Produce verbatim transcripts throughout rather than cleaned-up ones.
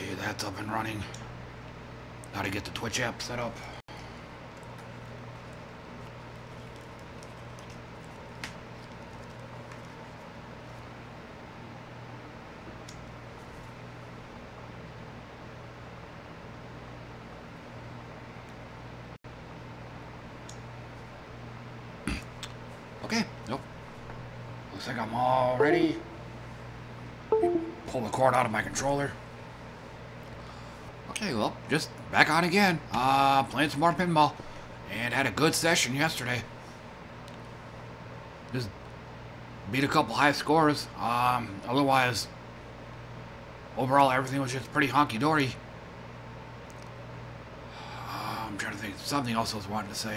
Okay, that's up and running. Gotta get the Twitch app set up. Okay, nope. Looks like I'm all ready. Pull the cord out of my controller. Okay, well, just back on again. Uh, playing some more pinball. And had a good session yesterday. Just beat a couple high scores. Um, otherwise, overall, everything was just pretty honky-dory. Uh, I'm trying to think. Something else I was wanting to say.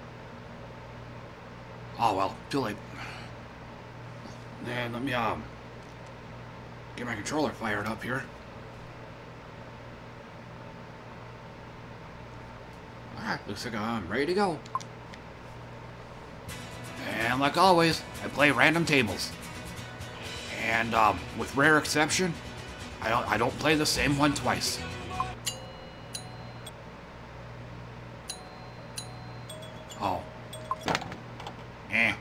Oh, well, too late. Then let me, um, get my controller fired up here. Alright, looks like I'm ready to go. And like always, I play random tables. And, um, with rare exception, I don't, I don't play the same one twice. Oh. Eh.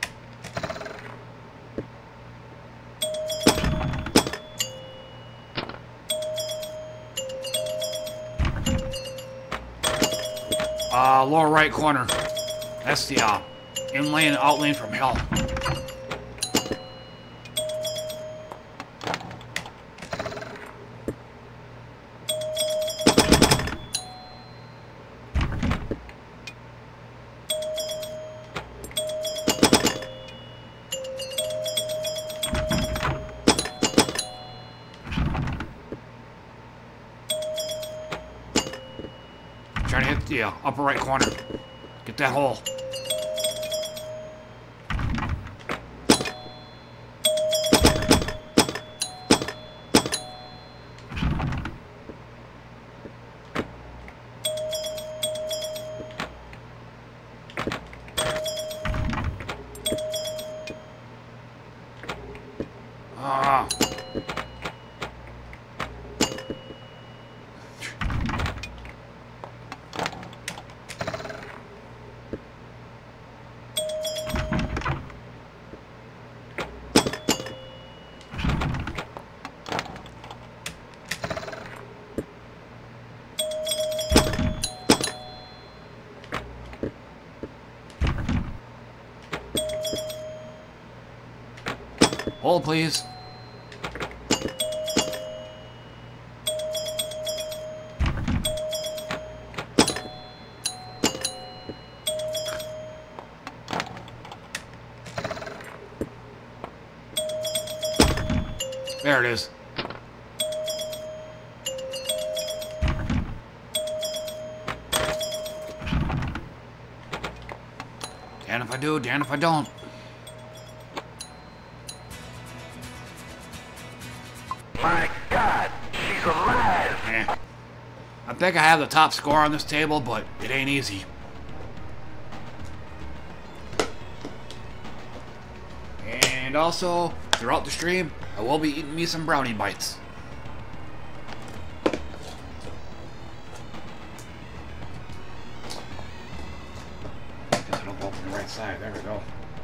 Uh, lower right corner. That's the, uh, in-lane and out-lane from hell. Trying to hit the uh, upper right corner. Get that hole. Ah. Hold, please. There it is. Damn if I do, damn if I don't. My God, she's alive! Eh. I think I have the top score on this table, but it ain't easy. And also, throughout the stream, I will be eating me some brownie bites. Guess it'll open the right side. There we go.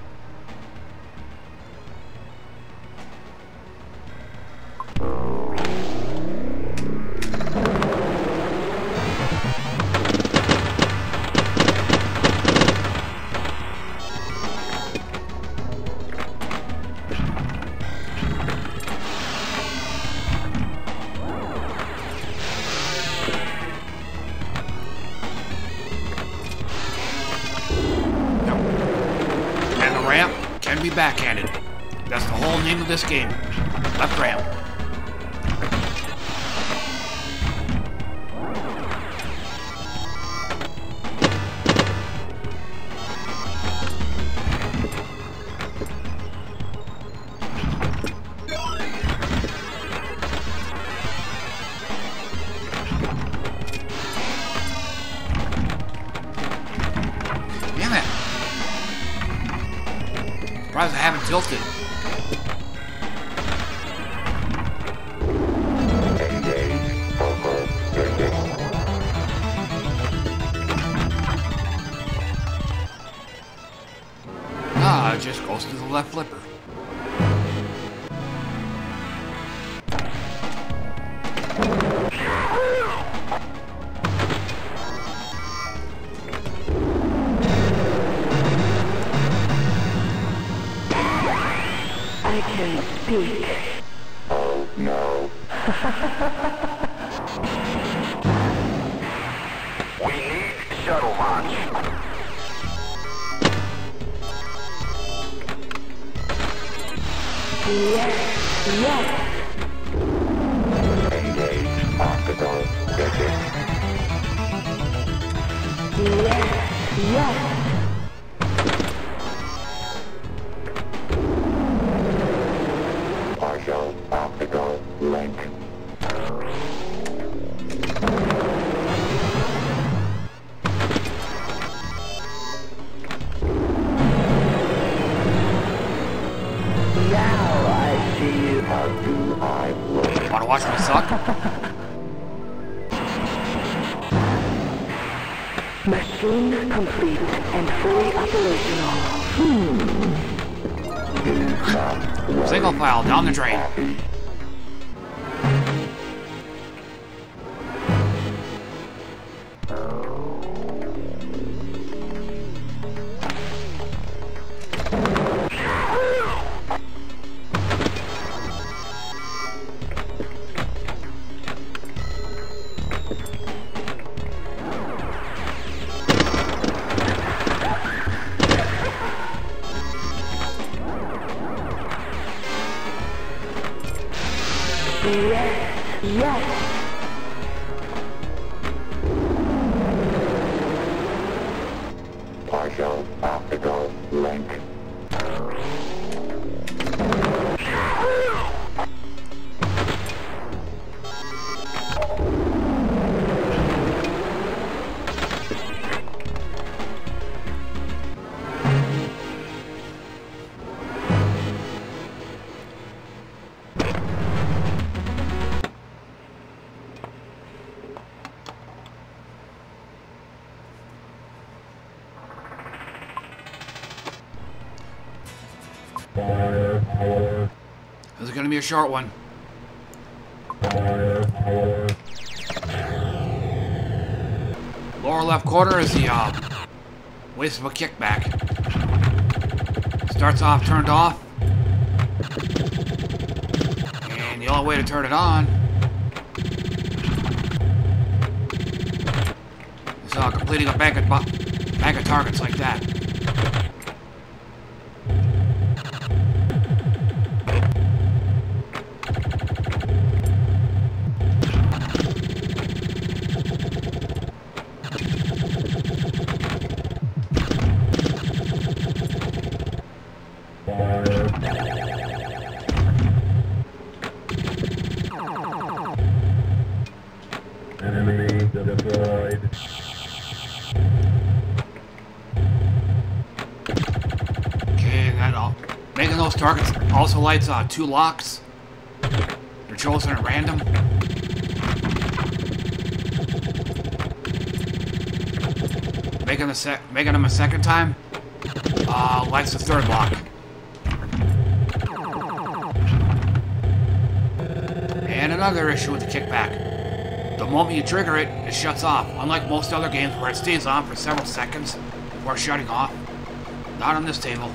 Be backhanded. That's the whole name of this game. Left ramp. Surprised I haven't tilted. Engage. left flipper. I can speak. Oh, no. We need shuttle launch. Yes, yes. Engage optical digit. Yes, yes. Partial optical link. Now I see you. How do I look? Wanna watch me suck? Machine complete and fully operational. Single file down the drain. Yes, yes. Partial optical link. This is gonna be a short one. Lower left corner is the uh, waste of a kickback. Starts off turned off. And the only way to turn it on is uh, completing a bank of, bank of targets like that. Targets also lights uh, two locks. They're chosen at random. Making the sec, making them a second time. Uh, lights the third lock. And another issue with the kickback. The moment you trigger it, it shuts off. Unlike most other games where it stays on for several seconds before shutting off. Not on this table.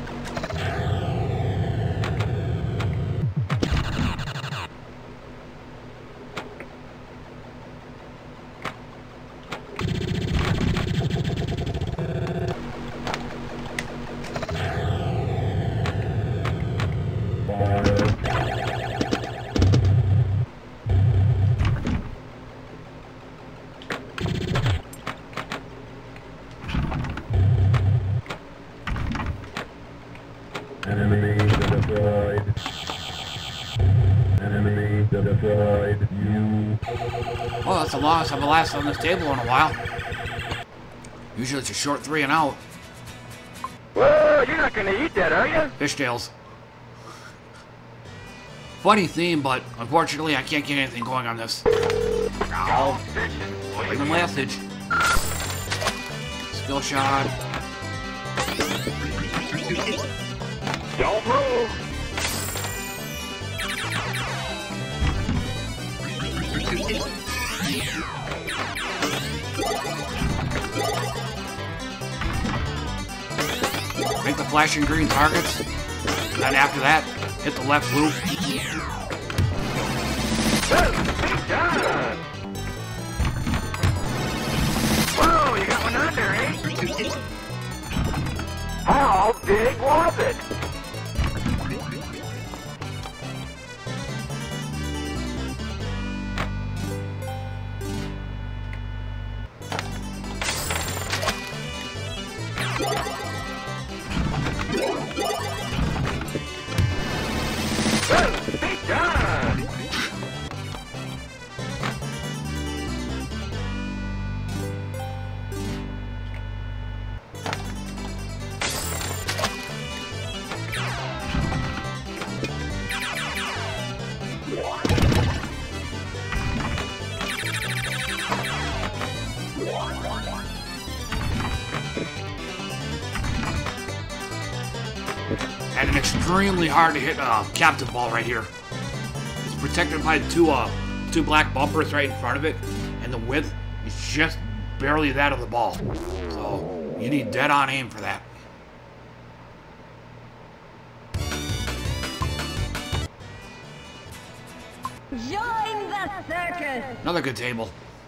Well, that's the longest I've lasted on this table in a while. Usually it's a short three and out. Whoa, you're not gonna eat that, are you? Fishtails. Funny theme, but unfortunately I can't get anything going on this. Ow. Even lastage. Skill shot. Don't move. Make the flashing green targets. And then after that, hit the left loop. Whoa, you got one under, eh? How big was it? And an extremely hard to hit uh, captain ball right here. It's protected by two uh, two black bumpers right in front of it, and the width is just barely that of the ball. So you need dead on aim for that. Join the circus! Another good table.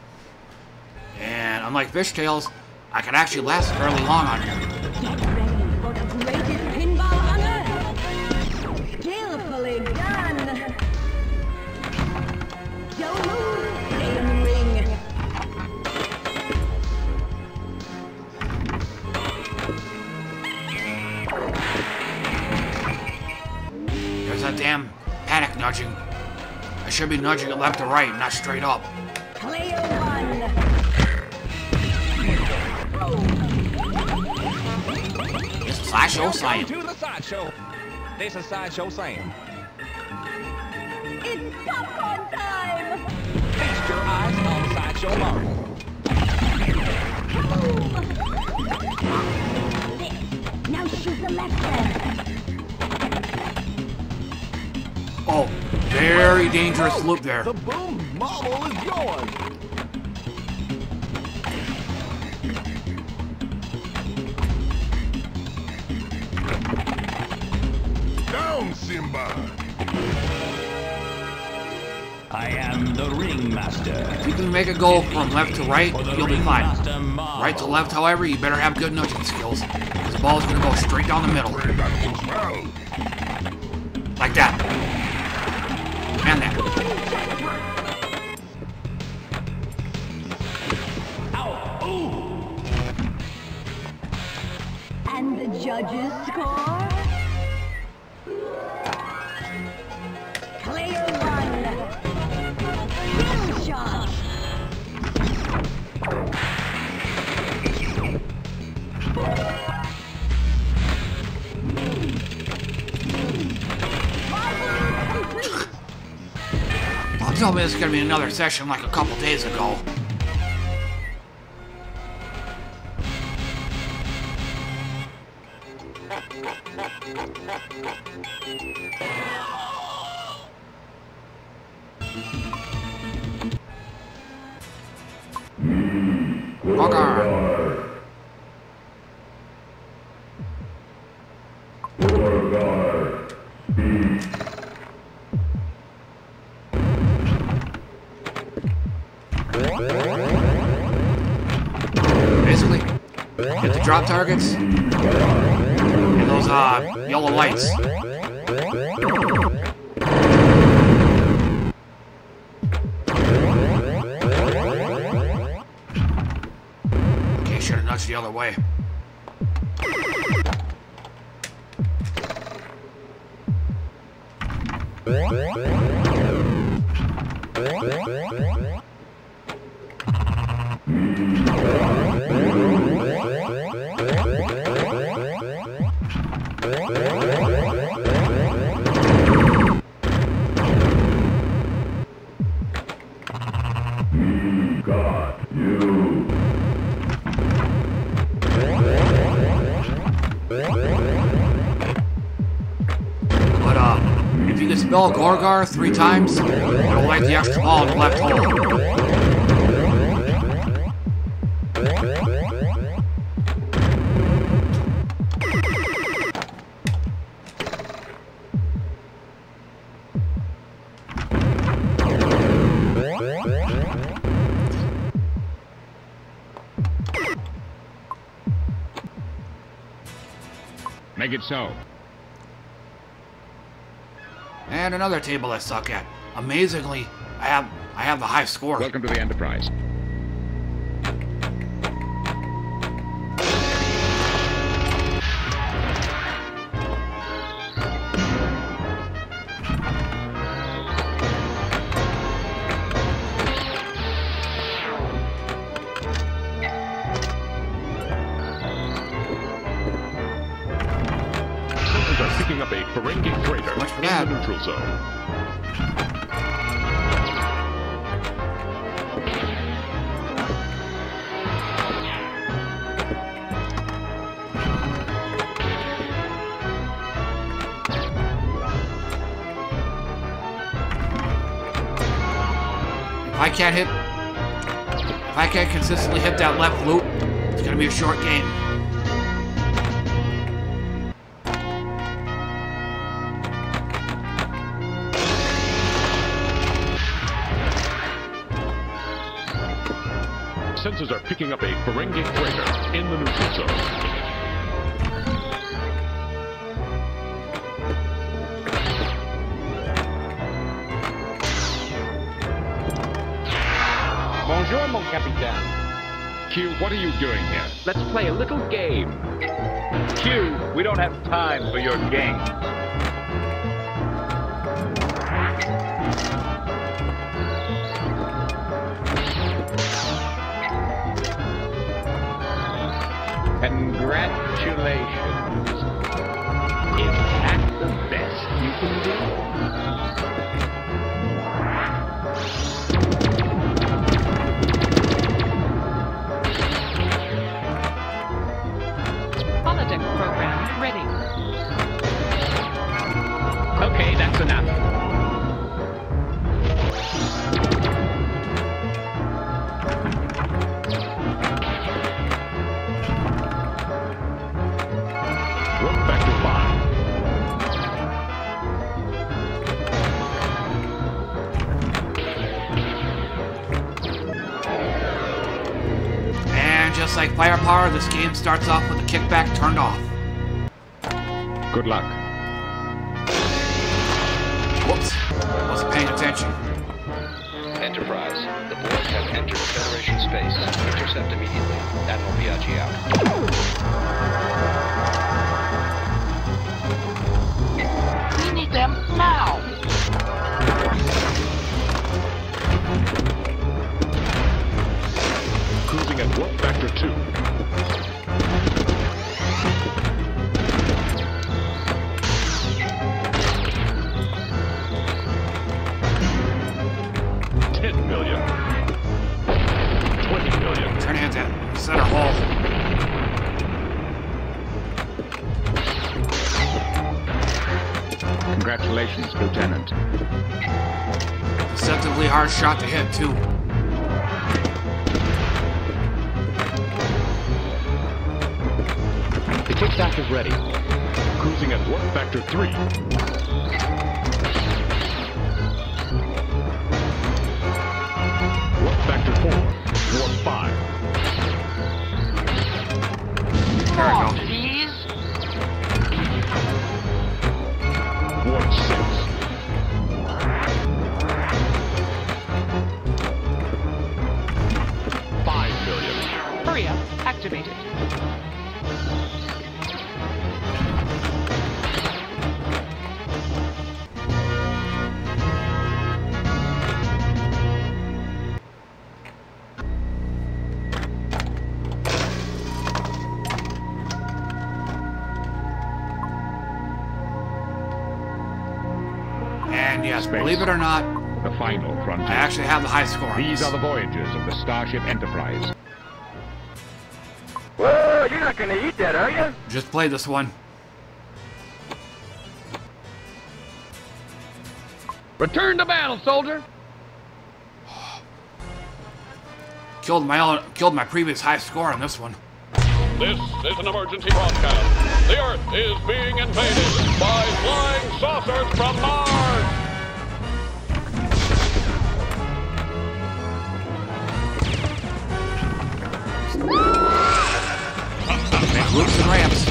And unlike fishtails, I can actually last fairly long on here. Get ready for the greatest pinball on earth! Skillfully done! Don't move, stay in the ring! There's that damn panic nudging. I should be nudging it left to right, not straight up. Player one! This is Sideshow Sam. To the sideshow. This is Sideshow Sam. It's popcorn time! Feast your eyes on Sideshow Marvel. This. Now shoot the left hand. Oh, very dangerous loop there. The boom marble is yours. Down, Simba! I am the ringmaster. If you can make it go from left to right, you'll be fine. Right to left, however, you better have good nudging skills. The ball is going to go straight down the middle. Like that. And that. And the judges score? Player one. Kill shot. Don't tell me this is going to be another session like a couple days ago. Bogart. Basically, get the drop targets and those uh, yellow lights. Okay, should have nudged the other way. Pinball Gorgar three times. Don't like the extra ball in the left hole. Make it so. And another table I suck at. Amazingly, I have I have the high score. Welcome to the Enterprise. Picking up a Ferengi freighter in the neutral zone. If I can't hit, if I can't consistently hit that left loop, it's gonna be a short game. Sensors are picking up a Ferengi freighter in the neutral zone. Bonjour, mon capitaine. Q, what are you doing here? Let's play a little game. Q, we don't have time for your games. Congratulations. Is that the best you can do? Holodeck program ready. Okay, that's enough. Just like Firepower, this game starts off with a kickback turned off. Good luck. Whoops, wasn't paying attention. Enterprise, the boys have entered Federation space. Intercept immediately. Admiral Biaggi out. We need them now. Cruising at warp factor two. Ten million. Twenty million. Turn hands at center hole. Congratulations, Lieutenant. Deceptively hard shot to hit, too. The kickback is ready. Cruising at warp factor three. Warp factor four. Warp five. There we go. Please. Warp six. Five million. Hurry up. Activated. And yes, believe it or not, The final frontier. I actually have the high score on These this. are the voyages of the Starship Enterprise. Whoa, you're not gonna eat that, are you? Just play this one. Return to battle, soldier. Killed my own, killed my previous high score on this one. This is an emergency broadcast. The Earth is being invaded by flying saucers from Mars. Make loops and ramps.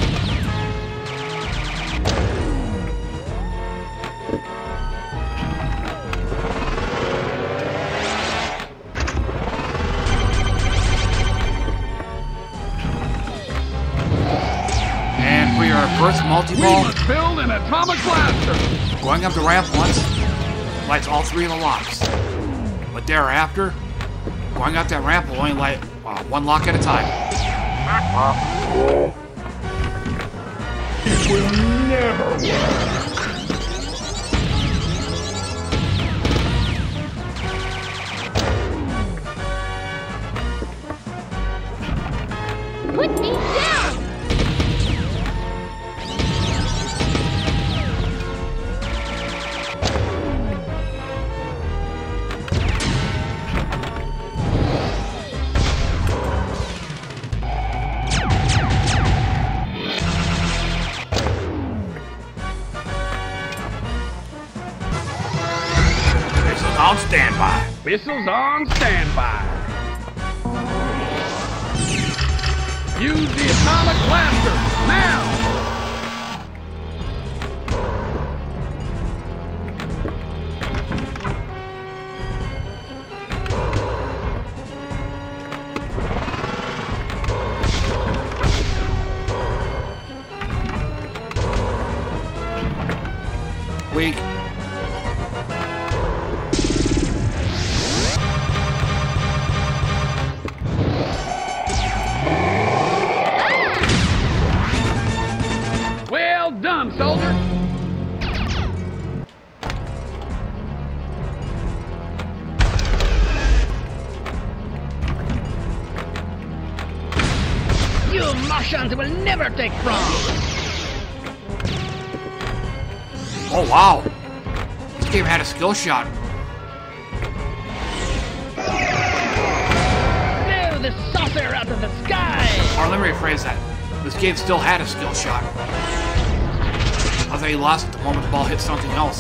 And for your first multi-ball, We must build an atomic blaster. going up the ramp once lights all three of the locks. But thereafter, going up that ramp will only light uh, one lock at a time. It will never work. Put me down! Whistles on standby. Whistles on standby. Use the atomic blaster now. Weak. Well done, soldier. You Martians will never take France. Oh wow. This game had a skill shot. Blow the saucer out of the sky. Or let me rephrase that. This game still had a skill shot. I thought you lost it the moment the ball hit something else.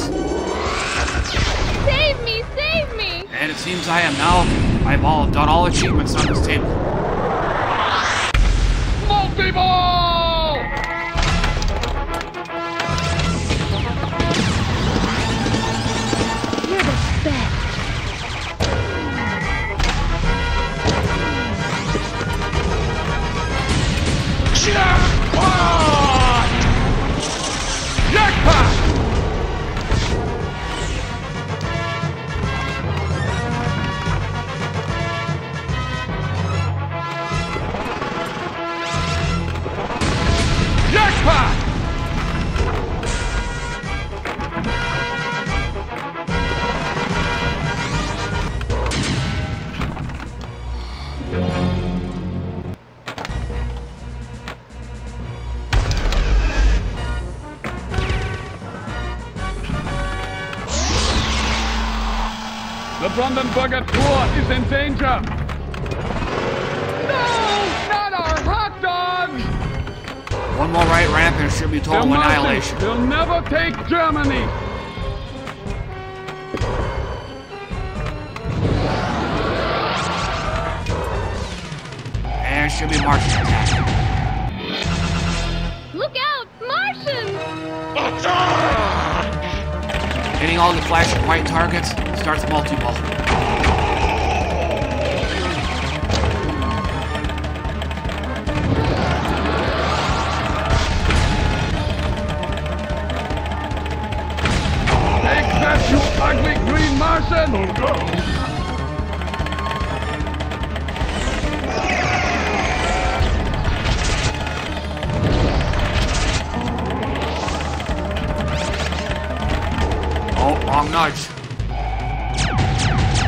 Save me! Save me! And it seems I am now. I've all done all achievements on this table. Multi-ball! You're the best. Jackpot! Jackpot! Jackpot! The Brandenburger Tor is in danger! No! Not our hot dogs! One more right ramp and it should be total The Martians annihilation. will never take Germany! And it should be Martian attack. Look out! Martians! Hitting all the flashing white targets starts multi-ball. Take that, you ugly green Martian! Oh no! Oh, wrong nudge.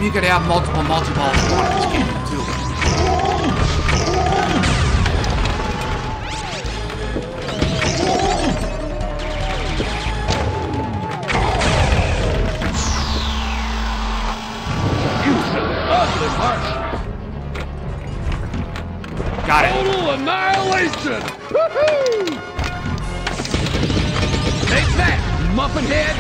you could have multiple multi-balls in one of this game, too. Ugly punch. Got it. Total annihilation. Woohoo! Take that, muffin head.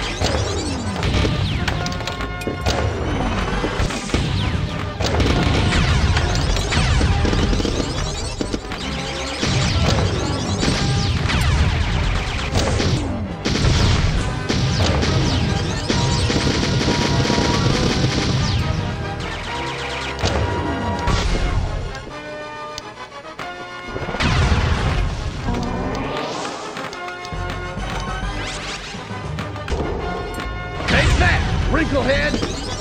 Wrinklehead!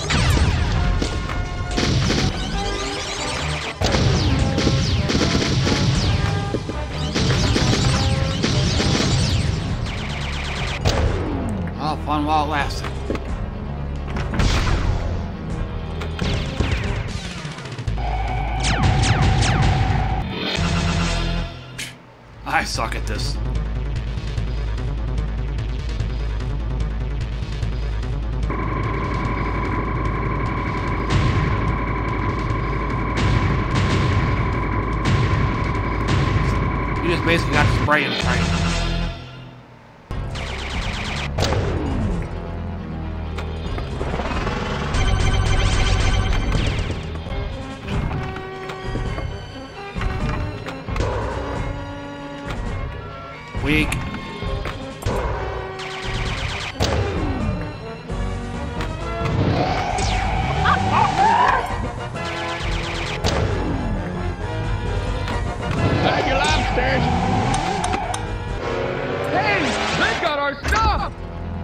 Oh, fun while it lasted. I suck at this. You just basically got to spray and pray. Weak. Hey, your lobsters! Hey, they got our stuff!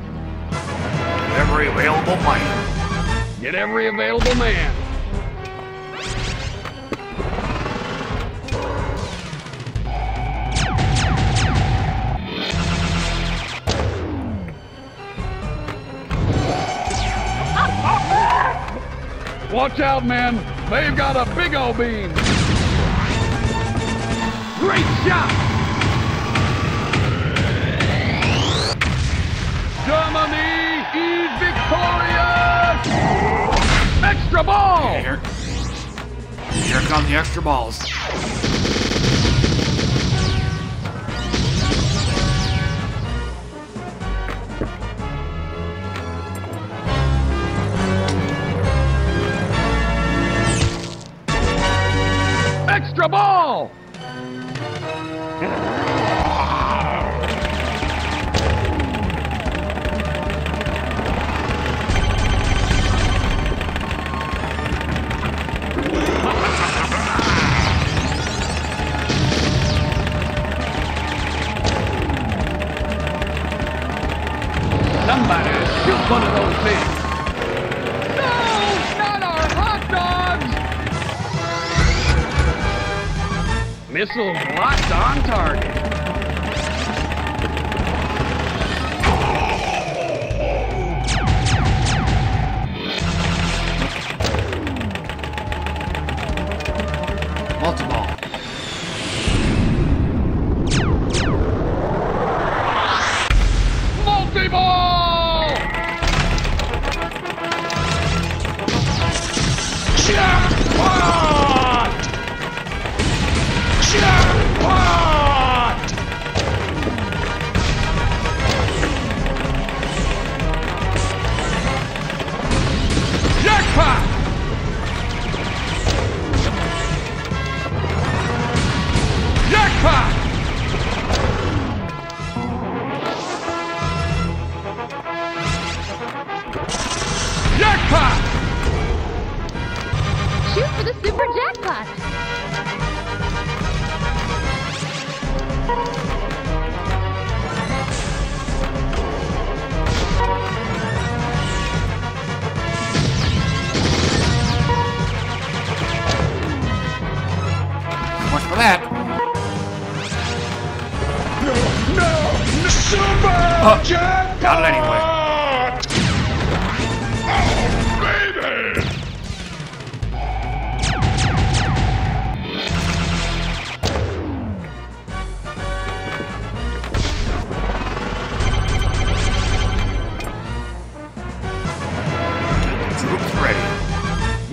Every available man. Get every available man. Watch out, man. They've got a big old beam. Great shot! Germany is victorious! Extra ball! Okay, here, here come the extra balls. Extra ball! Somebody shoot one of those things. No, not our hot dogs! Missiles locked on target. Multi-ball. Multi-ball! Jackpot! Jackpot! Jackpot! Jackpot! Jackpot! Shoot for the super jackpot! So much for that. No, no, no, super Oh, jackpot! got it anyway. Oh, baby!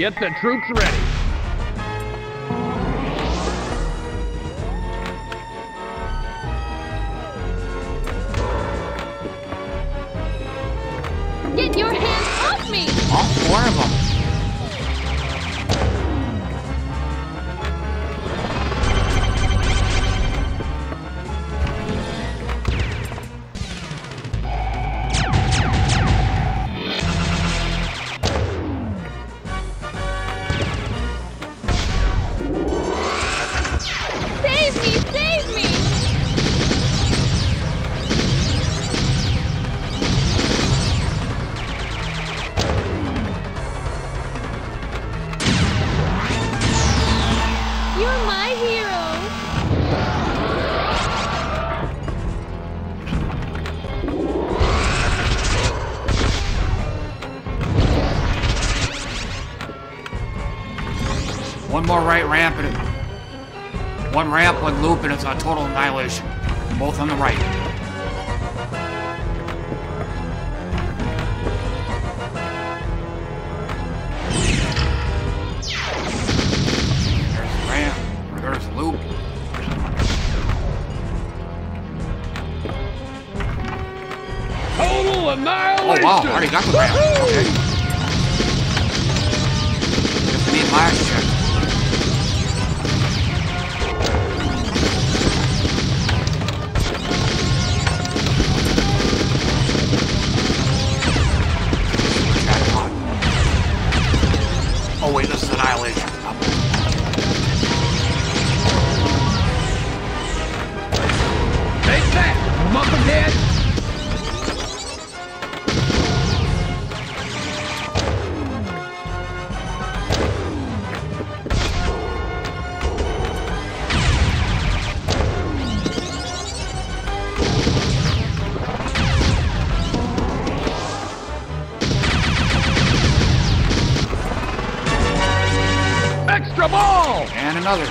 Get the troops ready. Get your hands off me! All four of them. Save me! Save me! You're my hero! One more right ramp and it, one ramp, one loop, and it's a total annihilation. Both on the right. There's the ramp. There's the loop. Total annihilation! Oh wow, I already got the ramp. Okay. Just need last check. Oh wait, this is annihilation. Take that, Muppet. Extra ball! And another.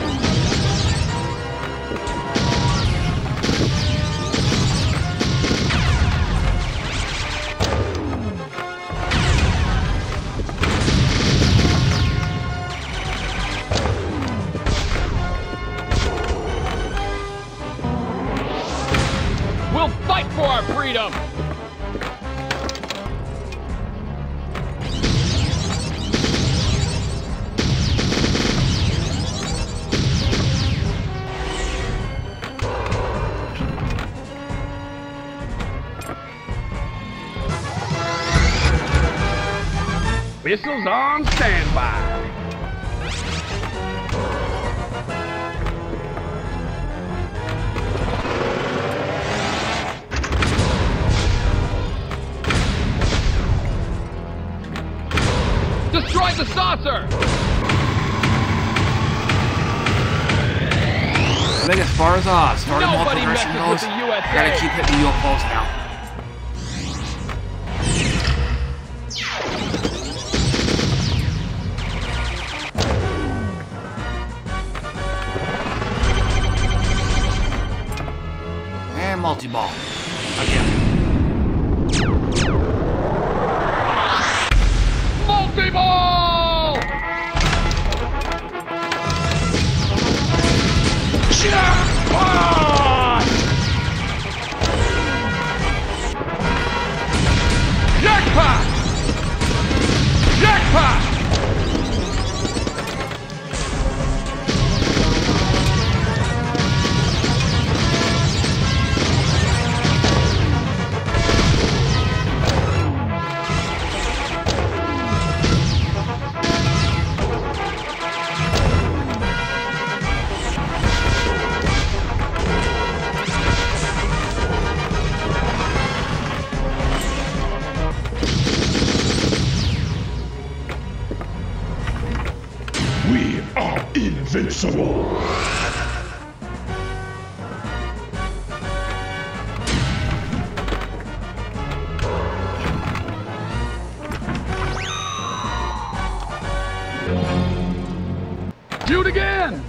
We'll fight for our freedom! Missiles on standby. Destroy the saucer! I think as far as uh, starting ball Nobody progression messes goes, with the U S A. gotta keep hitting the U F Os now. And multi-ball. Again. Multi-ball! Jackpot! Jackpot! Jackpot! We are invincible. Shoot again!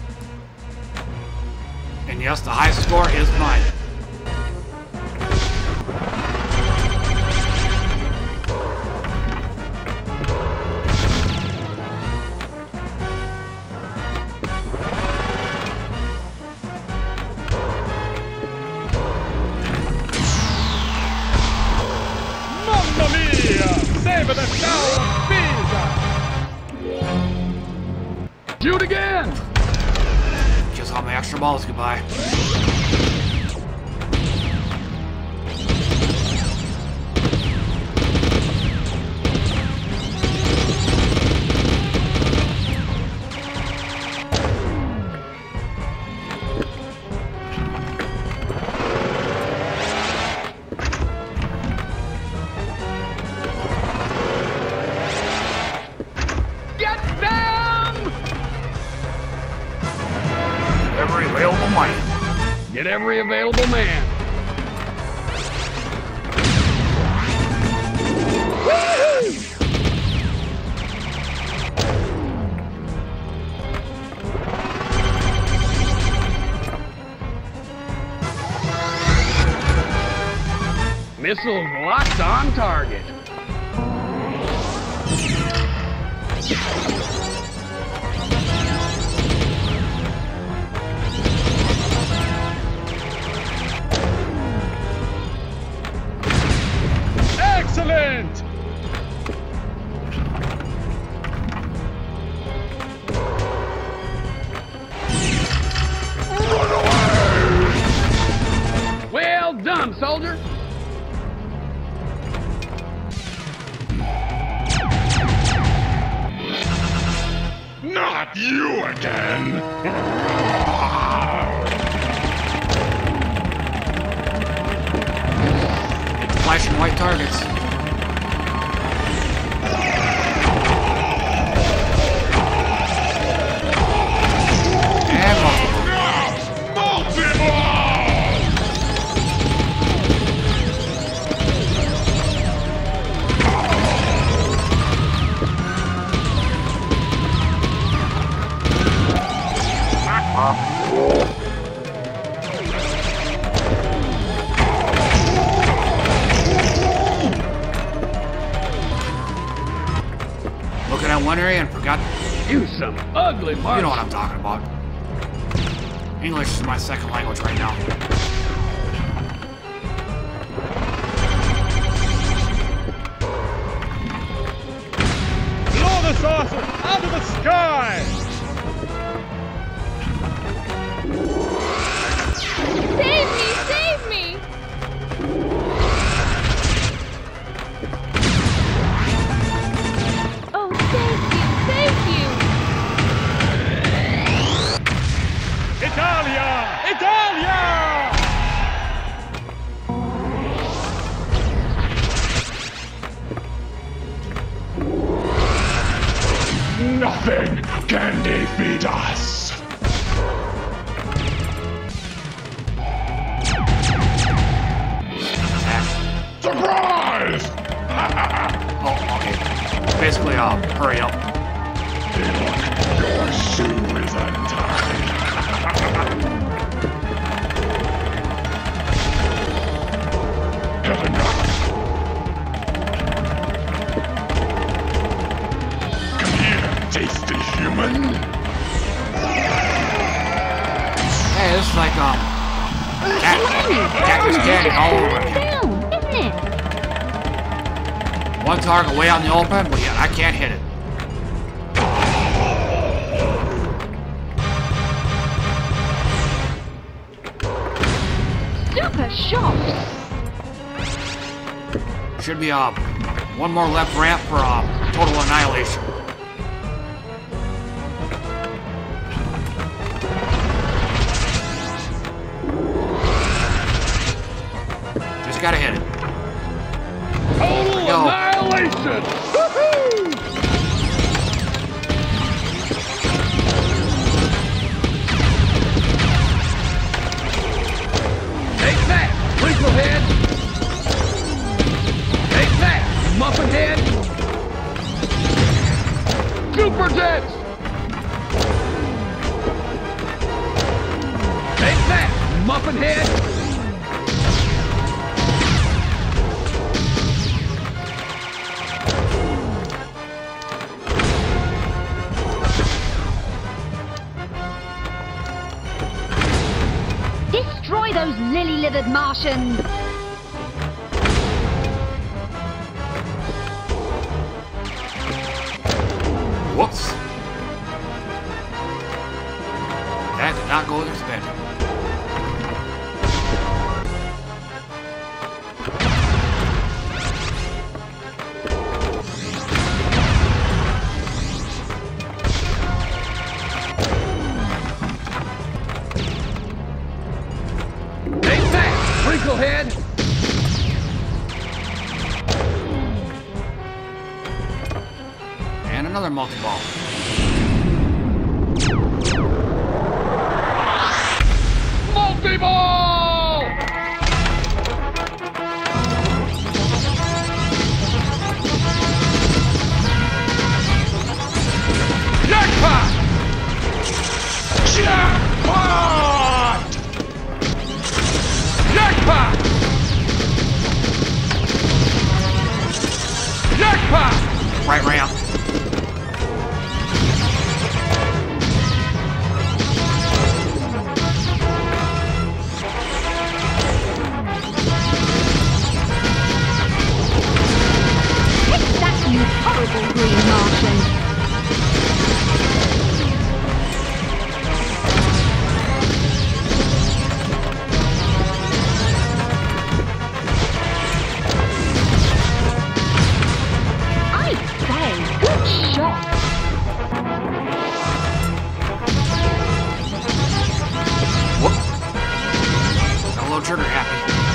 And yes, the high score is mine. Shoot again! Just all my extra balls goodbye. Get every available man. Woo-hoo! Missiles locked on target. Excellent! Run away! Well done, soldier! Not you again! Flashing white targets. And multiple. Looking at one area and forgot. You some ugly marks. You know what I'm talking about. English is my second language right now. Blow the saucer out of the sky! Save me! Save me! Oh, thank you! Thank you! Italia! Italia! Nothing can defeat us! Surprise! Oh, okay. Basically, uh, hurry up. Look, your shoe is untied. Heaven up. Come here, tasty human. Hey, this is like, um, Cactus Candy all over again. One target way out in the open, but yeah, I can't hit it. Super shot! Should be, uh, one more left ramp for, uh, total annihilation. Just gotta hit it. Total annihilation! Woohoo! Take that, Twinkle Head! Take that, Muffin Head! Super Jets! Take that, Muffin Head! Destroy those lily-livered Martians! go with spin. Hey, thanks, Wrinklehead. And another multi-ball. Multi-ball! Jackpot! Jackpot! Jackpot! Jackpot! Right ramp. You horrible green Martian. I say, good shot. Whoop. Got a little trigger happy.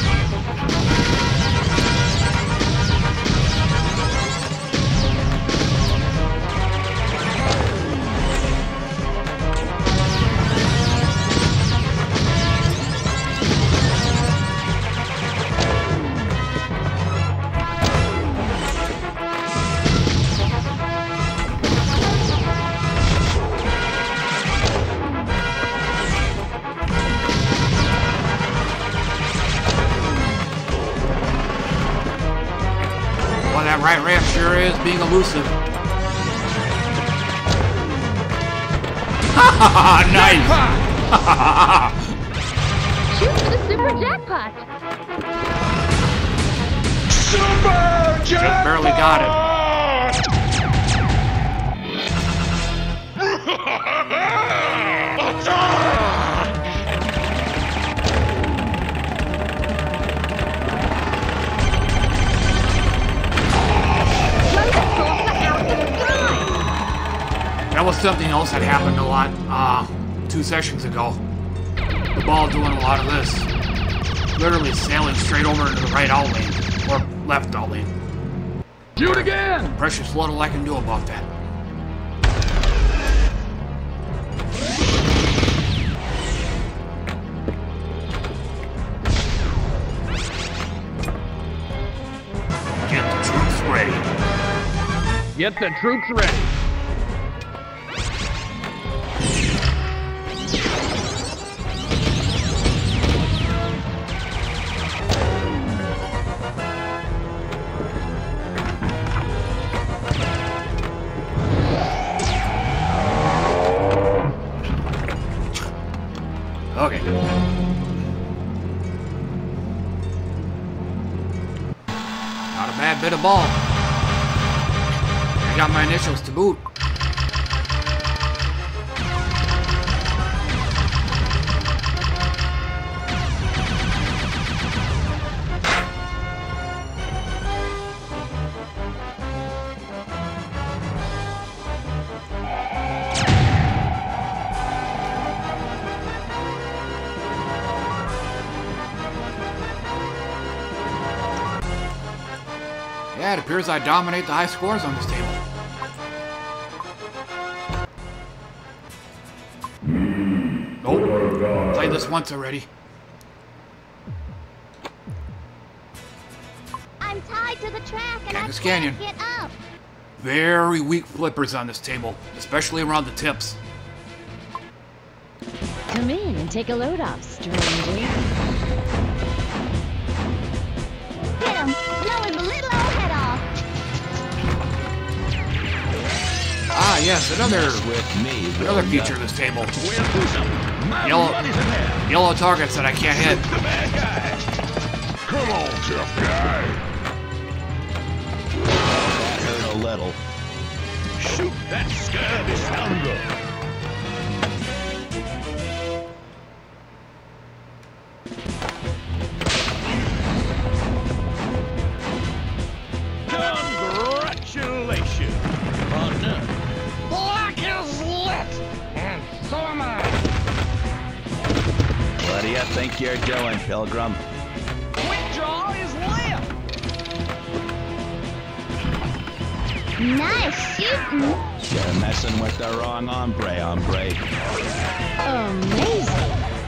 Well, that right ramp sure is being elusive. Nice! Shoot for the super jackpot. Super Just barely got it. That was something else that happened a lot uh, two sessions ago. The ball doing a lot of this. Literally sailing straight over into the right out lane. Or left out lane. Shoot again! Precious little I can do about that. Get the troops ready. Get the troops ready. Okay. Not a bad bit of ball. I got my initials to boot. Yeah, it appears I dominate the high scores on this table. Nope. Played this once already. I'm tied to the track and Cactus I Canyon. can't get up. Very weak flippers on this table, especially around the tips. Come in and take a load off, stranger. Hit him! Blow his little old head off! Ah, yes, another another feature of this table. Yellow, yellow targets that I can't hit. Come on, tough guy. That hurt a little. Shoot that scabby scoundrel. do you think you're doing, Pilgrim? Quick draw is layup. Nice shooting. You're messing with the wrong hombre, hombre. Amazing.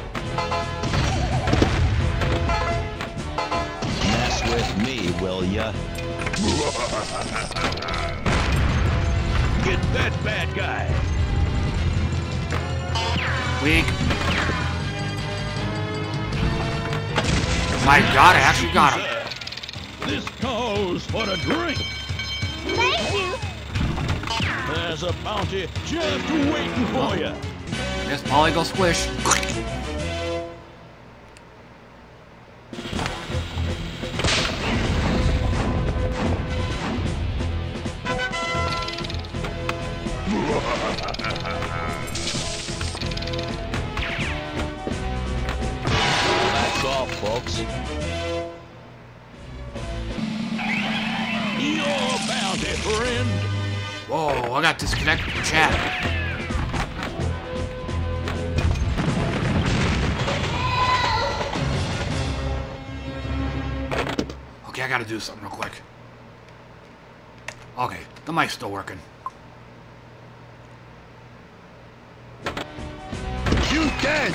Mess with me, will ya? Get that bad guy. Weak. My God, I actually got him. This calls for a drink. Thank you. There's a bounty just waiting for you. Miss Polly go squish. That's all, folks. Your bounty, friend. Whoa, I got disconnected from chat. Okay, I gotta do something real quick. Okay, the mic's still working. You can.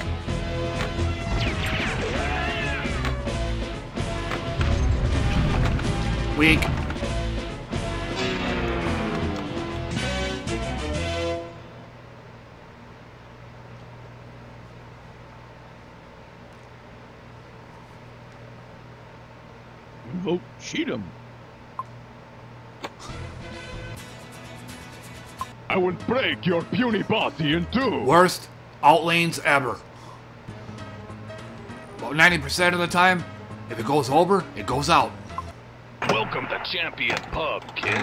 Weak. Vote Cheatham. I will break your puny body in two. Worst outlanes ever. About ninety percent of the time, if it goes over, it goes out. Welcome to Champion Pub, kid.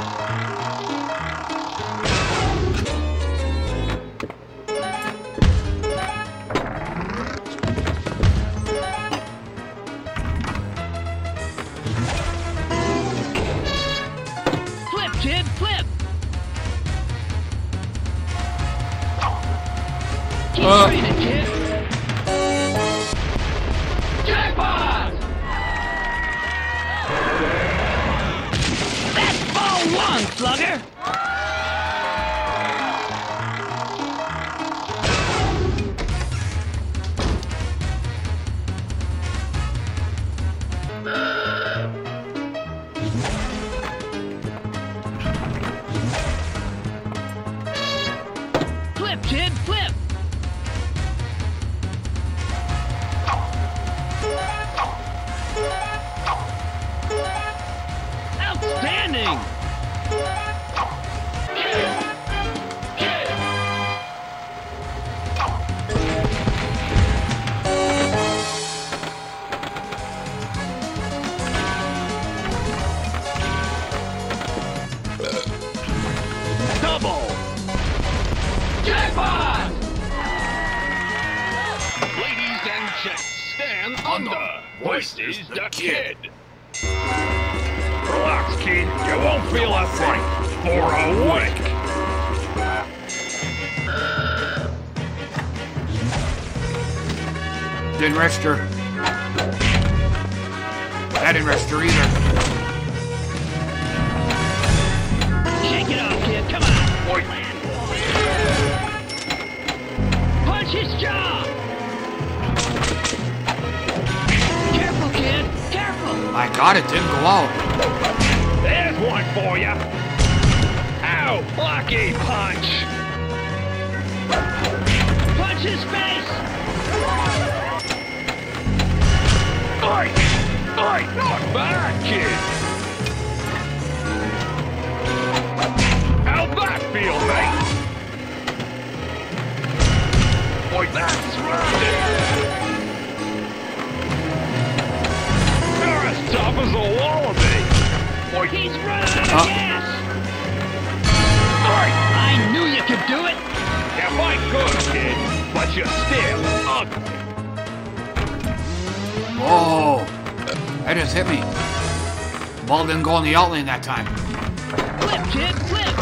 Flip, kid, flip! Keep Uh. breathing, kid! Jackpot! That's ball one, slugger! Flip, kid, flip! Outstanding! Double! Jackpot! Ladies and gents, stand under. This is the kid. Relax, kid. You won't feel a thing for a week. Didn't register. That didn't register either. Shake it off, kid, come on! Wait. Punch his jaw! Careful, kid, careful! My God, it didn't go out. There's one for you. Ow! Blocky punch! Punch his face! Oi! Oi! Not bad, kid! How'd that feel, mate? Oi, that's right! You're as tough as a wallaby! Oi, He's running out of Uh. gas! oi! I knew you could do it! You fight good, kid, but you're still ugly. Whoa. That just hit me. Ball didn't go in the outlane that time. Flip, kid, flip!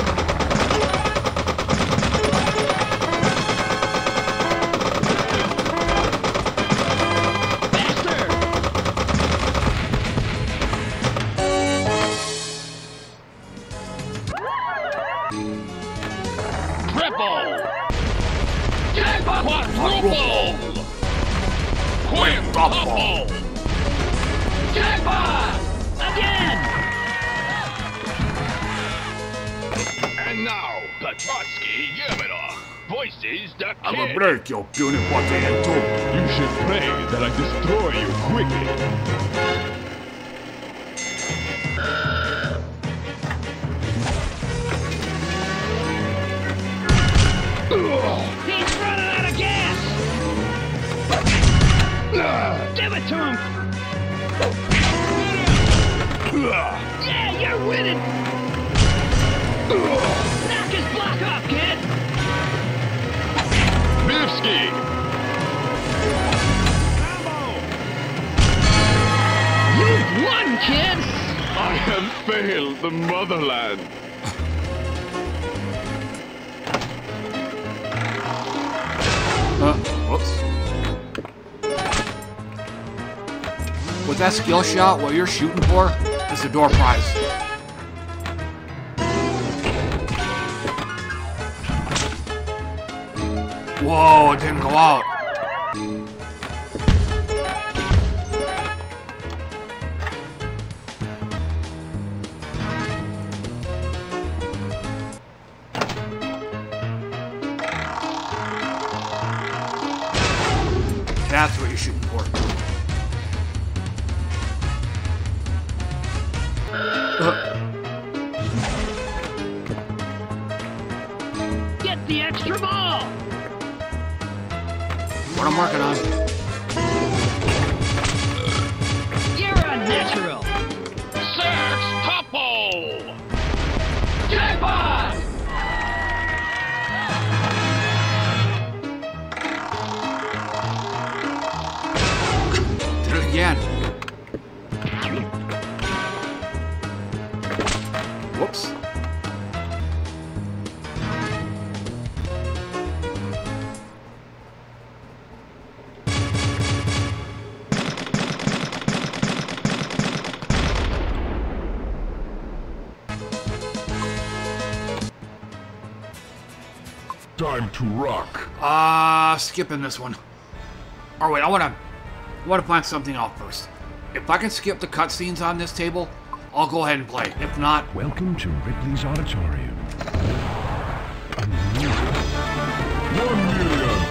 is the I will kid. break your puny body in two. You should pray that I destroy you quickly. He's running out of gas! Give it to him! Yeah, you're winning! Knock his block off, kid! Bifsky! You've won, kid! I have failed the motherland. Uh, whoops. With that skill shot, what you're shooting for is the door prize. Whoa, it didn't go out. That's what you're shooting for. Uh. Get the extra ball! What I'm working on. You're unnatural! Sextuple! Jackpot! Did it again. Whoops. Time to rock. Uh, skipping this one. Or wait, I wanna, I wanna plan something out first. If I can skip the cutscenes on this table, I'll go ahead and play. If not, welcome to Ripley's Auditorium. One million.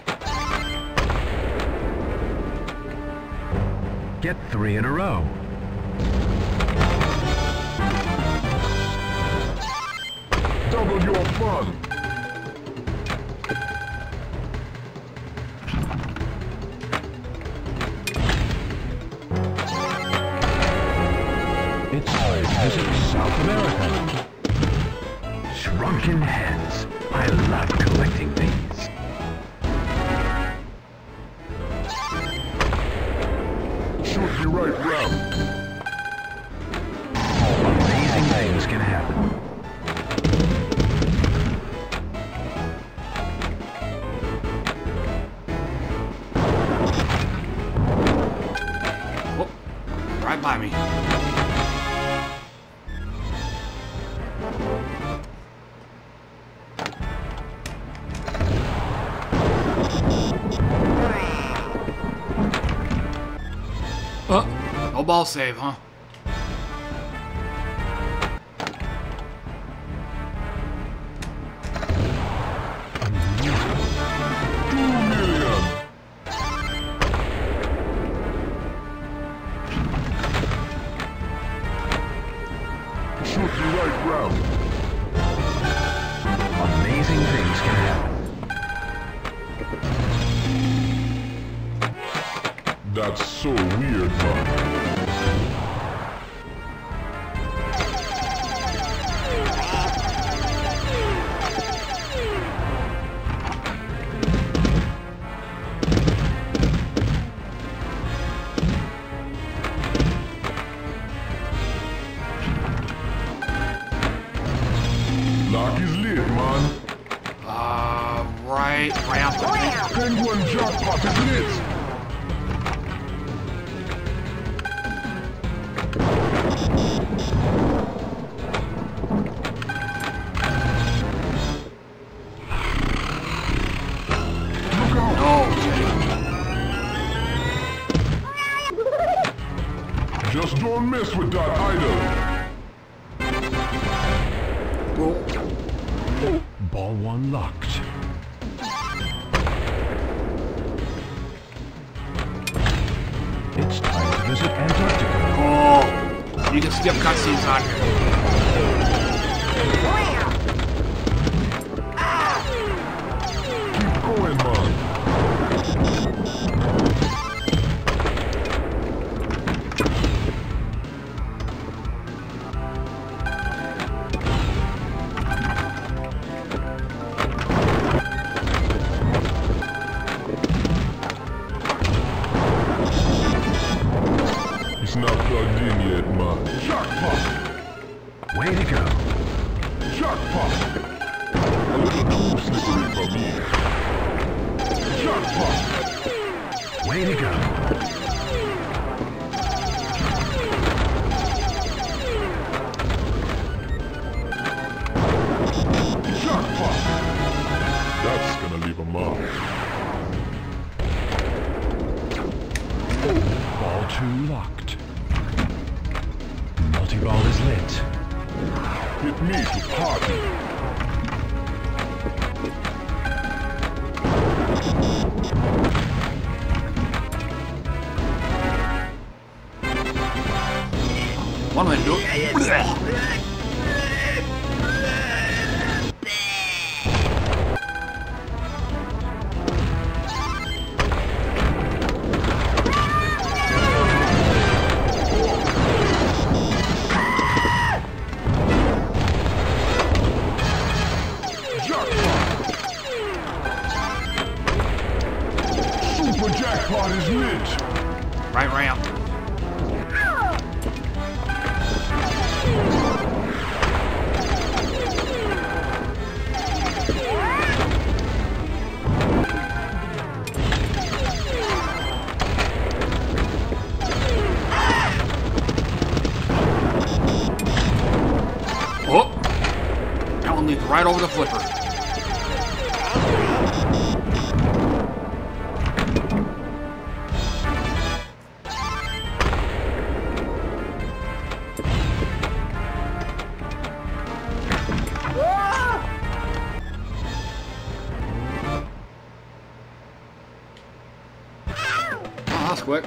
Get three in a row. Double your fun. It's time to visit South America. Shrunken heads. I love collecting these. Shoot the right round. Amazing things can happen. whoop, right by me. Uh, no ball save, huh? Shoot the right round. Amazing things can happen. That's so weird, man. Lock is lit, man. Uh, right, ramp. Penguin jackpot is lit. Just don't mess with that idol. Ball one locked. You can skip cutscenes on here. Keep going, man. It's not plugged in yet, man. Shark pop! Way to go. Shark pop! A little too slippery for me. Shark pop! Way to go. Shark pop! That's gonna leave a mark. All two locked. Multi-ball is lit. Hit me to party. One way to do it. Super jackpot is lit. Right ramp. Oh! That one leads right over the flipper. That's quick.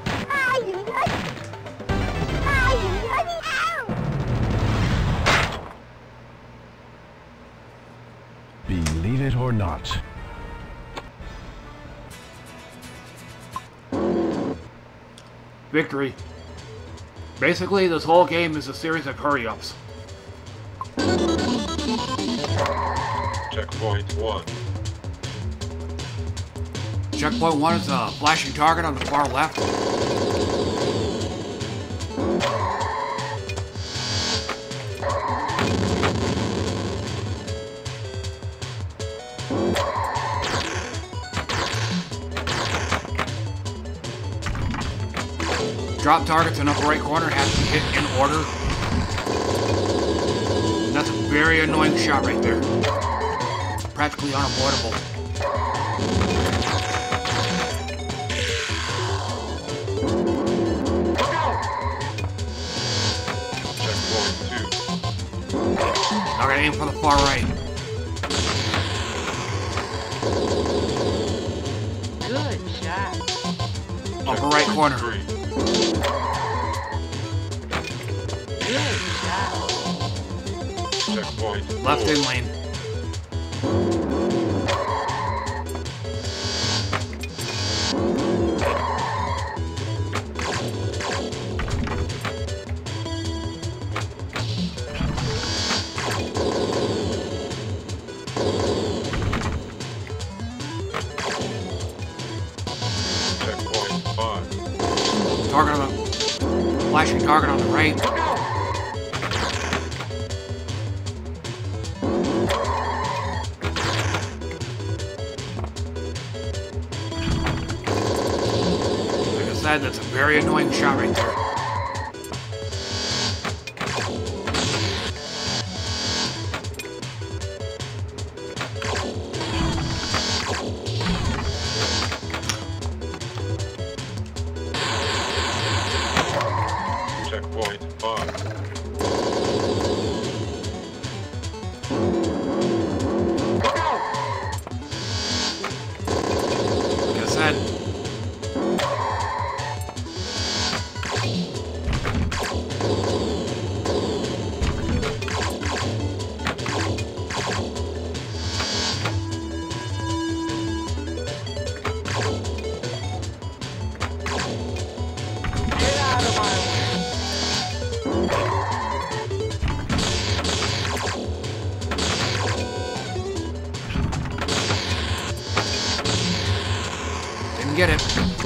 Believe it or not. Victory. Basically, this whole game is a series of hurry-ups. Checkpoint one. Checkpoint one is a flashing target on the far left. Drop targets in upper right corner has to be hit in order. And that's a very annoying shot right there. Practically unavoidable. Checkpoint two. Now I gotta aim for the far right. Good shot. Upper right corner. Three. Good shot. Checkpoint Left four. in lane. Checkpoint five. Target on the flashing target on the right. Like I said, that's a very annoying shot right there. Checkpoint five. Like I said, get it.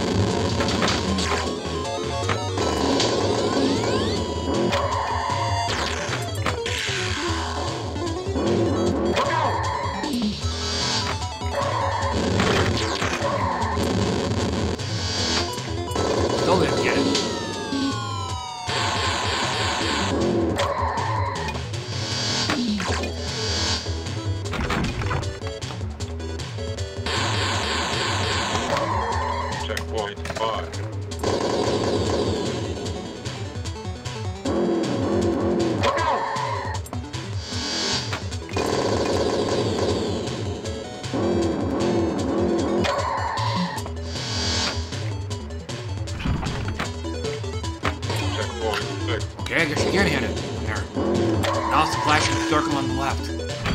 Still didn't get it. Checkpoint five. Okay, I guess you can hit it. There. Now it's the flashing circle on the left.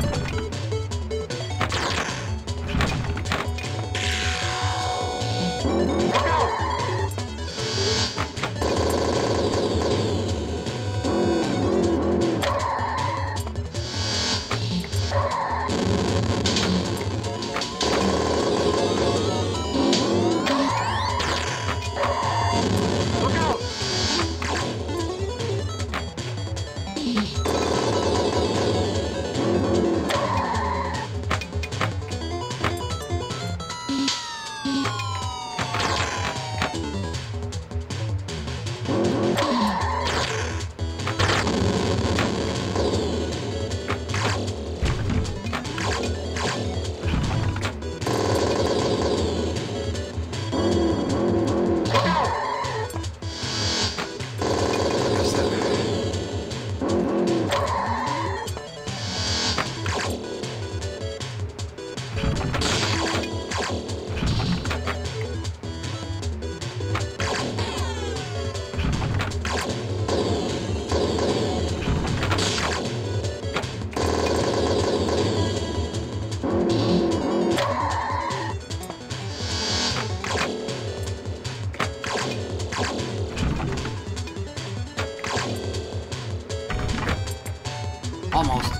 Almost.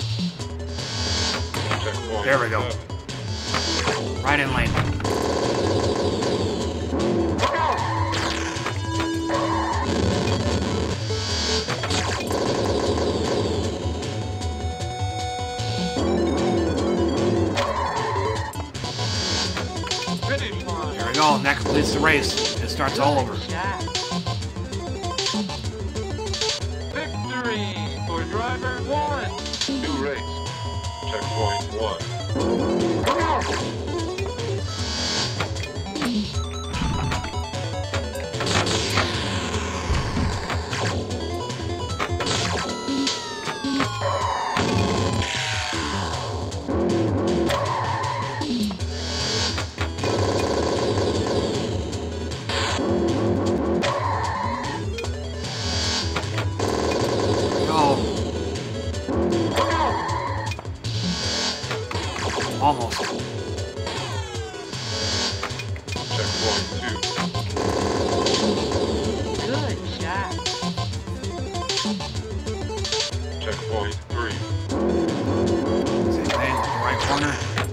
There we go. Right in lane. There we go. That completes the race. It starts all over. Victory for driver one. New race. Checkpoint one. Almost. Checkpoint two. Good shot. Checkpoint three. Same thing, right corner.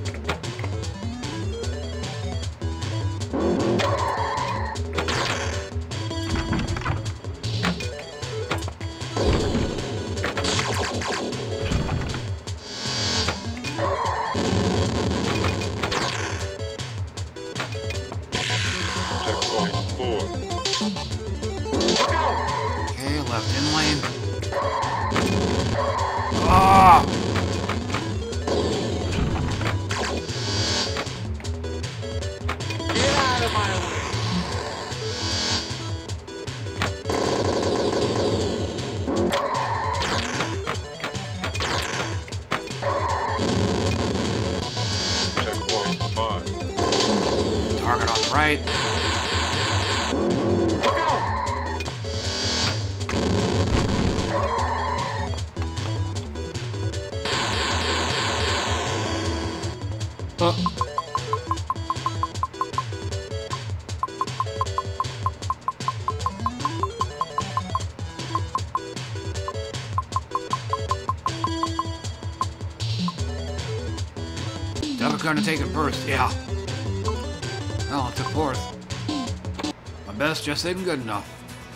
Ah! Get out of my way. Checkpoint five. Target on the right. Uh. Never gonna take it first, yeah. Oh, it took fourth. My best just isn't good enough.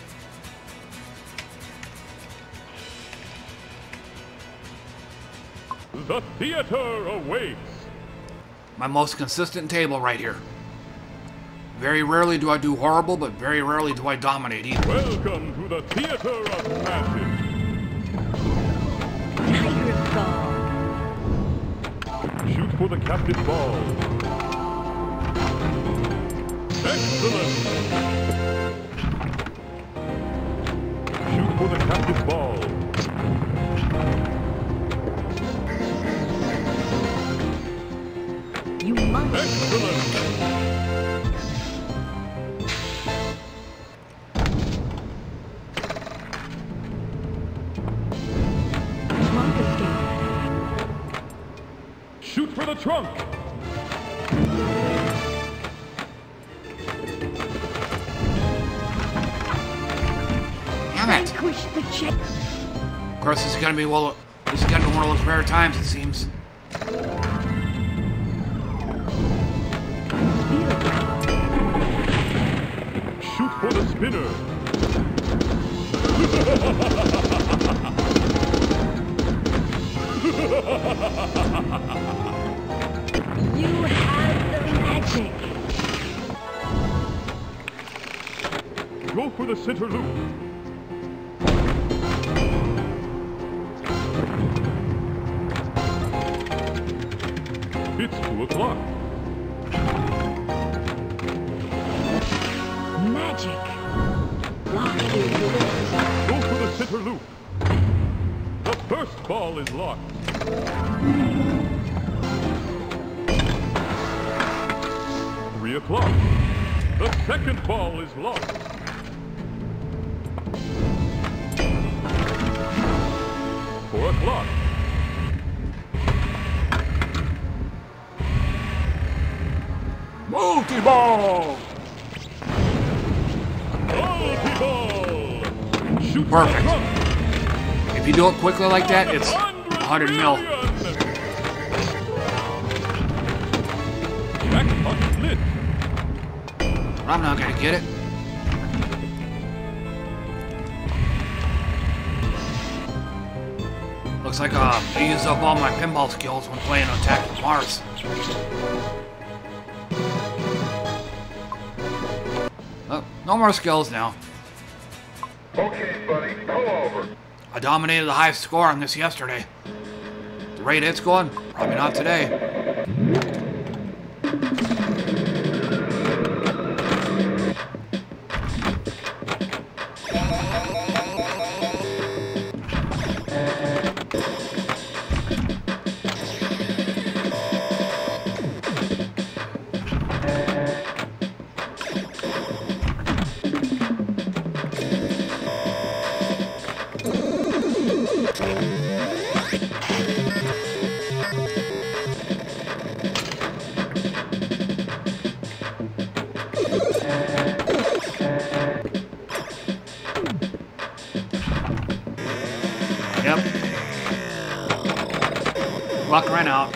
The theater awaits. My most consistent table right here. Very rarely do I do horrible, but very rarely do I dominate either. Welcome to the theater of magic. Tiger's ball. Shoot for the captive ball. Excellent. Shoot for the captive ball. You must. Excellent. Shoot for the trunk. Damn it! Push the check. Of course, this is gonna be well. This is gonna be one of those rare times, it seems. Shoot for the spinner. You have the magic. Go for the center loop. It's two o'clock. Magic. Lock is Go for the center loop. The first ball is locked. Three o'clock. The second ball is locked. Four o'clock. Multi-ball! Multi-ball! Shoot Perfect. the trunk. If you do it quickly like that, it's one hundred mil. Jackpot split. I'm not gonna get it. Looks like uh, I used up all my pinball skills when playing Attack with Mars. Oh, no more skills now. Okay, buddy, pull over. I dominated the highest score on this yesterday. The rate it's going, probably not today. Luck ran out.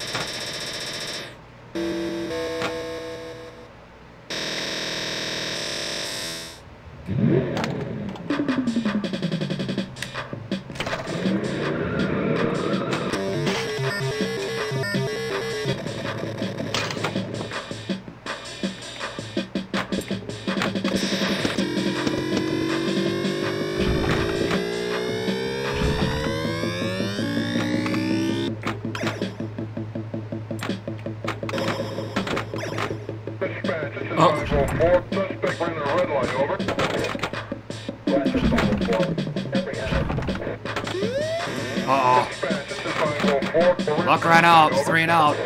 Uh-oh. Luck ran out. It's three and out.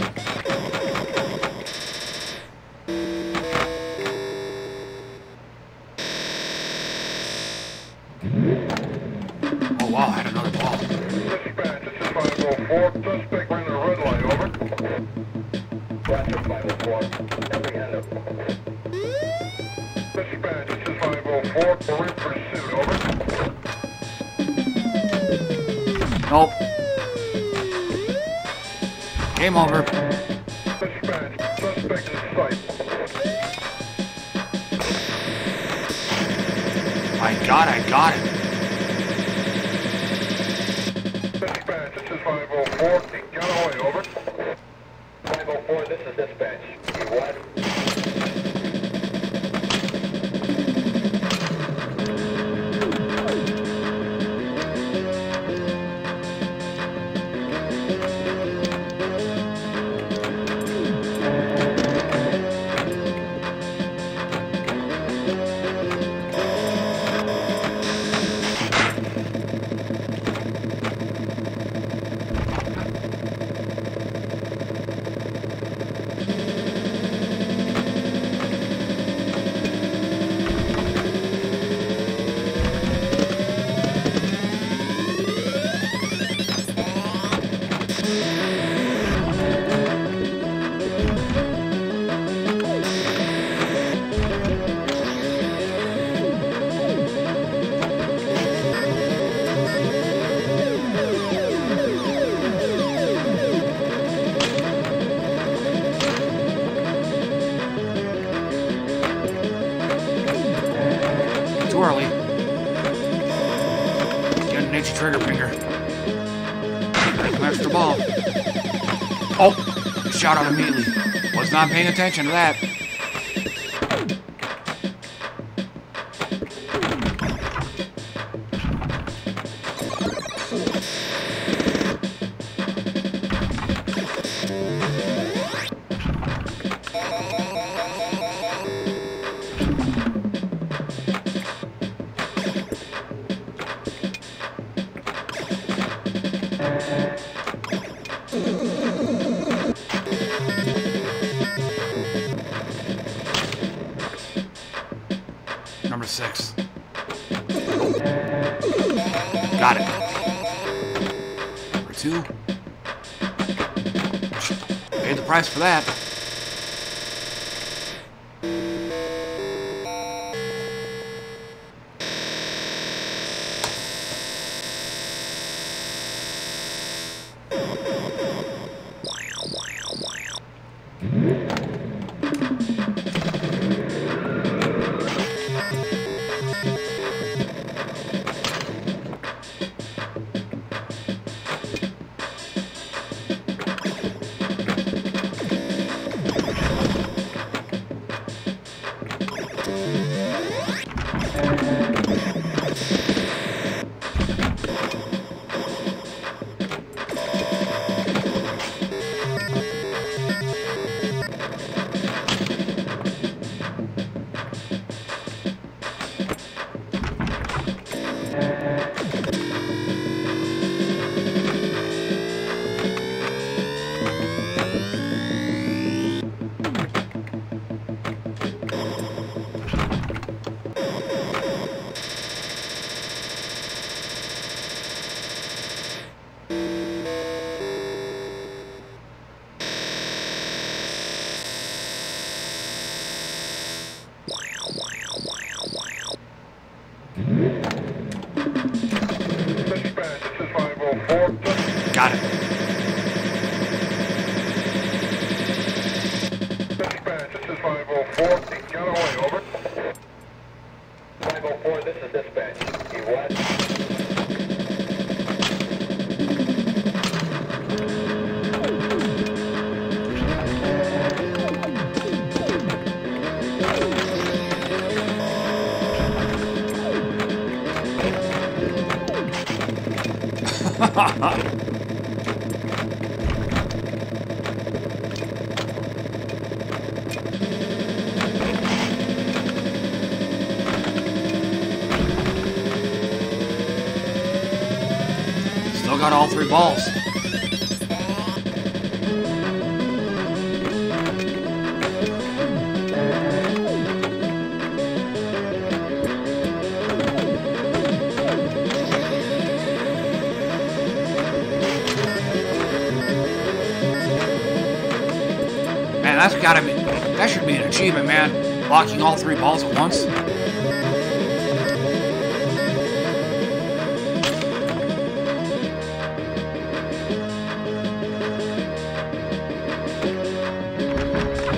Oh, wow. I had another ball. Dispatch, this is five oh four. Suspect ran a red light, over. Dispatch, this is five oh four. We're in pursuit, over. Nope. Game over. Dispatch, suspect in sight. my god, I got it. Dispatch, this is five oh four. Get away, over. five oh four, this is dispatch. You what? Too early. Get an itchy trigger finger. Make an extra ball. Oh! Shot out immediately. Was not paying attention to that. Number six. Got it. Number two. Paid the price for that. Got it. Dispatch, this is five oh four. Get away, over. five oh four, this is dispatch. You what? Still got all three balls. Man, that's gotta be, that should be an achievement, man. Blocking all three balls at once.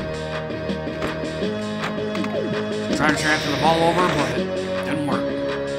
Trying to transfer the ball over, but it didn't work.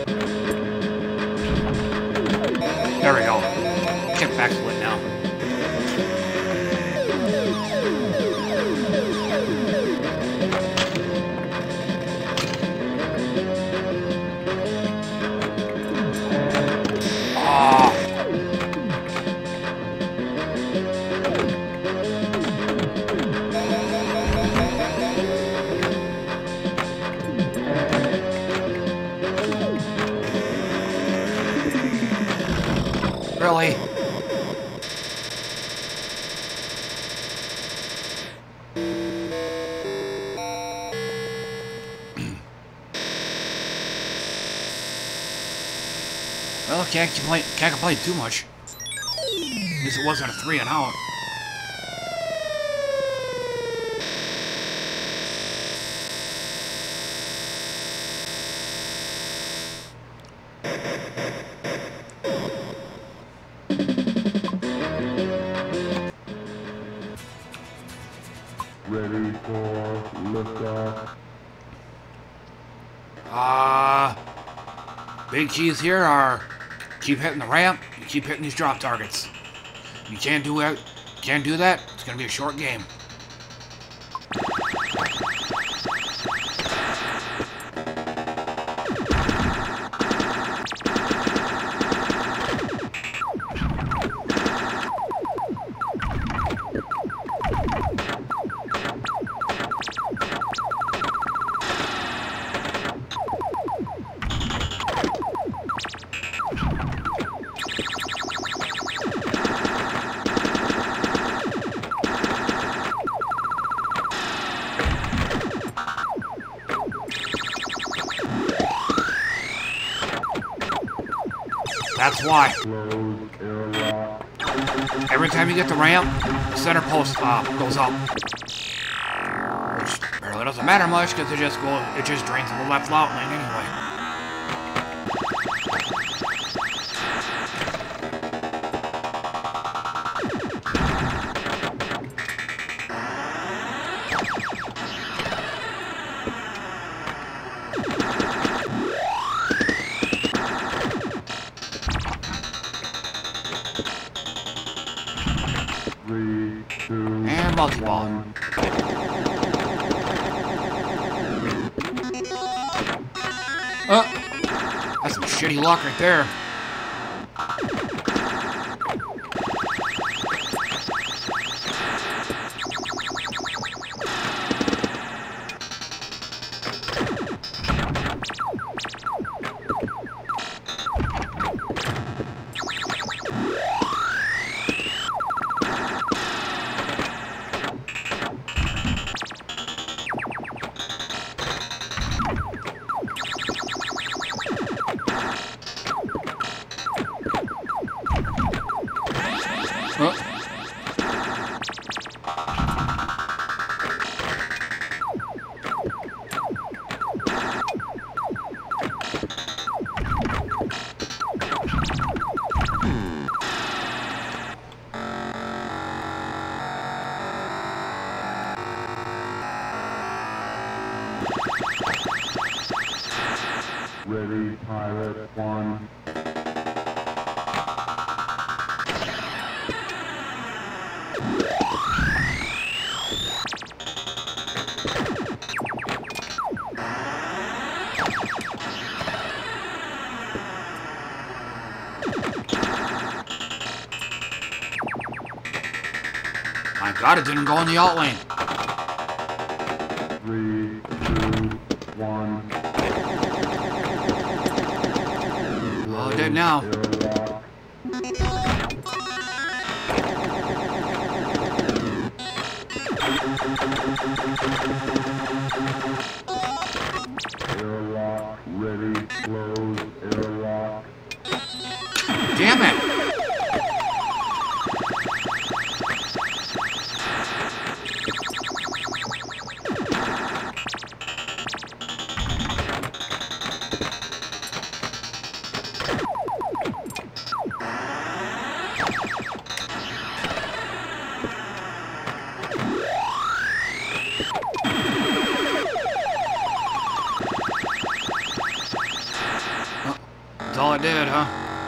Really? Well, can't complain, can't complain too much. At least it wasn't a three and out. Ready for liftoff. Uh, big keys here are keep hitting the ramp, you keep hitting these drop targets. You can't do it, can't do that, it's gonna be a short game. That's why. Every time you get the ramp, the center post uh, goes up. Which barely doesn't matter much because it just goes, it just drains the left out lane anyway. And multi-ball. Uh, that's some shitty luck right there. Ready, pilot one. My God, it didn't go in the alt lane. Three, two, one. Oh, it did now. Airlock, ready, close, airlock. Damn it! That's all it did, huh?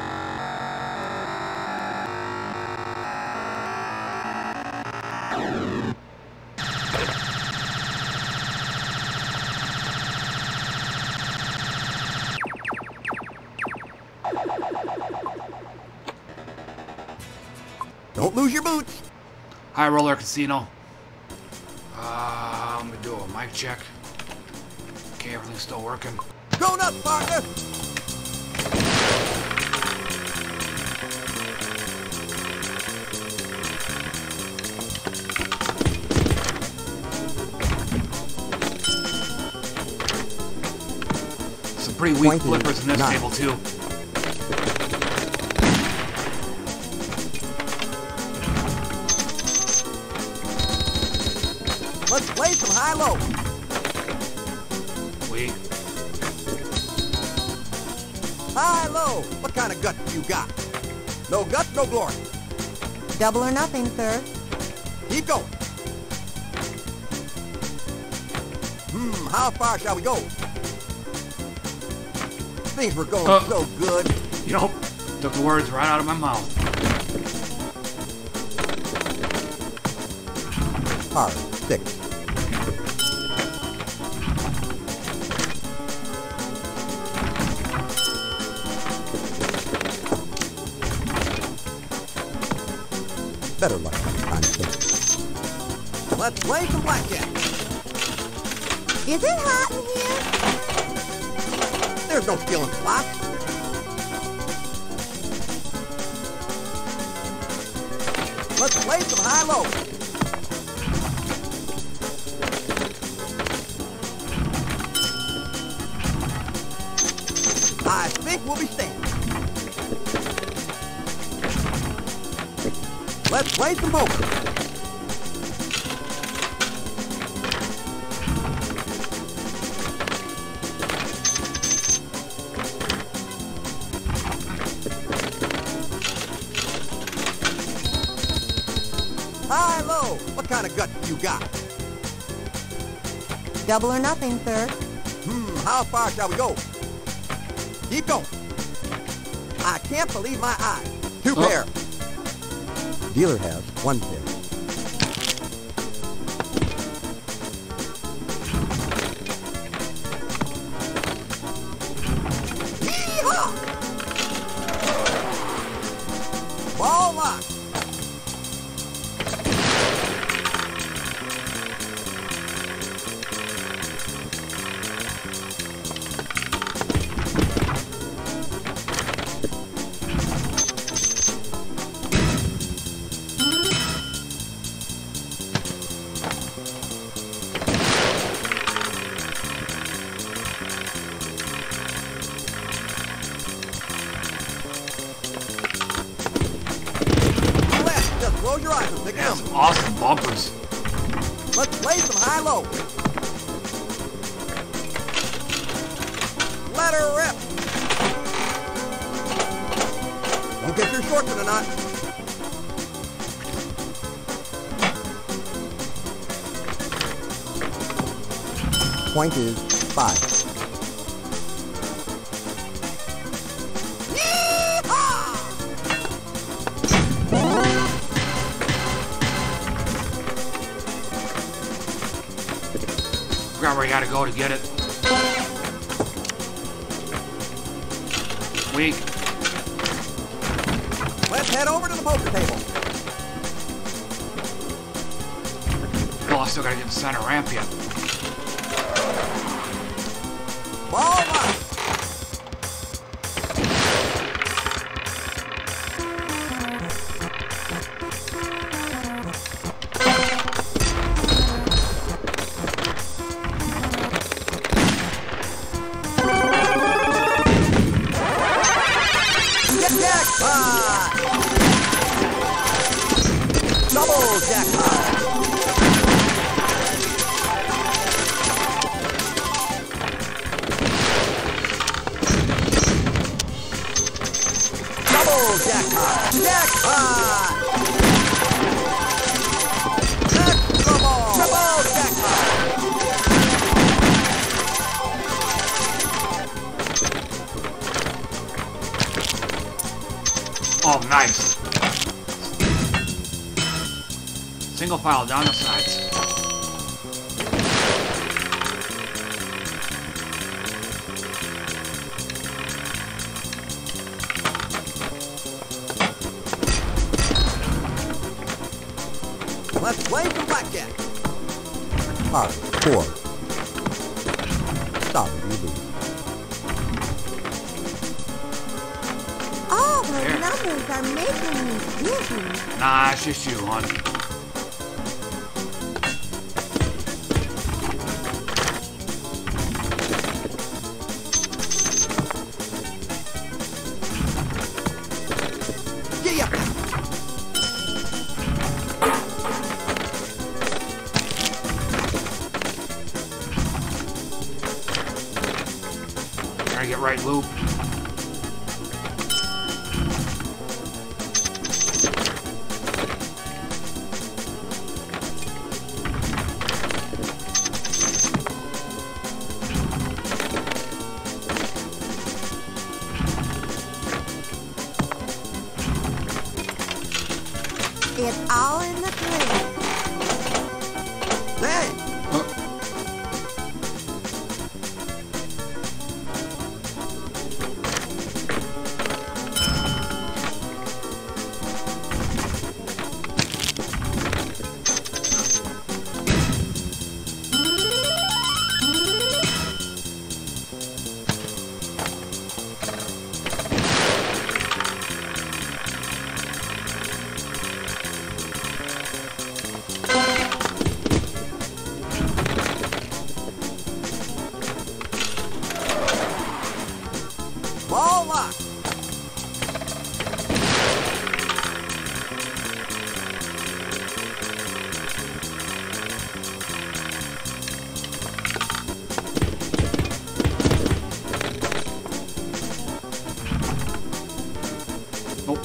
Don't lose your boots. High Roller Casino. Uh, I'm gonna do a mic check. Okay, everything's still working. Going up, partner. some pretty weak flippers in this nine. table, too. Let's play some high-low. We. High-low. What kind of guts you got? No guts, no glory. Double or nothing, sir. Keep going. Hmm, how far shall we go? Things were going uh, so good. You know, took the words right out of my mouth. Hard, six. Better luck on six. Let's play some blackjack. Is it hot in here? There's no stealing slots. Let's play some high-low. I think we'll be staying. Let's play some poker. High-low. What kind of guts you got? Double or nothing, sir. Hmm, how far shall we go? Keep going. I can't believe my eyes. Two oh. pair. Dealer has one pair. Yee-haw! Ball lock. Close your eyes and pick yeah, them. Awesome bumpers. Let's play some high-low. Let her rip. Don't get your shorts in a knot. Point is five. Where you gotta go to get it. Weak. Let's head over to the poker table. Oh, I still gotta get the center ramp yet. Ball lock. Double jackpot! Double jackpot! Jackpot! Extra ball! Triple jackpot! Oh, nice. Single file down the sides. Let's play some blackjack. Five, four. Sorry, you lose. All those numbers are making me dizzy. Nah, it's just you, hon. Gotta get right loop. It's all in the green. Dang! Ball lock. Nope.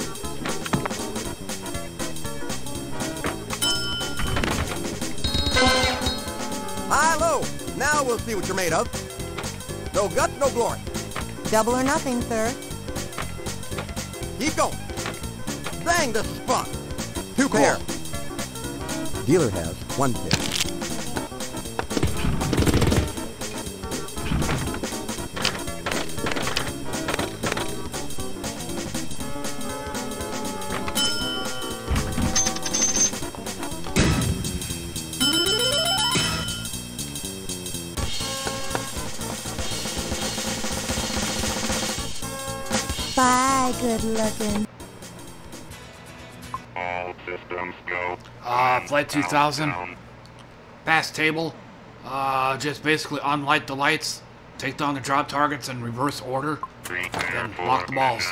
High low. Now we'll see what you're made of. No guts, no glory. Double or nothing, sir. Keep going. Dang, this is fun. Two pair. Dealer has one pair. Bye, good looking. All systems go. Uh, Flight two thousand. Fast table. Uh, just basically unlight the lights, take down the drop targets in reverse order, then block the balls.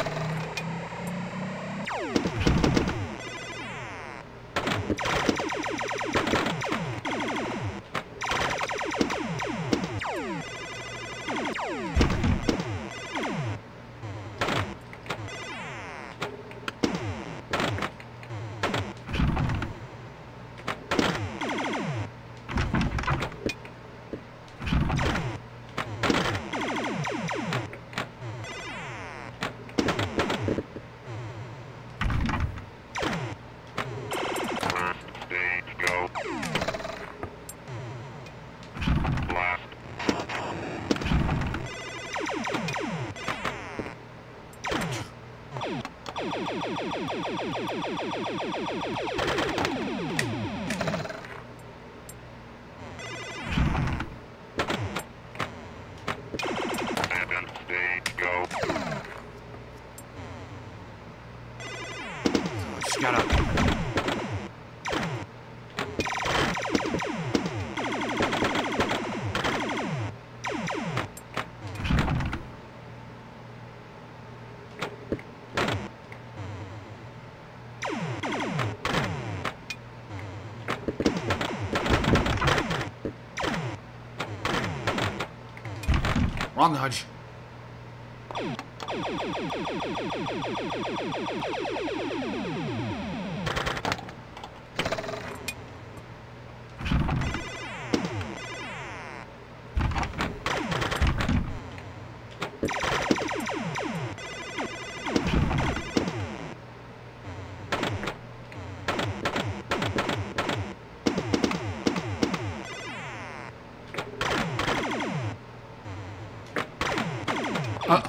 Got up. Wrong nudge. Uh.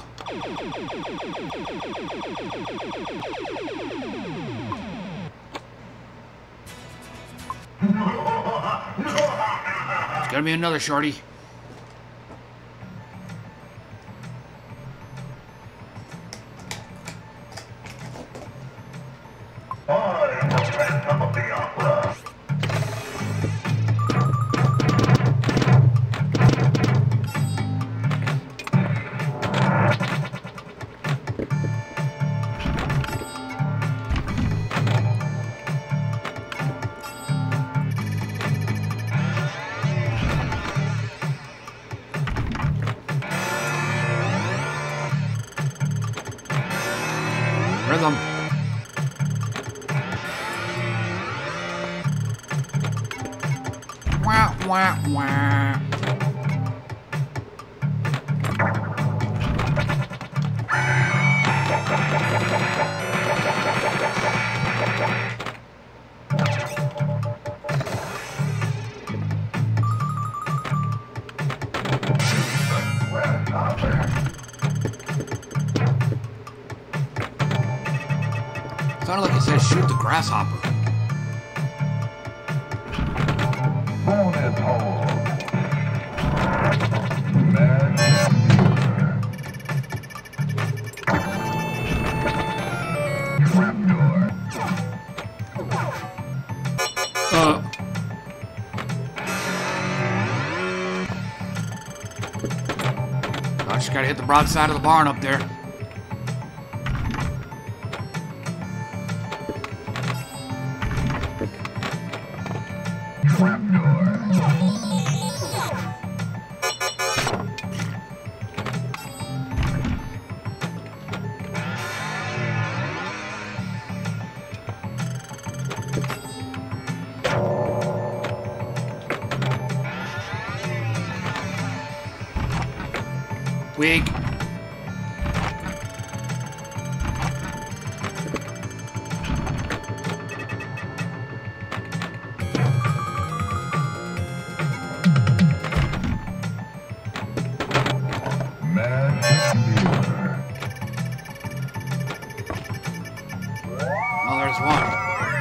It's gonna be another shorty. them. Wah, wah, wah. Sounded like it said shoot the grasshopper. Bonus hole. Uh. I just gotta hit the broadside of the barn up there. Weak. Oh, there's one.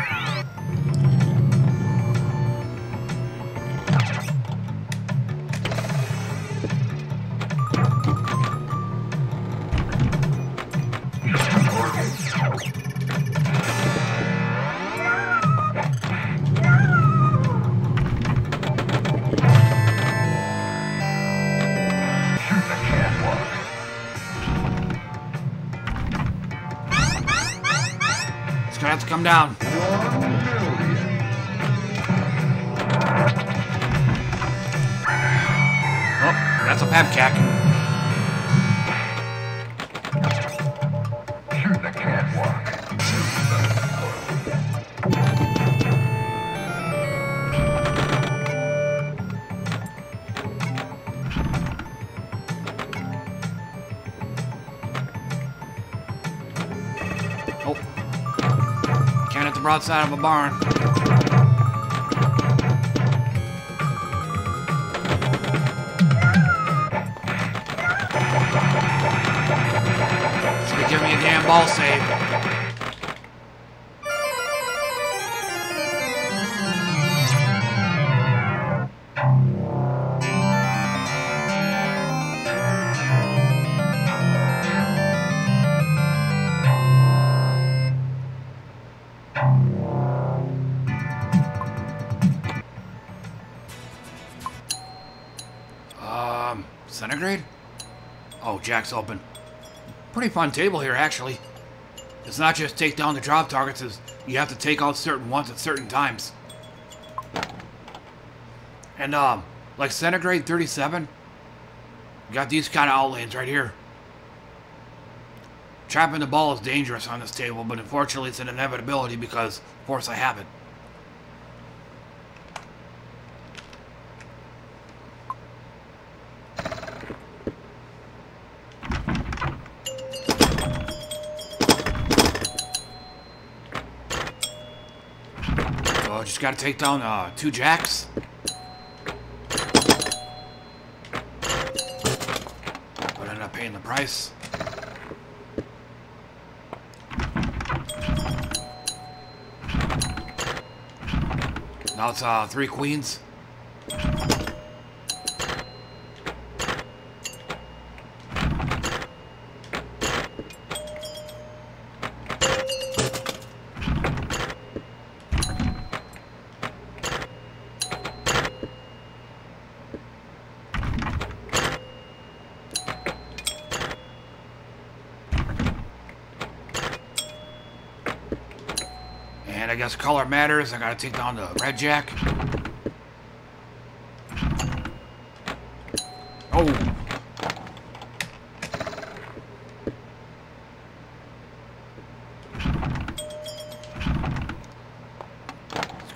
Gonna have to come down. Oh, that's a pepcack. Shoot the catwalk. Oh. Can't hit the broadside of a barn. Should have given me a damn ball save. Um, centigrade? Oh, Jack's open. Pretty fun table here, actually. It's not just take down the drop targets, it's, you have to take out certain ones at certain times. And, um, like centigrade thirty-seven, you got these kind of outlanes right here. Trapping the ball is dangerous on this table, but unfortunately it's an inevitability because, of course, I have it. So just gotta take down uh, two jacks. But end up paying the price. Now it's uh, three queens. And I guess color matters. I gotta take down the red jack. Oh.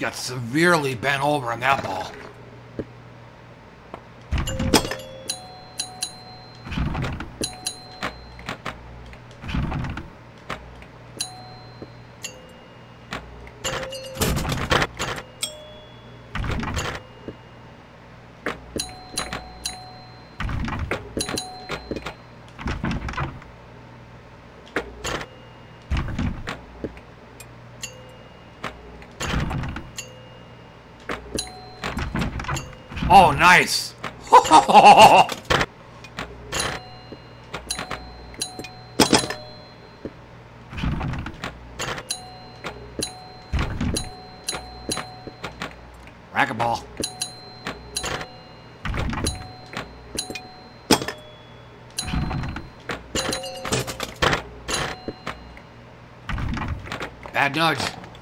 got severely bent over on that ball. Oh, nice! Racquetball. Bad nudge.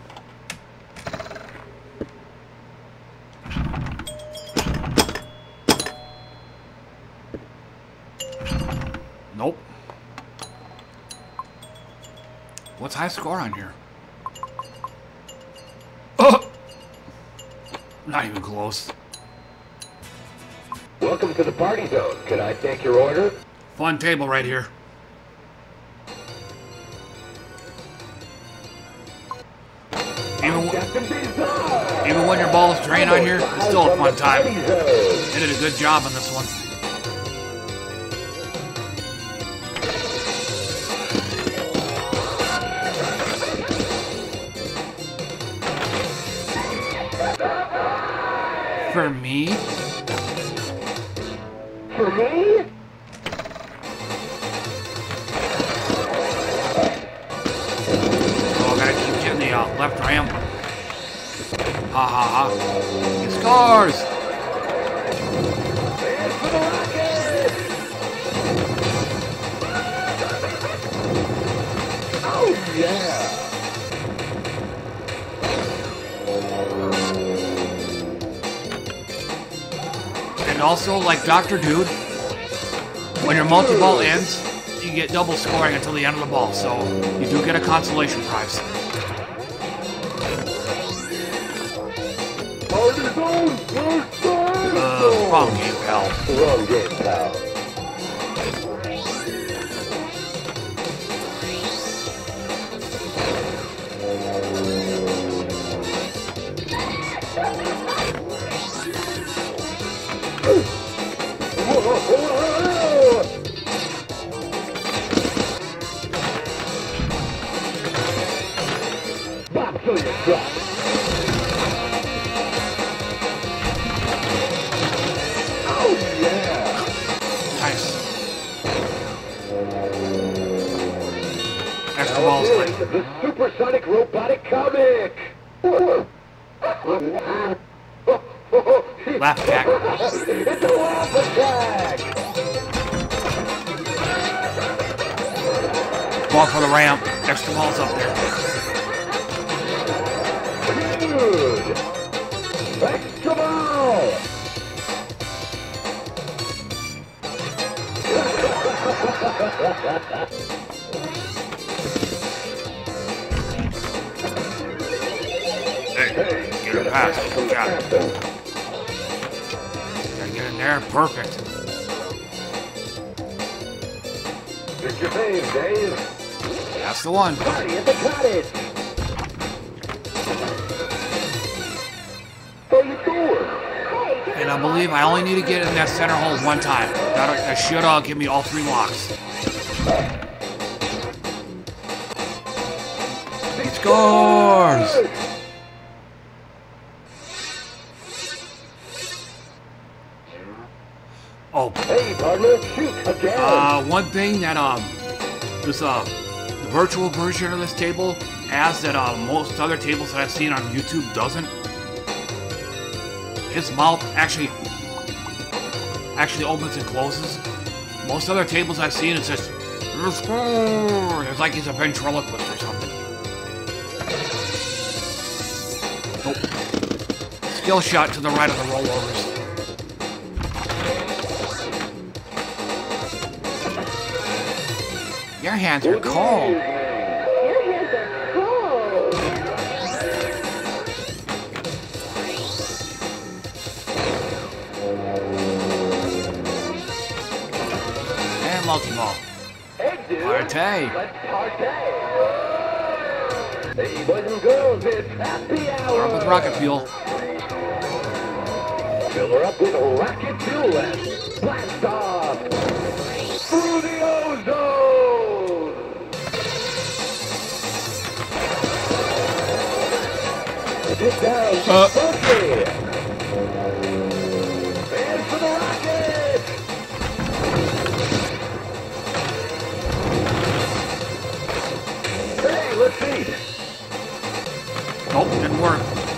Nope. What's high score on here? Oh! Not even close. Welcome to the party zone. Can I take your order? Fun table right here. Even, even when your ball is drained on here, it's still a fun time. They did a good job on this one. For me? For me? Oh, I gotta keep getting the uh, left ram. Ha ha ha. He scores! Oh, yeah! And also, like Doctor Dude, when your multi-ball ends, you get double scoring until the end of the ball, so you do get a consolation prize. Uh, wrong game, pal. Wrong game, pal. Bob, kill your truck. Oh, yeah. Nice. Extra balls, Now like. the supersonic robotic comic. Laugh attack. It's a laugh attack. Ball for the ramp. Extra balls up there. Dude. Extra ball. Hey, get it past. Good job. Gotta get in there. Perfect. It's your name, Dave. That's the one. Party at the cottage. How you doing? And I believe I only need to get in that center hole one time. That, that should uh, give me all three locks. He scores! Oh. Hey, partner, shoot again. Uh, one thing that um, this uh, the virtual version of this table has that uh, most other tables that I've seen on YouTube doesn't. His mouth actually actually opens and closes. Most other tables I've seen, it's just it's like he's a ventriloquist or something. Oh. Skill shot to the right of the rollovers. Your hands are cold. Your hands are cold. and multi-ball. Hey, dude. Partay. Let's partay. Hey, boys and girls, it's happy hour. Fill her up with rocket fuel. Fill her up with rocket fuel and blast off through the ozone. Get down, uh. Funky. And for the rocket. Hey, let's see. Nope, didn't work.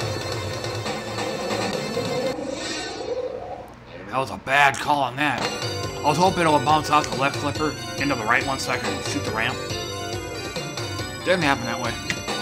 That was a bad call on that. I was hoping it would bounce off the left flipper into the right one so I could shoot the ramp. Didn't happen that way.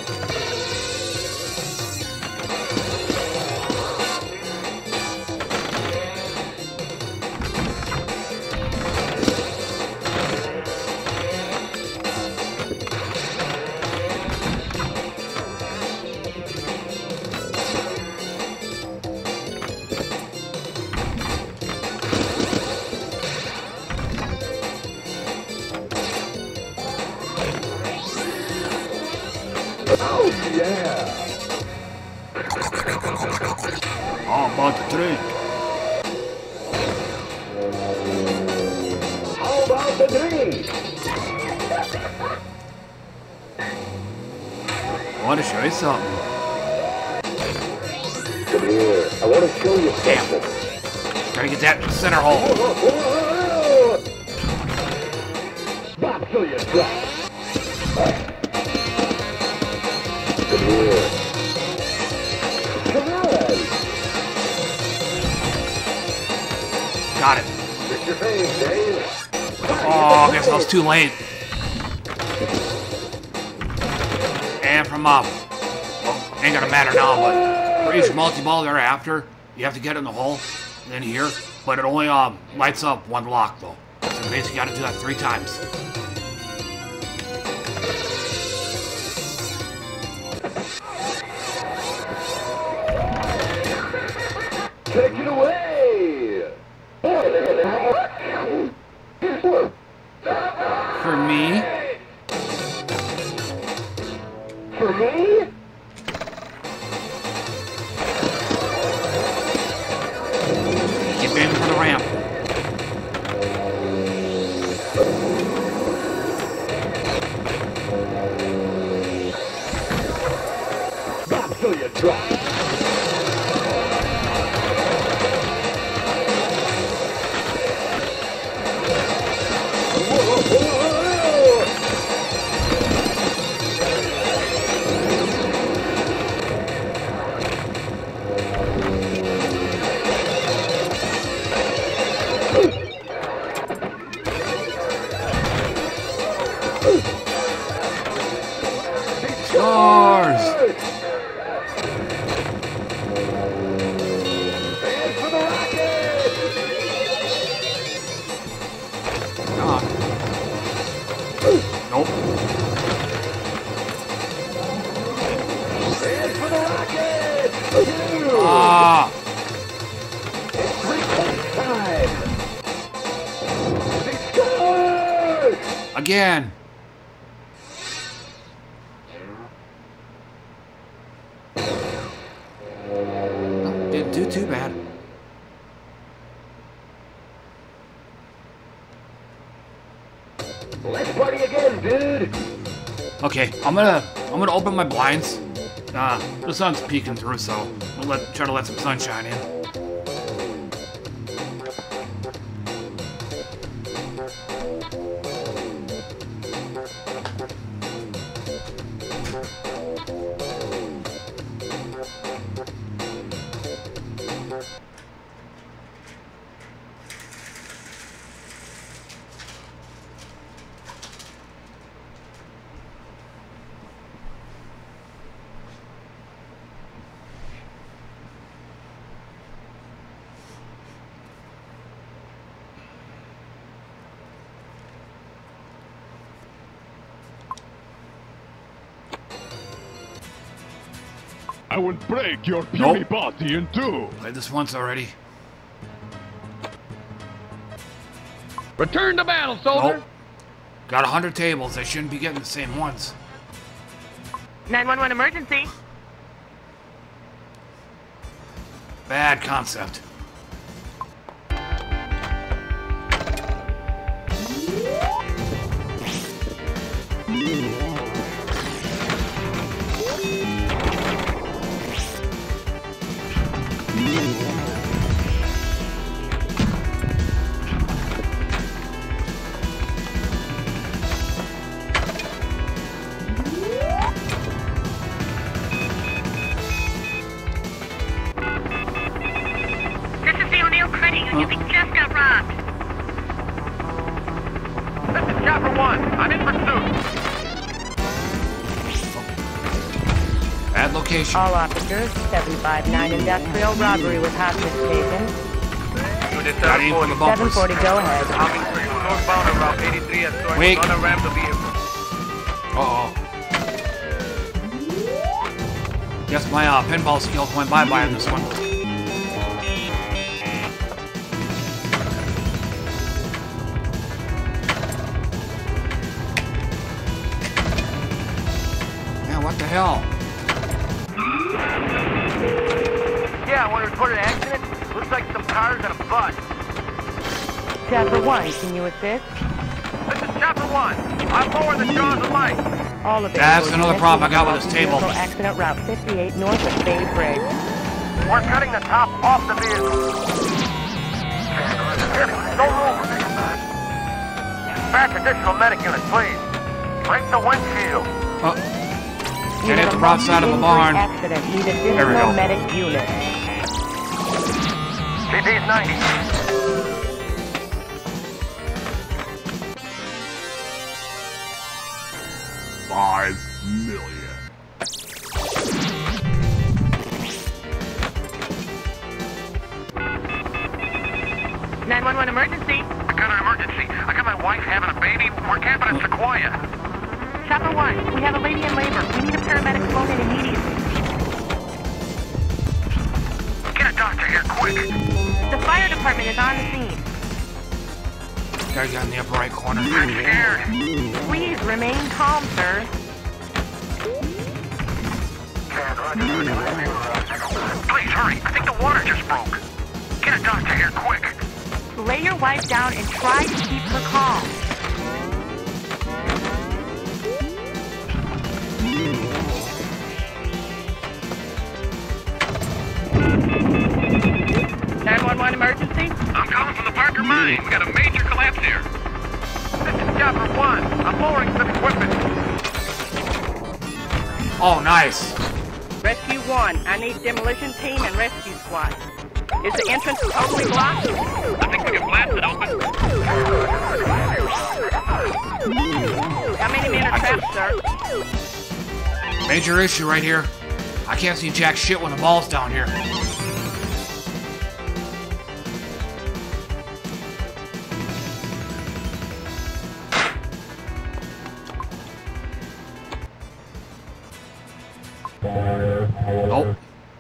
Oh, about the tree. How about the tree? I want to show you something. Come here. I want to show you something. Gotta get that in the center hole. Bop till you drop. Come here. Come on. Got it. Fix your face, Dave. Oh, I guess I was too late. And from up. Well, ain't gonna matter now, but for each multi-ball thereafter, you have to get in the hole, and then here, but it only um, lights up one lock though. So you basically gotta do that three times. Take it away! For me? For me? Keep aiming for the ramp. Stop till you drop. Stars! And for the rocket! Come on. Nope. And for the rocket! Ah! It's three-point time! They scored! Again! Didn't do too bad. Let's party again, dude! Okay, I'm gonna I'm gonna open my blinds. Uh, the sun's peeking through, so we'll let try to let some sunshine in. I will break your puny Nope. body in two. Played this once already. Return to battle, soldier. Nope. Got a hundred tables. They shouldn't be getting the same ones. nine one one emergency. Bad concept. All officers, seven five nine industrial robbery with hostage taken. seven forty, go ahead. Northbound around eighty-three and toward Wait. on a ramp the vehicle. Uh-oh. Guess my uh, pinball skills went bye-bye on this one. Man, what the hell? Yeah, I want to report an accident. Looks like some cars and a bus. Chopper one, can you assist? This is Chopper one. I'm lowering the jaws of light. All of it. That's another problem I got with this table. Accident route fifty-eight north of Bay Bridge. We're cutting the top off the vehicle. Don't move. Dispatch additional medic units, please. Break the windshield. Uh, Get hit the broadside of the barn. Accident. Need There we go. additional medic unit. C P's ninety. Five million. nine one one emergency. I got an emergency. I got my wife having a baby. We're camping in Sequoia. Chopper one, we have a lady in labor. We need a paramedic flown in immediately. Get a doctor here, quick. The fire department is on the scene. Guy got in the upper right corner. I'm scared. Please remain calm, sir. Please hurry. I think the water just broke. Get a doctor here, quick. Lay your wife down and try to keep her calm. nine one one emergency? I'm calling from the Parker mine. We got a major collapse here. This is Chopper one. I'm lowering some equipment. Oh, nice. Rescue one, I need demolition team and rescue squad. Is the entrance totally blocked? I think we can blast it open. How many men are trapped, sir? Major issue right here. I can't see jack shit when the ball's down here. Nope.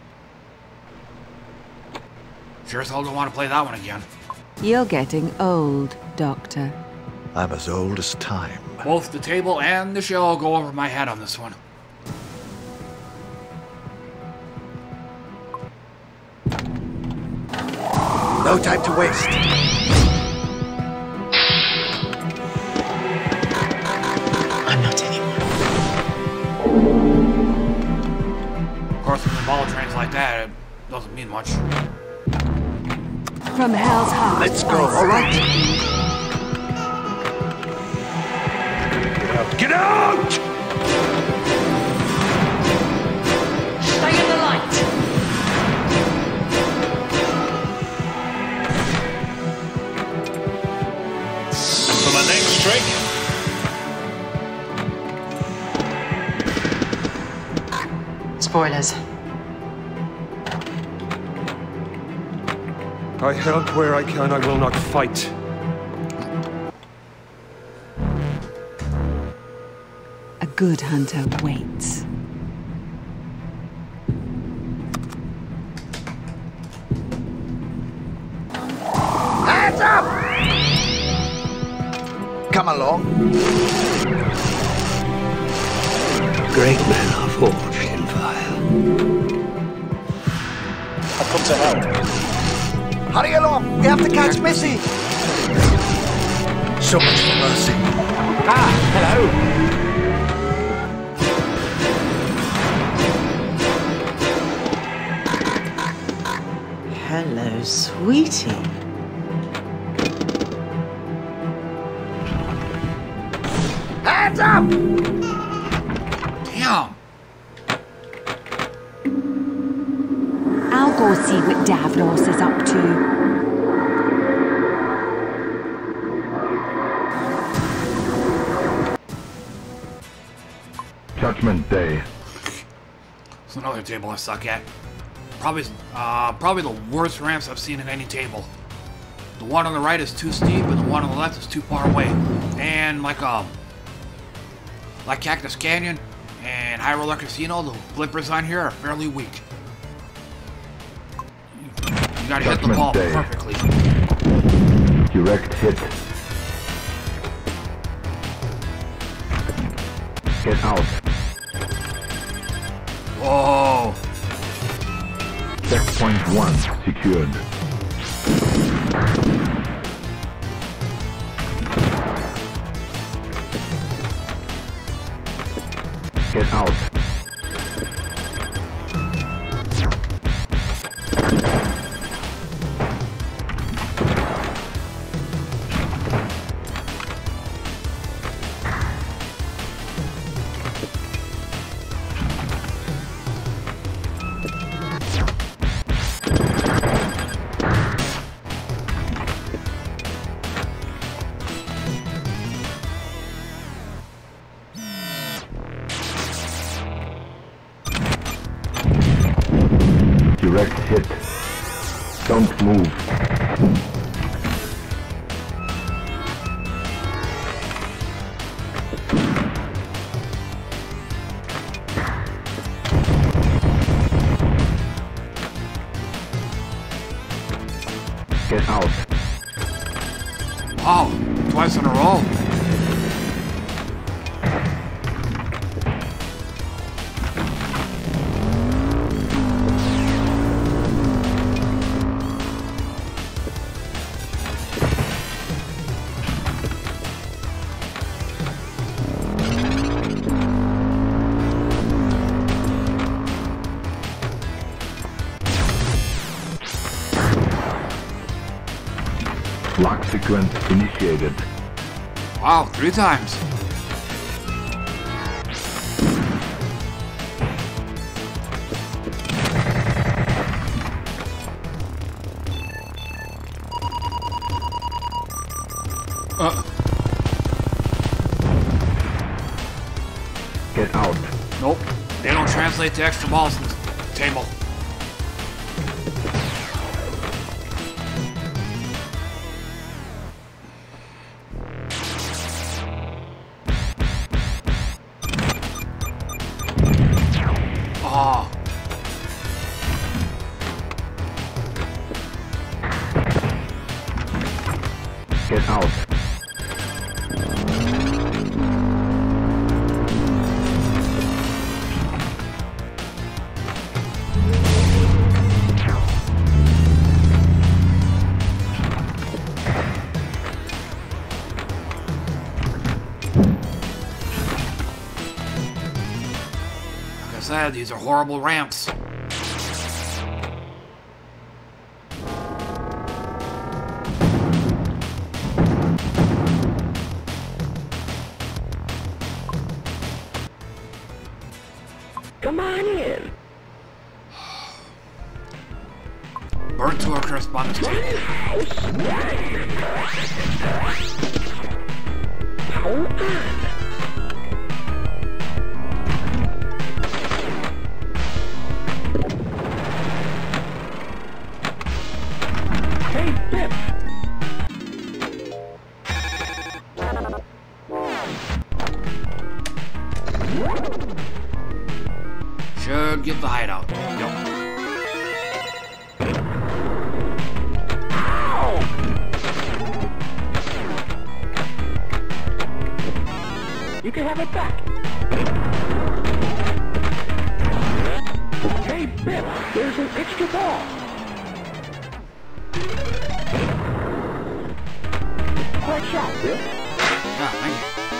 Sure as hell don't want to play that one again. You're getting old, Doctor. I'm as old as time. Both the table and the show go over my head on this one. No time to waste. I'm not anyone. Of course, when the ball trains like that, it doesn't mean much. From Hell's Heart. Let's go, all right? Get out! Stay in the light. For my next trick, Spoilers. I help where I can, I will not fight. A good hunter waits. Hands up! come along. Great men are forged in fire. I've come to help. Hurry along! We have to catch Missy! So much for mercy. Ah, hello. Hello, sweetie. Hands up! Damn. I'll go see what Davros is up to. Judgment Day. It's another table I suck at. Probably, uh, probably the worst ramps I've seen in any table. The one on the right is too steep, and the one on the left is too far away. And like um, like Cactus Canyon and High Roller Casino, the blippers on here are fairly weak. You gotta hit the ball Day. perfectly. Direct hit. Get out. Whoa. Checkpoint one secured. Get out. Direct hit. Don't move. Get out. Wow, twice in a row. Lock sequence initiated. Wow, three times. Uh. Get out. Nope, they don't translate to extra balls in this table. Oh. Get out. Like I said, these are horrible ramps. Come on in. Burn to a crisp on this table. Hold on. Hey, Pip. Should give the hideout. Yep. can have it back. Hey, Biff, there's an extra ball. Great shot, Biff. Yeah, thank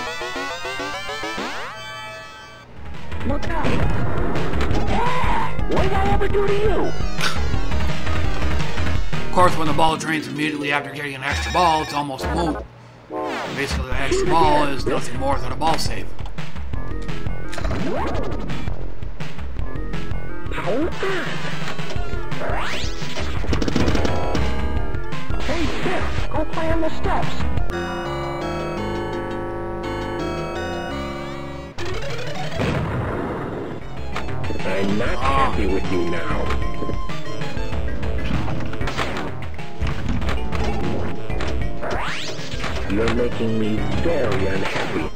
you. Look out. Yeah! What did I ever do to you? Of course, when the ball drains immediately after getting an extra ball, it's almost moot. Basically, the extra ball is nothing more than a ball save. Power on. Hey, Biff, go play on the steps. I'm not happy with you now. You're making me very unhappy.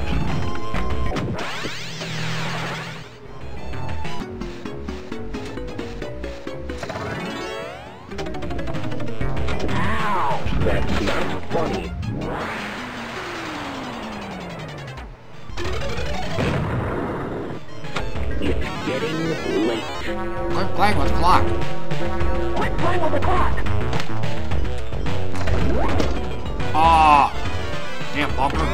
Ow! That's not funny. It's getting late. Quit playing with the clock. Quit playing with the clock! Ah, damn bumper.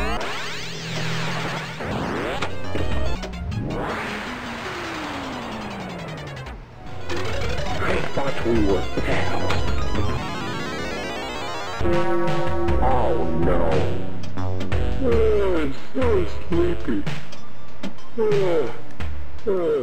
I thought we were pals. Oh no. Oh, I'm so sleepy. Oh, oh.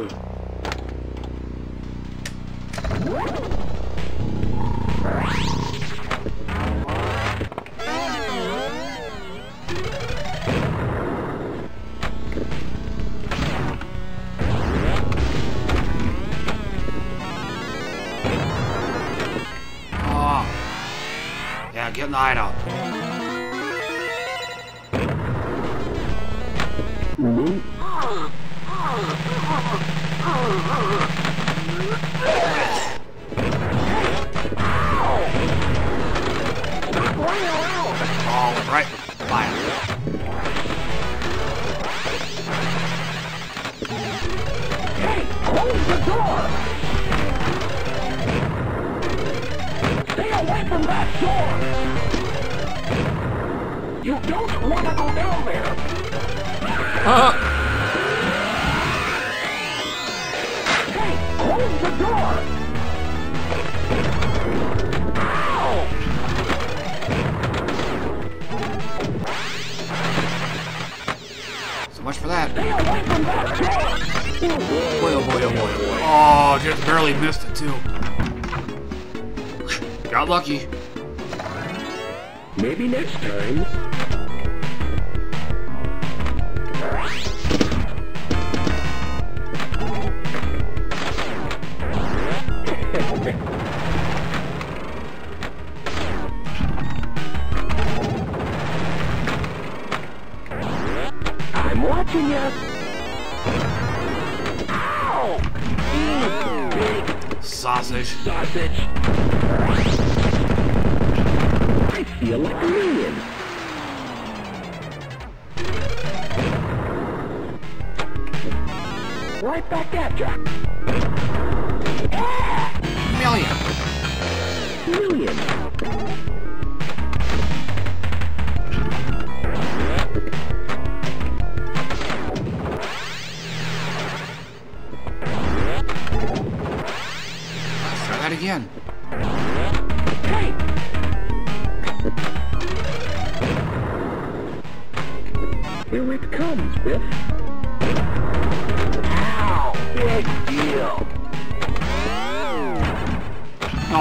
Get in the hideout. Mm-hmm. All right, fire. Hey, close the door! Stay away from that door! You don't want to go down there! Uh-huh. Hey, close the door! Ow! So much for that. Stay away from that door! Boy, oh boy, oh boy. Oh, just barely missed it too. Got lucky. Maybe next time. I'm watching you. Ow! Mm, big sausage. Sausage. I feel like a million. Right back at ya. Ah! Million. Million. Let's try that again. Hey! Here it comes, Biff. Ow! Big deal. No.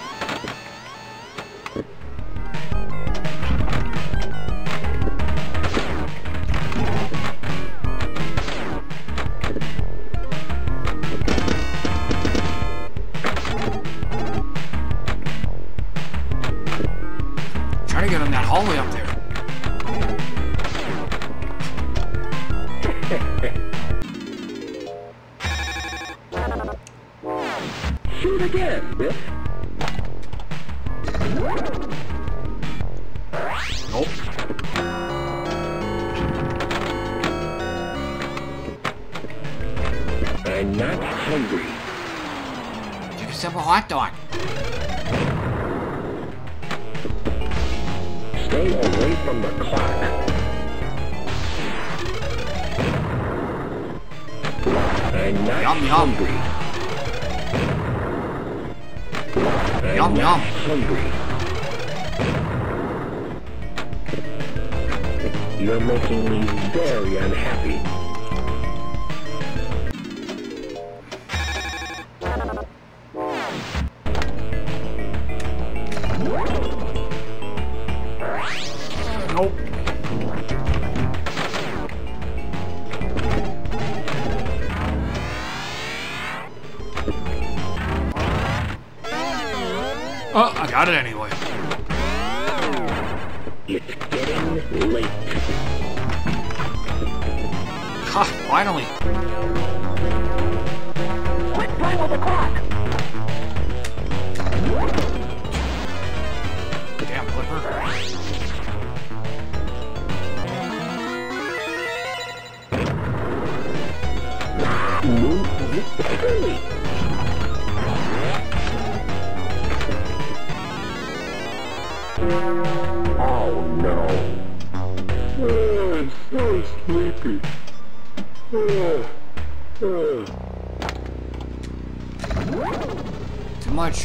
Try to get in that hallway up there. Shoot again, Biff. Nope. not hungry. Take a simple hot dog. Stay away from the clock. I'm not yum, yum. hungry. I'm yum, not yum. hungry. You're making me very unhappy. Nope. Oh, I got it anyway. It's getting late. Ha, finally. Quit playing with the clock. Damn Clipper. Oh no. Oh, I'm so sleepy. Oh, oh. Too much.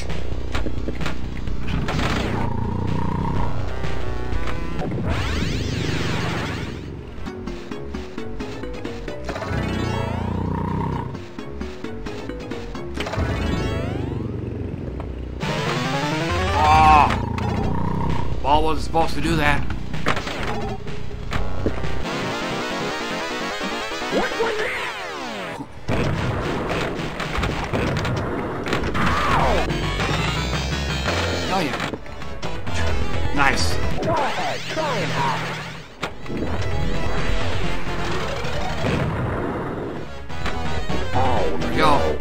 Ball wasn't supposed to do that. What was that? Oh yeah. Nice. Go ahead, try it out. Oh, there we go.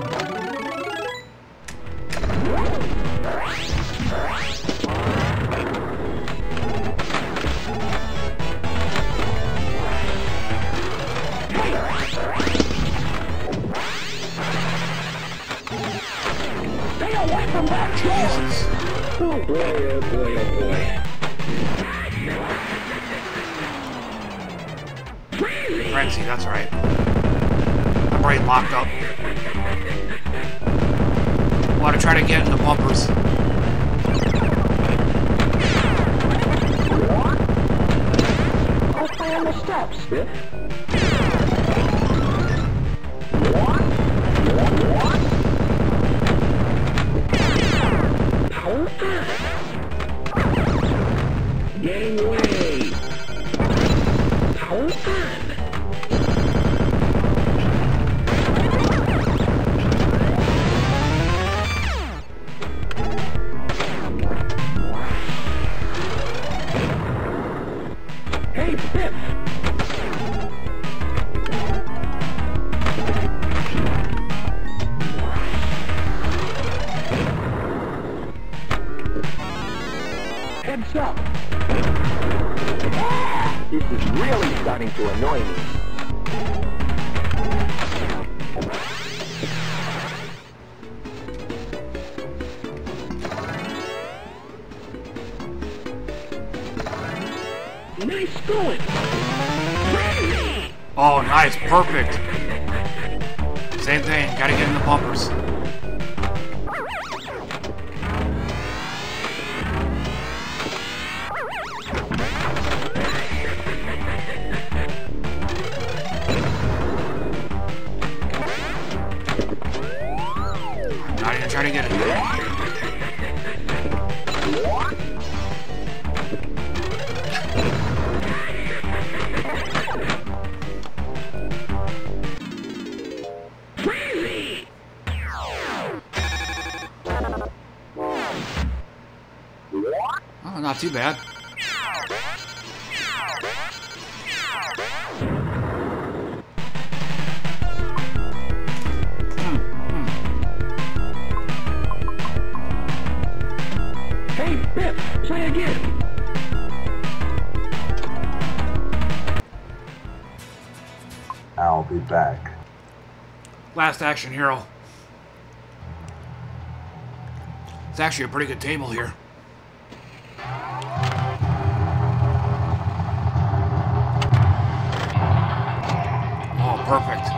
Jesus. Oh boy, oh boy, oh boy. Frenzy, that's right. I'm right locked up. Want to try to get in the bumpers. I'll play on the steps. Yeah. Getting away. Power on. Hey, Pip. Heads up. This is really starting to annoy me. Nice going. Oh, nice. Perfect. Same thing. Gotta get in the bumpers. Not even trying to get it. Oh, not too bad. Hmm, hmm. Hey, Pip, play again. I'll be back. Last Action Hero. It's actually a pretty good table here. Oh, perfect.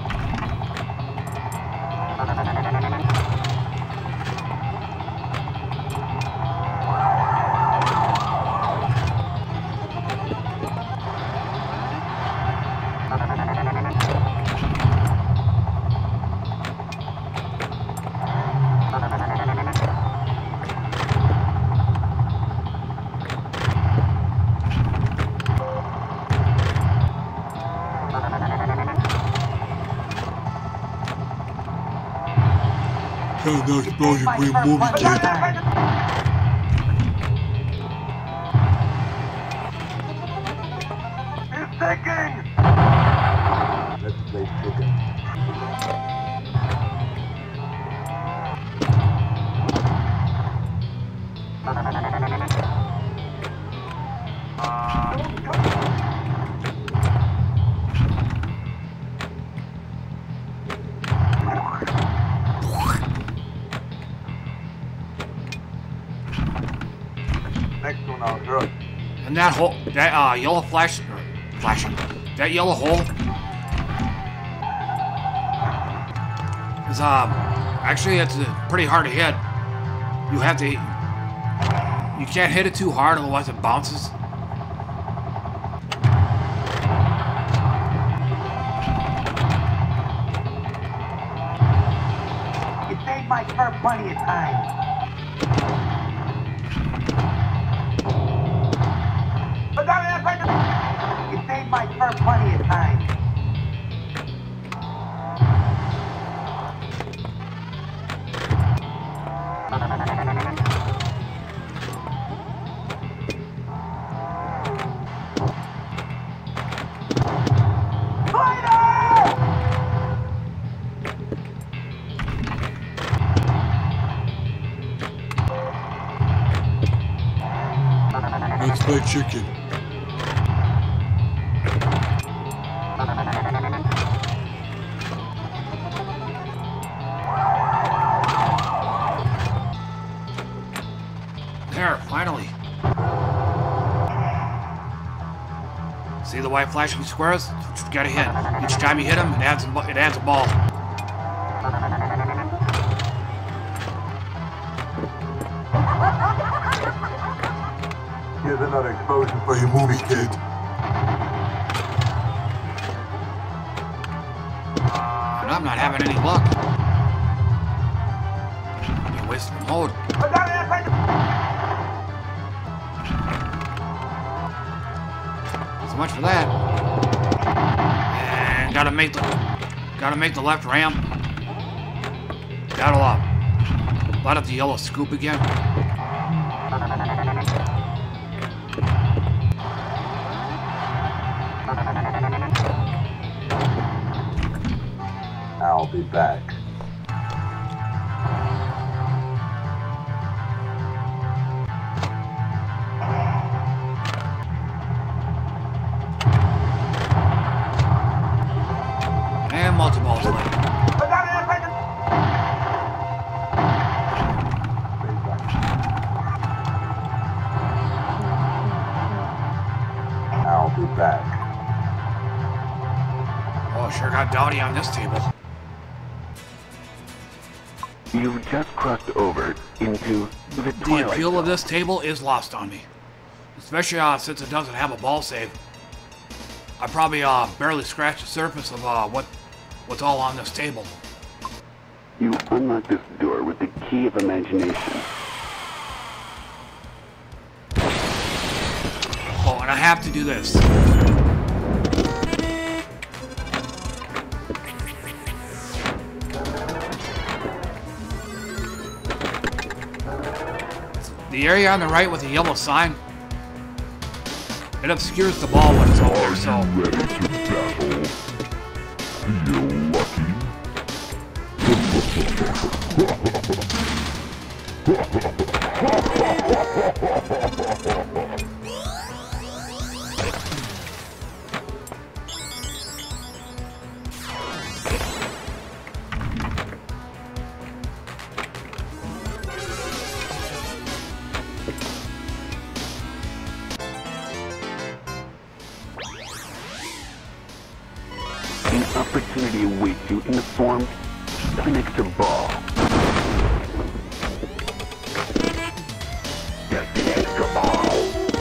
Oh, no explosion for your movie, kid. It's taking! Let's play chicken. Next one out, good. And that hole, that uh, yellow flash, flashing, that yellow hole is um, actually it's uh, pretty hard to hit. You have to, you can't hit it too hard, otherwise it bounces. You saved my fur plenty of time. You saved my fur plenty of time. Let's play chicken. There, finally. See the white flashing squares? That's what you gotta hit. Each time you hit them, it adds a, it adds a ball. Here's another explosion For your movie, kid. And I'm not having any luck. You're wasting the mode. So much for that. And gotta make the gotta make the left ramp. That'll up. Light up the yellow scoop again. I'll be back. And multi-ball's lit. I'll be back. Oh, sure got dowdy on this table. You've just crossed over into the The twilight appeal of zone. this table is lost on me. Especially uh, since it doesn't have a ball save. I probably uh, barely scratched the surface of uh, what what's all on this table. You unlock this door with the key of imagination. Oh, and I have to do this. The area on the right with the yellow sign, it obscures the ball when it's over there, so... Are you ready to battle? Feel lucky? opportunity awaits you in the form of an extra ball. Just an extra ball.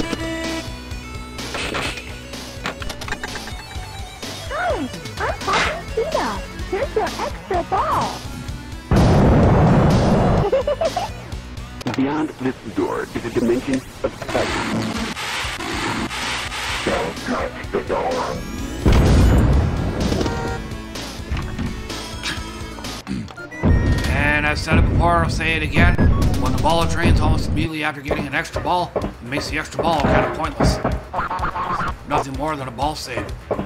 Hi, I'm Poppy Cheetah. Here's your extra ball. Beyond this door is a dimension of sight. Don't touch the door. And I've said it before, I'll say it again. When the ball drains almost immediately after getting an extra ball, it makes the extra ball kind of pointless. Nothing more than a ball save.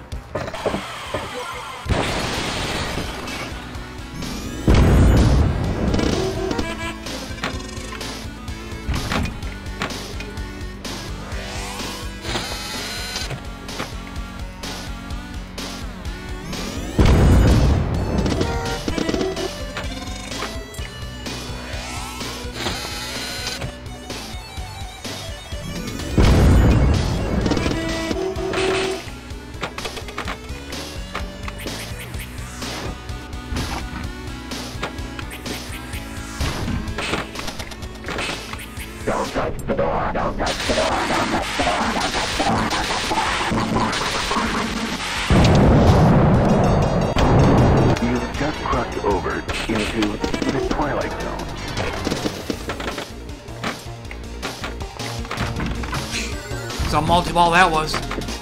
Some multi-ball that was.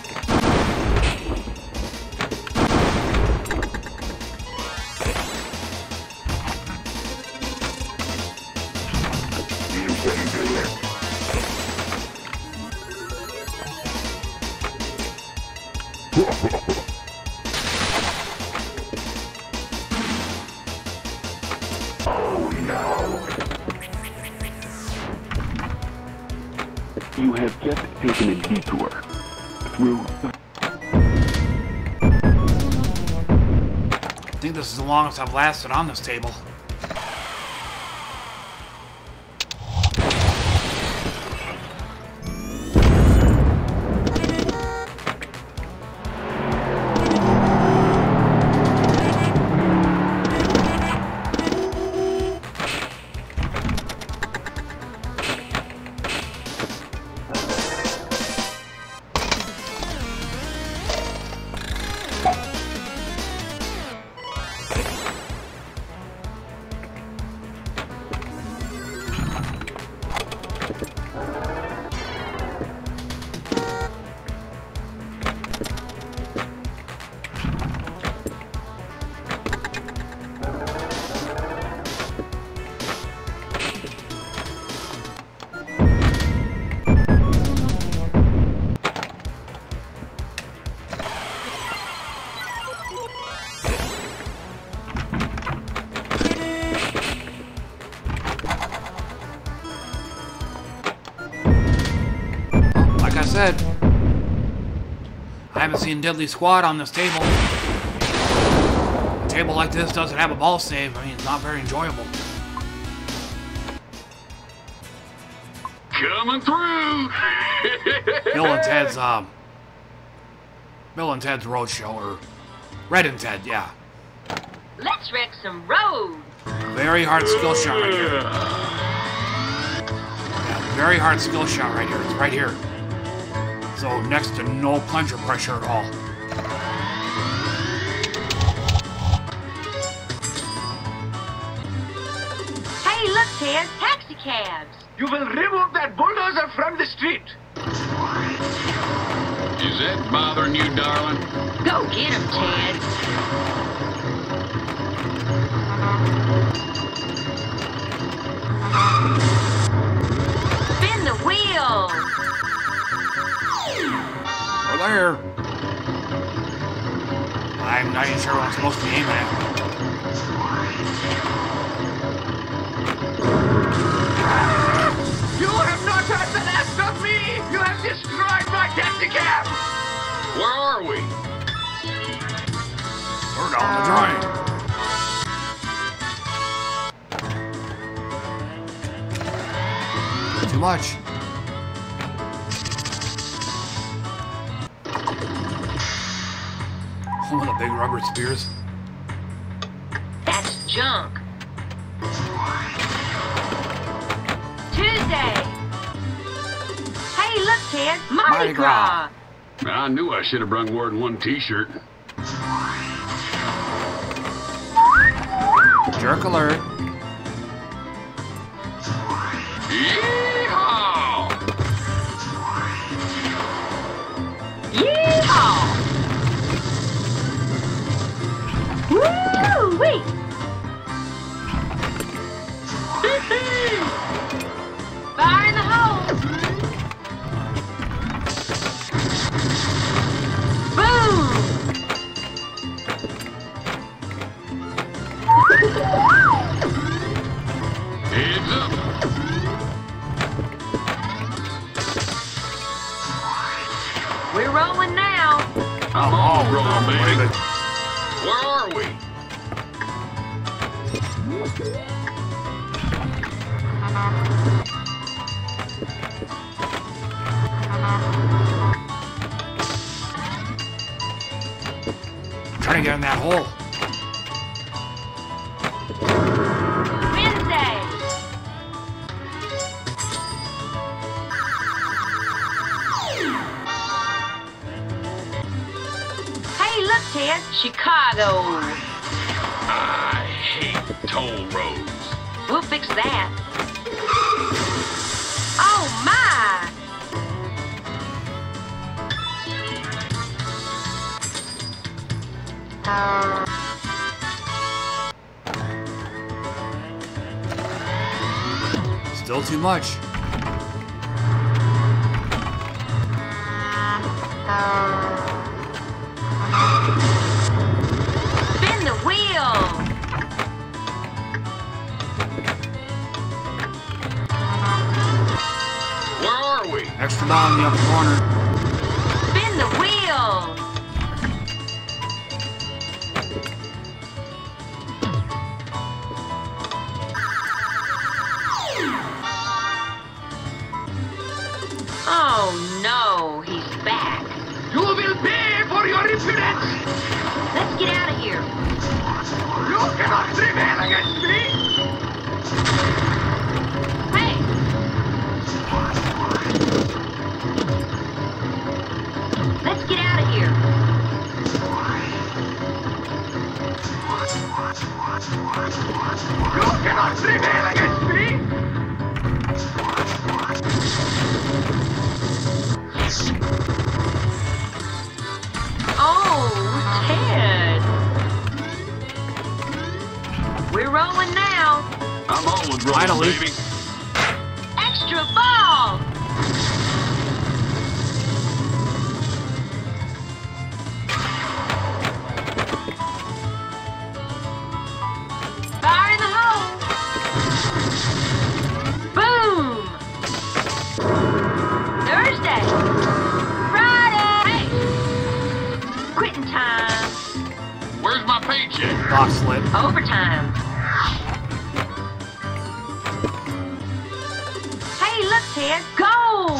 You have just taken a detour through the... I think this is the longest I've lasted on this table. I haven't seen Deadly Squad on this table. A table like this doesn't have a ball save. I mean, it's not very enjoyable. Coming through! Bill and Ted's, um... Bill and Ted's Roadshow, or... Red and Ted, yeah. Let's wreck some road. Very hard skill shot right here. Yeah, very hard skill shot right here. It's right here. So next to no plunger pressure at all. Hey, look, Ted, taxi cabs. You will remove that bulldozer from the street. Is that bothering you, darling? Go get him, Ted. Spin the wheel. Over there. I'm not even sure what I'm supposed to be aiming at. You have not had the last of me! You have destroyed my taxi cab! Where are we? We're down the drain. Too much. Oh, the big rubber spears. That's junk. Tuesday. Hey, look, Ted. Mardi, Mardi Gras. Gras. I knew I should have brung more than one T-shirt. Jerk alert. Yeehaw! Yeehaw! Woo-wee! Fire in the hole! Boom! Heads up! We're rolling now. I'm all rolling, baby. Where are we? Trying to get in that hole. Wednesday. Hey, look, Ted. Chicago. I hate toll roads. We'll fix that. Oh, my. Uh... Still too much. Spin the wheel. Where are we? Extra ball in the upper corner. Spin the wheel. Oh no, he's back. You will pay for your impudence! Let's get out of here. You cannot prevail against me! Hey! Let's get out of here. You cannot prevail against me! Oh, Ted. We're rolling now. I'm always rolling, Finally. baby. Extra ball. Fire in the hole. Boom. Thursday. Friday. Hey. Quitting time. Where's my paycheck? Box slip. Overtime. Hey, look, Ted. Goal.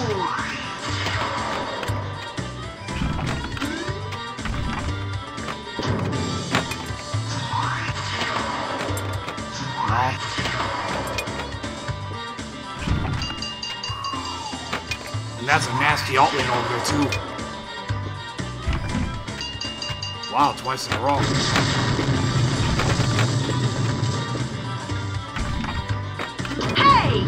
No. And that's a nasty alt lane over there, too. Wow, twice in a row. Hey!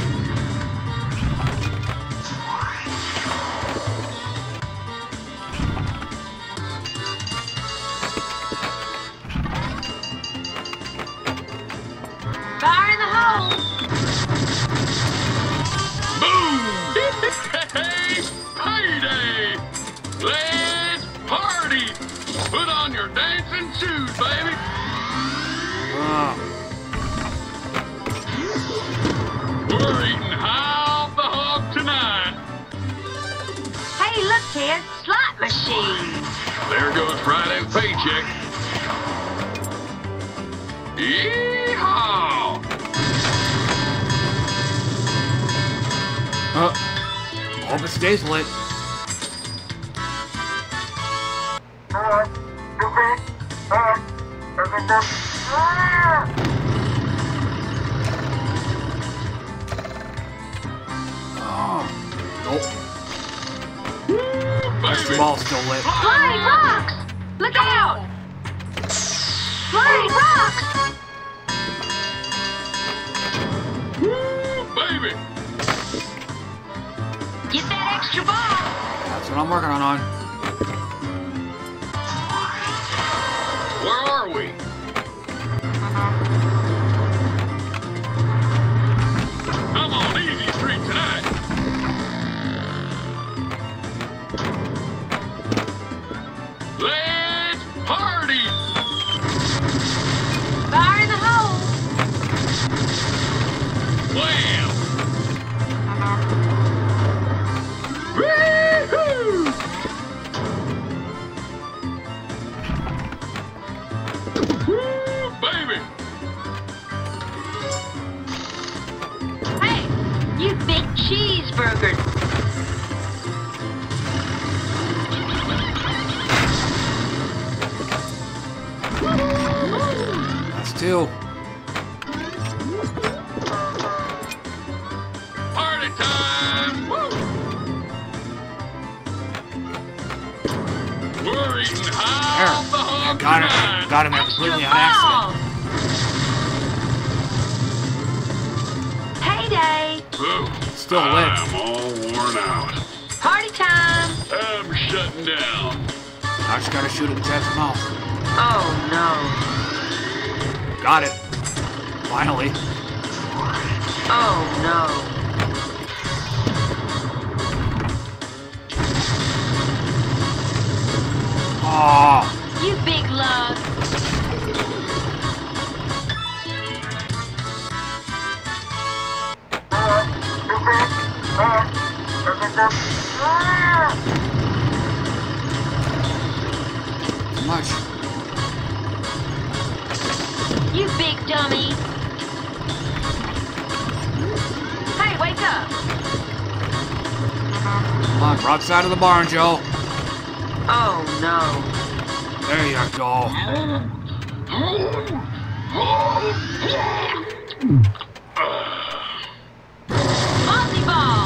Fire in the hole. Boom! Hey, payday! Let's party! Put on your dancing shoes, baby! Uh, We're eating high off the hog tonight. Hey, look, Ted. Slot machine. There goes Friday's paycheck. Yeehaw! uh, hope it stays lit. Oh, nope. Extra ball's still lit. Flying rocks! Look out! Flying rocks! Baby! Get that extra ball! That's what I'm working on. on. Where are we? Come on, easy street tonight. Let's party! Fire in the hole! Wham! Woo-hoo! Baby! Hey, you big cheeseburger! That's two. Party time! Woo! We're eating high There. off the hog Got him. tonight. Got him there completely on accident. Payday! Ooh, Still lit. I'm all worn out. Party time! I'm shutting down. I just gotta shoot at the cat's mouth. Oh no. Got it. Finally. Oh no. Oh, You big lug! too much. You big dummy! Hey, wake up! Come on, rock side of the barn, Joe. Oh no. There you go. Monty ball!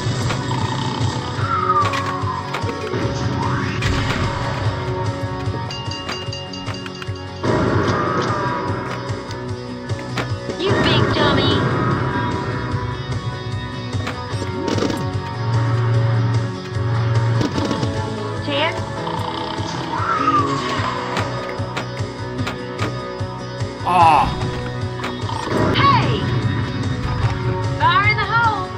You big dummy! Ted? Oh, Hey! Fire in the hole!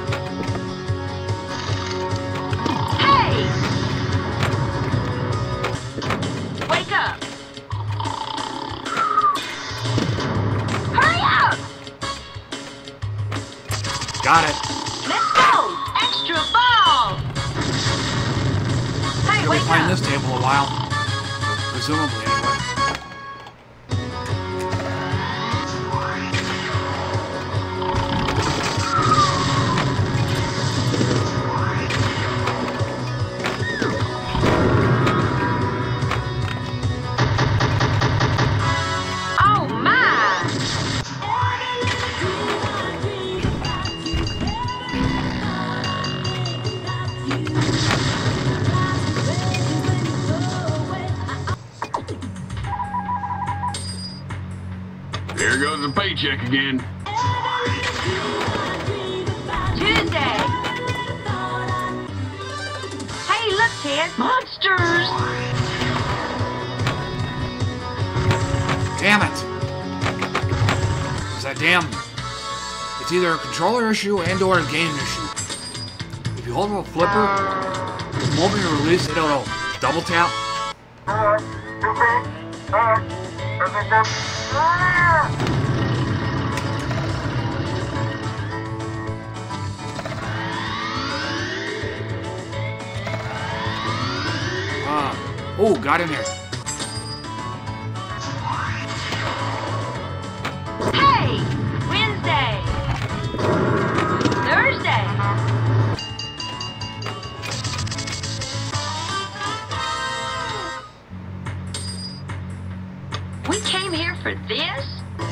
Hey! Wake up! Hurry up! got it. Let's go! Extra ball! Hey, Gonna be wake playing up! this table a while. Presumably, anyway. Oh my! Here goes the paycheck again. Tuesday! Hey, look, Ted! Monsters! Damn it. It's that damn... It's either a controller issue and or a game issue. If you hold up a flipper, the moment you release it, it'll double tap. Ah. Oh, got in there. Hey! Wednesday! Thursday! We came here for this?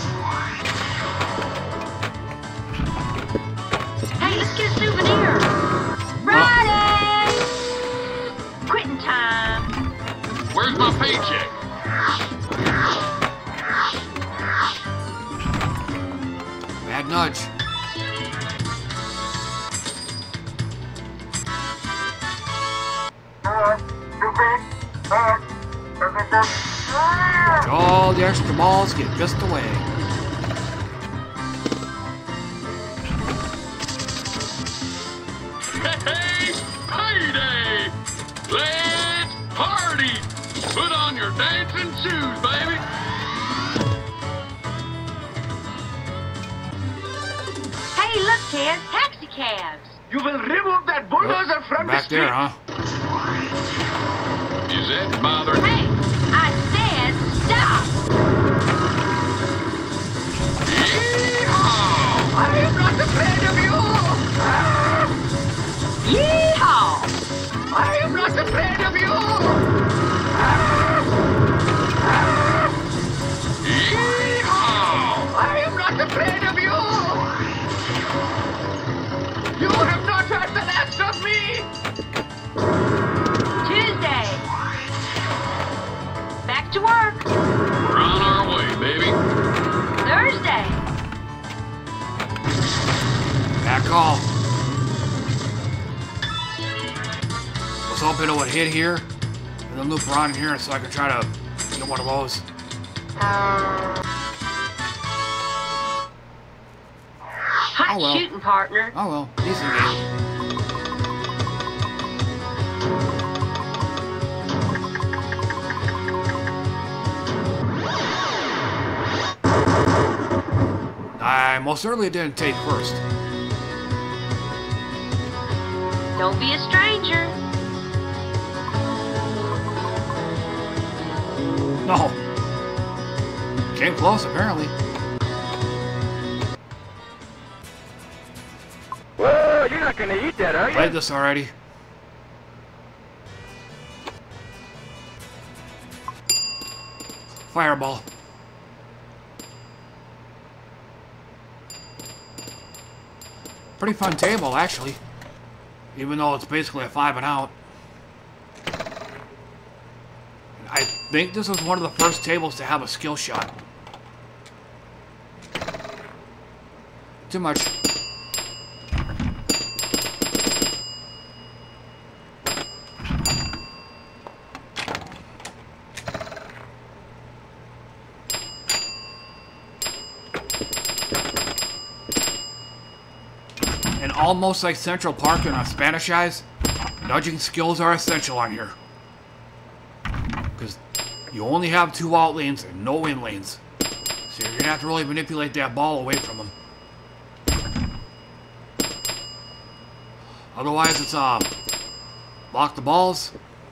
Hey, let's get a souvenir. Friday! Quitting time. Where's my paycheck? Bad nudge. All the extra balls get whisked away. Hey, payday! Let's party! Put on your dancing shoes, baby! Hey, look, Ted, taxi cabs. You will remove that bulldozer from the Back street. there, huh? Is that bothering Hey, I said stop. Yeehaw! I am not afraid of you. Yeehaw! I am not afraid of you. Yeehaw! I am not afraid of you. You have not heard the last of me. Tuesday. Back to work. We're on our way, baby. Thursday. Back call. Was hoping it would hit here and then loop around here so I could try to get one of those. Hot Oh, well. shooting, partner. Oh well, decent game. I most certainly didn't take first. Don't be a stranger. No. Came close, apparently. Whoa, you're not gonna eat that, are you? Played this already. Fireball. Pretty fun table, actually. Even though it's basically a five and out. I think this was one of the first tables to have a skill shot. Too much. And almost like Central Park in a Spanish Eyes, nudging skills are essential on here. Because you only have two out lanes and no in lanes. So you're going to have to really manipulate that ball away from them. Otherwise, it's, um, block the balls.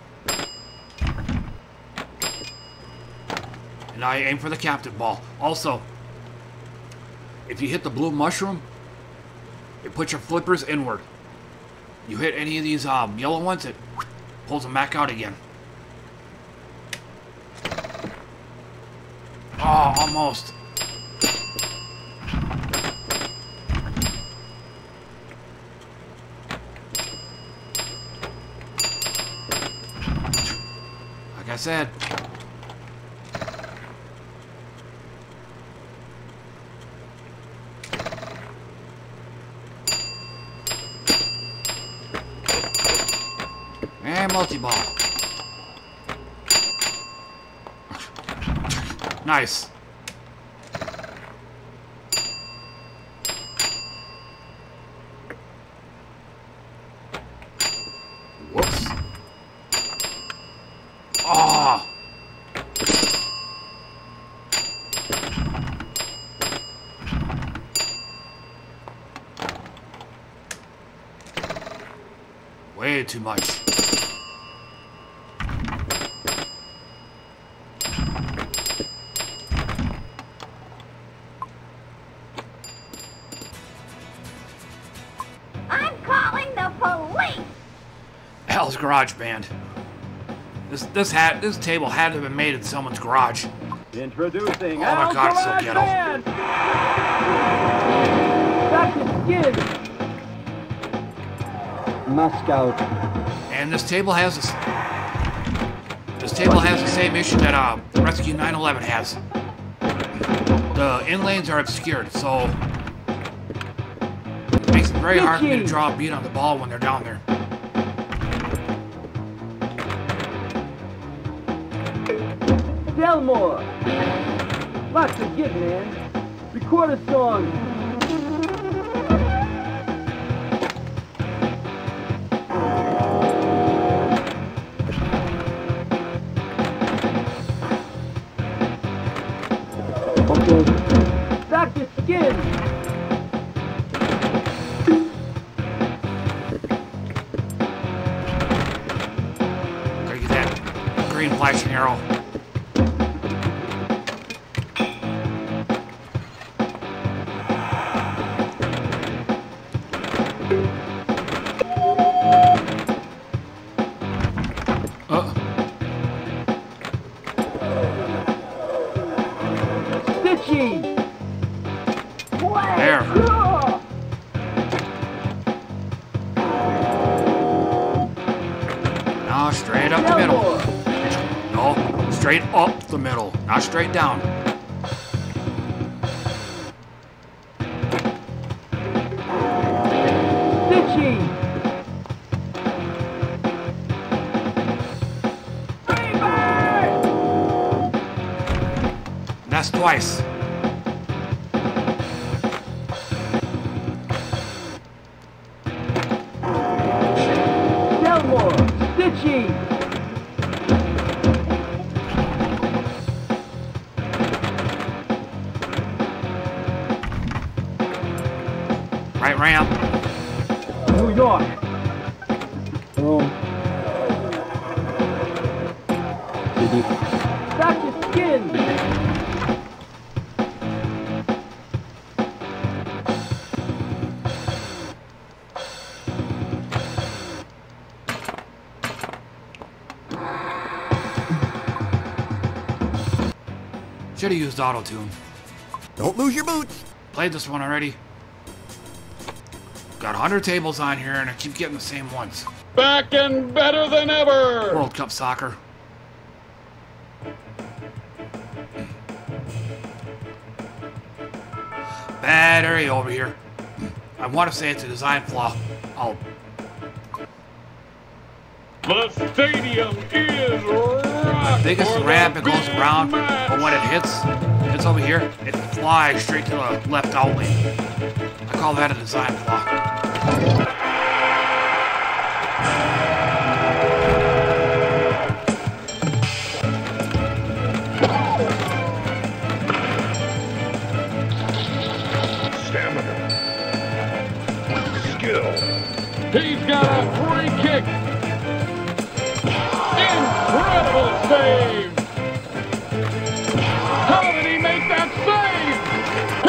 And now you aim for the captive ball. Also, if you hit the blue mushroom, it puts your flippers inward. You hit any of these um, yellow ones, it pulls them back out again. Oh, almost. Like I said. And multi-ball. Nice. Whoops. Ah. Way too much. Hell's Garage Band. This this had this table had to have been made in someone's garage. Introducing Oh my God, it's so ghetto. Skin. Moscow. And this table has this. This table has the same issue that uh, Rescue nine eleven has. The inlanes are obscured, so it makes it very hard for me to draw a beat on the ball when they're down there. Delmore. Lots of good, man. Record a song. Okay. Doctor Skin. Gotta get that green flashing arrow. Up the middle, not straight down. Stitchy. That's twice. Delmore. Stitchy. Right ramp. New York. Oh. City. Doctor Skin. Should have used auto-tune. Don't lose your boots. Played this one already. Got one hundred tables on here, and I keep getting the same ones. Back and better than ever! World Cup Soccer. Bad area over here. I want to say it's a design flaw. I'll... The stadium is rock. The biggest ramp that goes around, but when it hits, it's over here, it flies straight to the left outlane. I call that a design flaw. Stamina. Skill. He's got a free kick. Incredible save. How did he make that save? He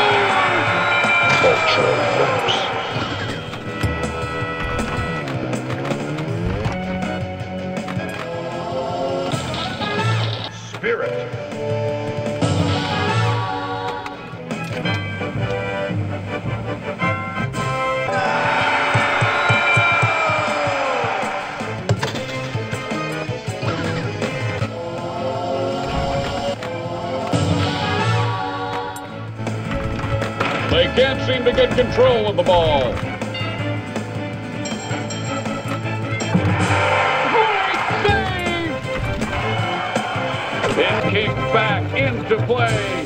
scores! Spirit. They can't seem to get control of the ball. Great save! Then kick back into play.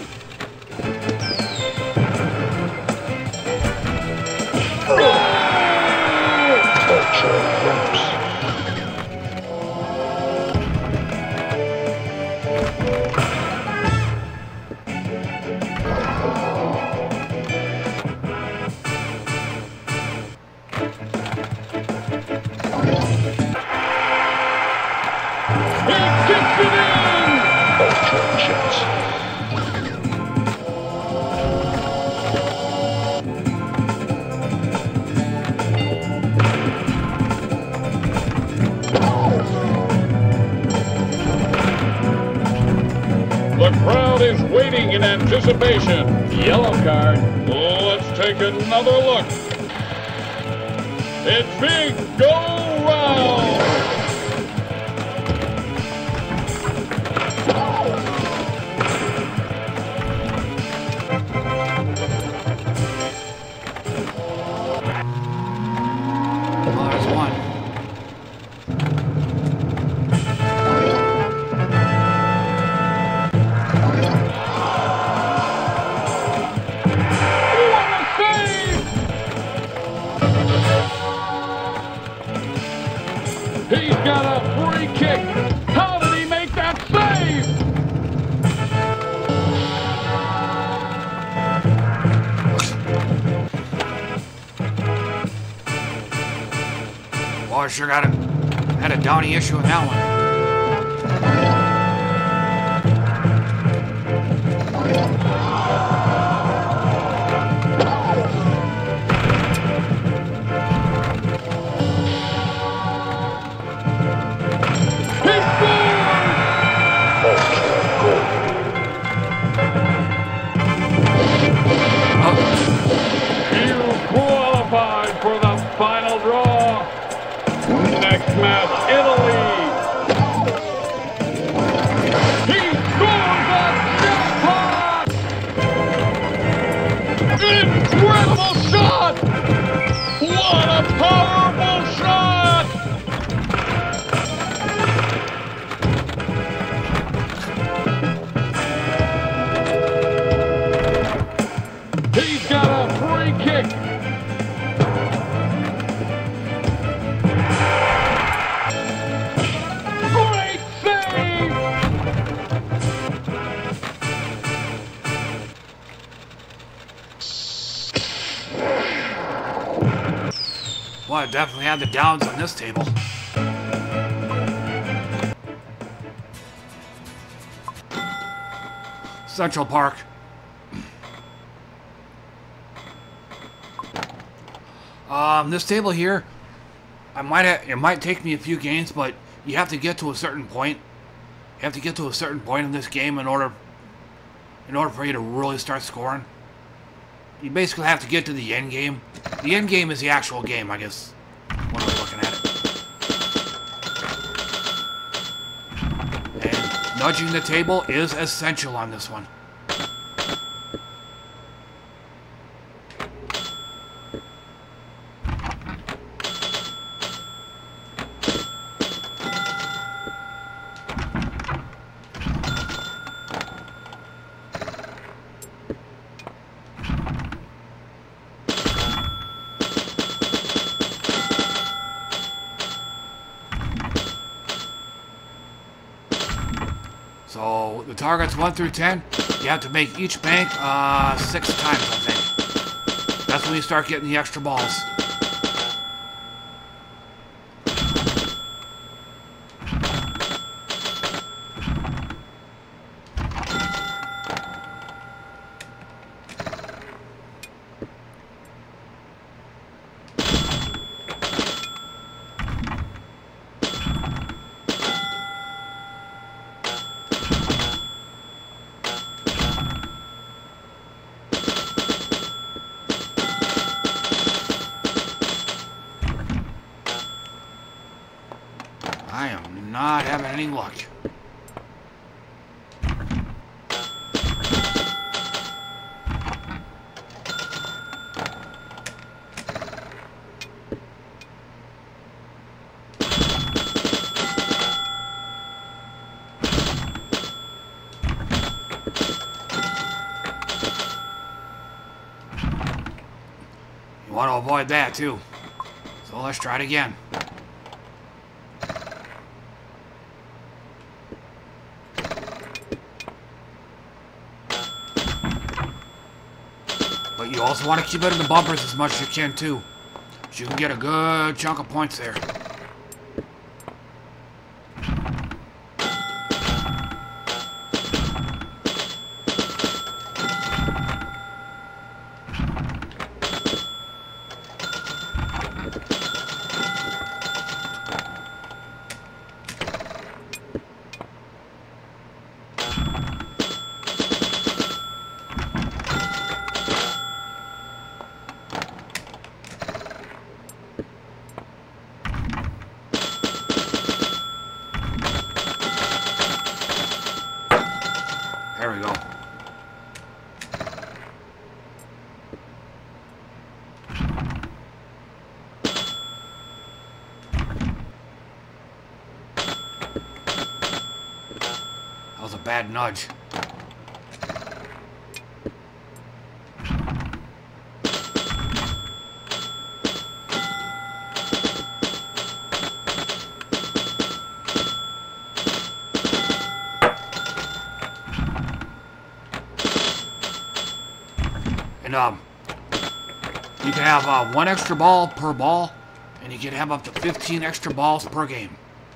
The crowd is waiting in anticipation. Yellow card. Let's take another look. It's big go round. He's got a free kick. How did he make that save? Well, I sure got a, had a downy issue with that one. For the final draw. Next match, Italy. He scores a jackpot! Incredible shot! What a powerful shot! He's got a free kick. Well, I definitely had the downs on this table. Central Park. Um, this table here, I might have, it might take me a few games, but you have to get to a certain point. You have to get to a certain point in this game in order, in order for you to really start scoring. You basically have to get to the end game. The end game is the actual game, I guess, when we're looking at it. And nudging the table is essential on this one. So the targets one through ten, you have to make each bank uh, six times, I think. That's when you start getting the extra balls. I am not having any luck. You want to avoid that too. So let's try it again. But you also want to keep it in the bumpers as much as you can too, so you can get a good chunk of points there. That was a bad nudge. And um, you can have uh, one extra ball per ball, and you can have up to fifteen extra balls per game.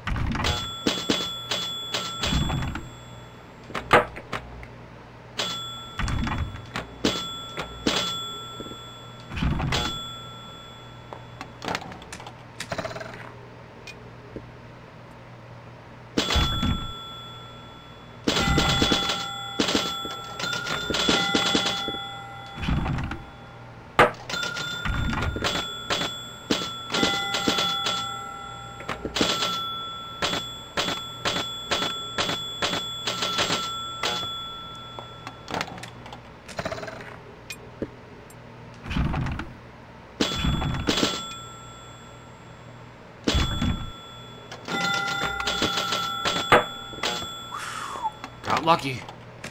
Got lucky.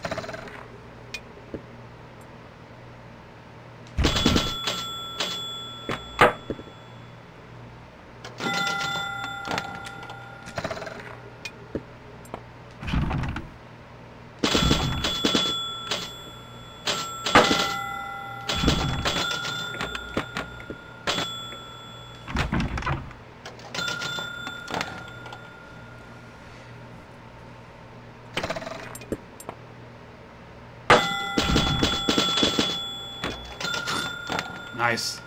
Nice.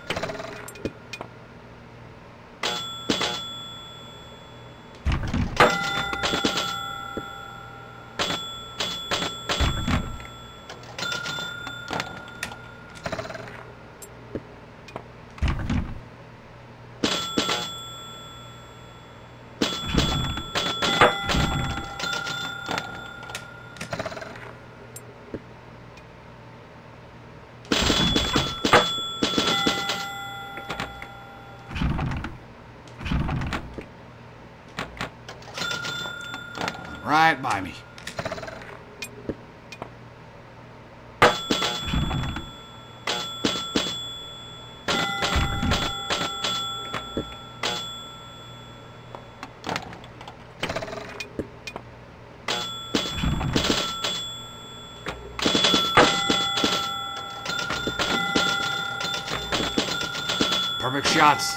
Right by me. Perfect shots.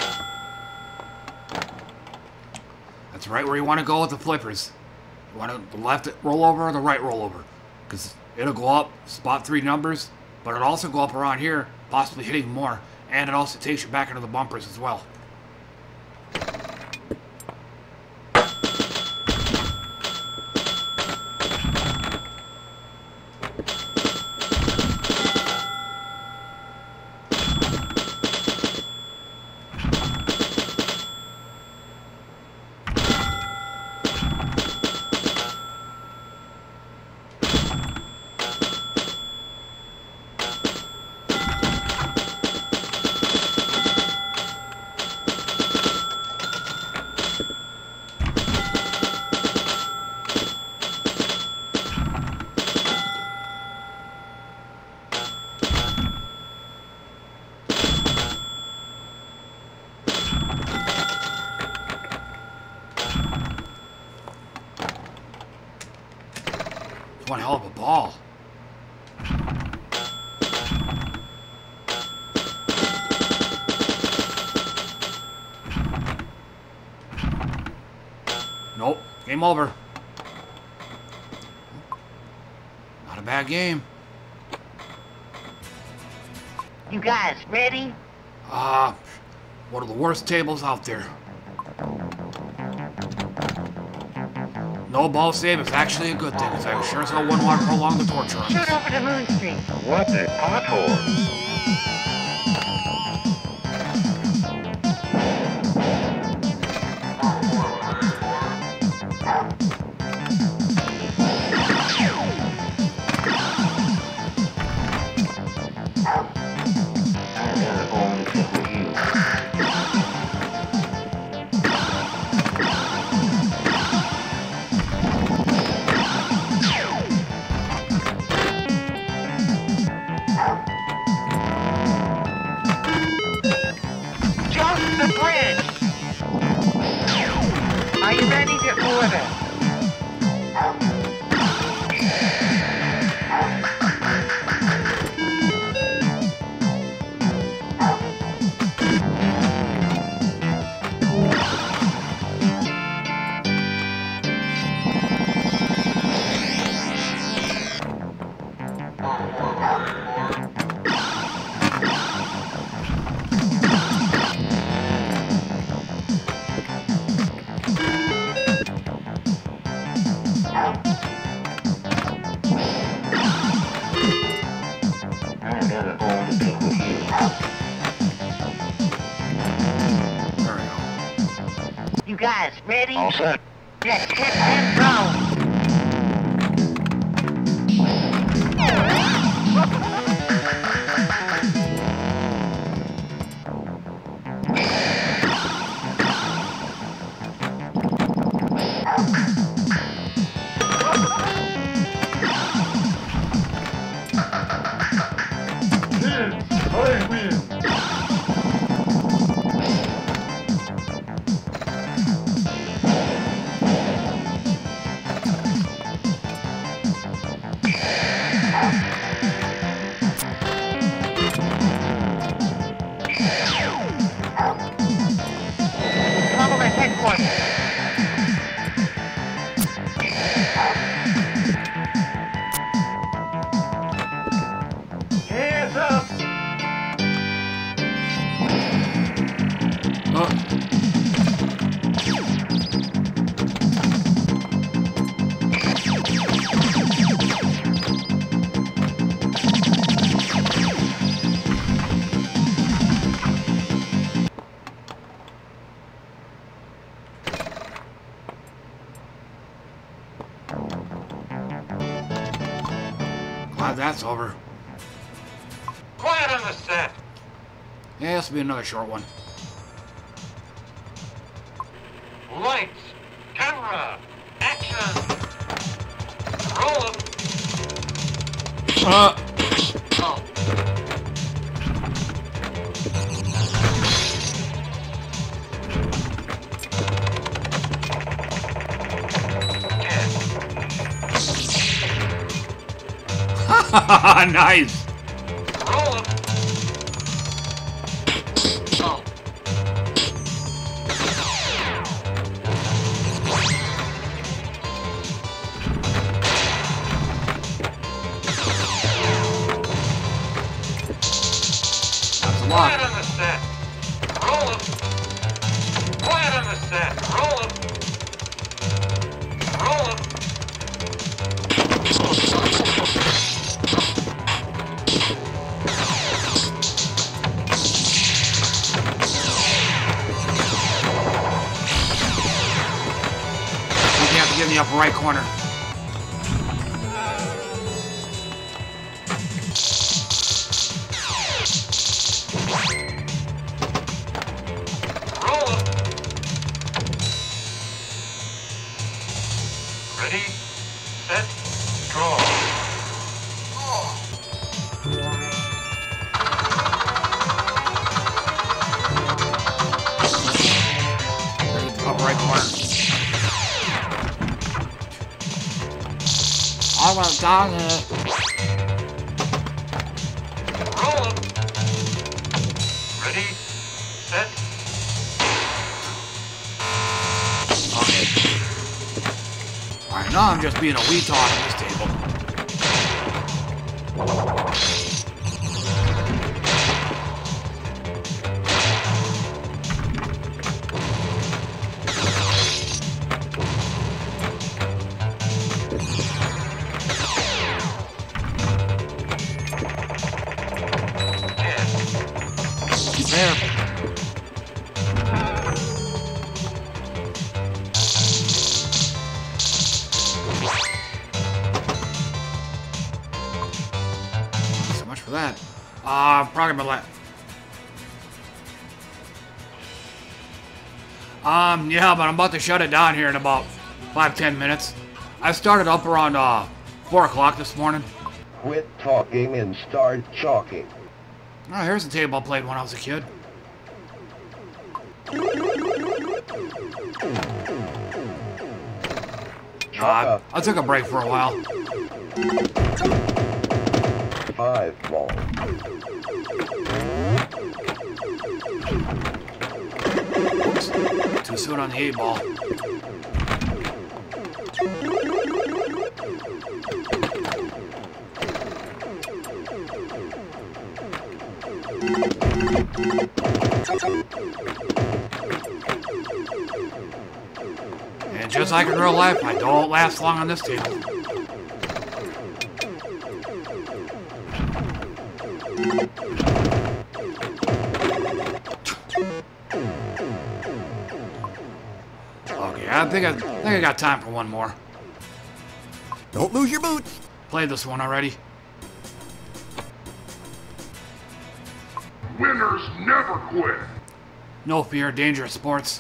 That's right where you want to go with the flippers. You want the left rollover or the right rollover, because it'll go up, spot three numbers, but it'll also go up around here, possibly hitting more, and it also takes you back into the bumpers as well. One hell of a ball. Nope. Game over. Not a bad game. You guys ready? Ah, uh, one of the worst tables out there. No ball save is actually a good thing, because I sure as hell wouldn't want to prolong the torture. Shoot over to Moon Street. What's a pothole? Get with it. You guys ready? All set. Let's hit and roll. I win. Compliment headquarters. Hands up. Glad that's over. Quiet on the set. Yeah, this will be another short one. Lights. Camera. Action. Roll 'em. Uh. Oh. Nice. Roll 'em. Oh. That's a lot. Quiet on the set. Roll 'em. Quiet on the set. Roll 'em. Roll 'em. You have to get in the upper right corner. Roll 'em. Ready, set, draw. Upper right corner. I want down it. Roll 'em. Ready, set. Okay. Alright, now I'm just being a wee talk at this table. There. So much for that. Uh, probably my last. Um, yeah, but I'm about to shut it down here in about five, ten minutes. I started up around uh four o'clock this morning. Quit talking and start chalking. Oh, here's a table I played when I was a kid. Uh, I took a break for a while. Five ball. Oops. Too soon on the eight ball. And just like in real life, I don't last long on this table. Okay, I think I, I think I got time for one more. Don't lose your boots. Played this one already. Winners never quit. No fear, dangerous sports.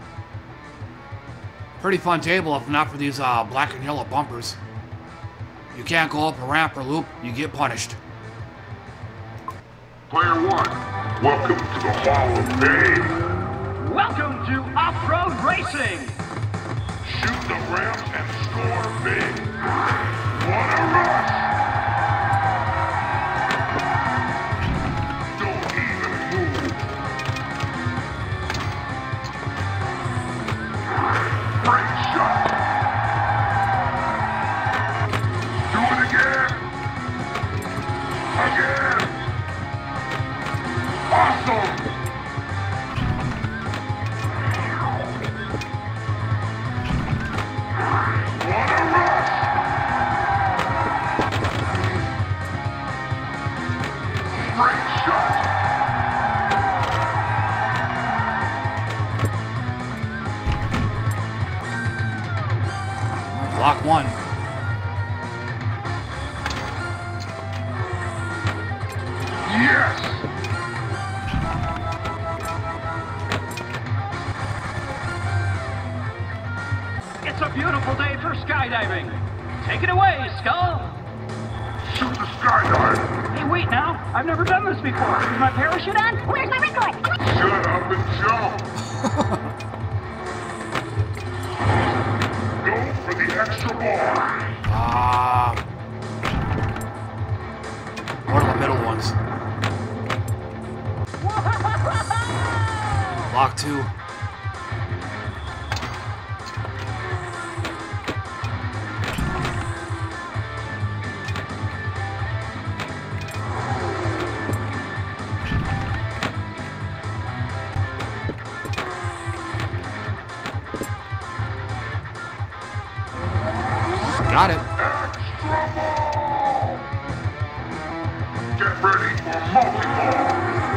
Pretty fun table if not for these uh, black and yellow bumpers. You can't go up a ramp or loop, you get punished. Player one, welcome to the Hall of Fame. Welcome to off-road racing. Shoot the ramps and score big. What a rush! Don't even move. Great shot. Do it again. Again. Awesome. What a rush. Great shot. Block one. Yes. It's a beautiful day for skydiving. Take it away, Skull. Shoot the skydive. Hey, wait now. I've never done this before. Is my parachute on? Where's my record? Shut up and jump. Go for the extra ball. Ah. Uh, one of the middle ones. Block two. Got it. Extra ball. Get ready for multi-ball.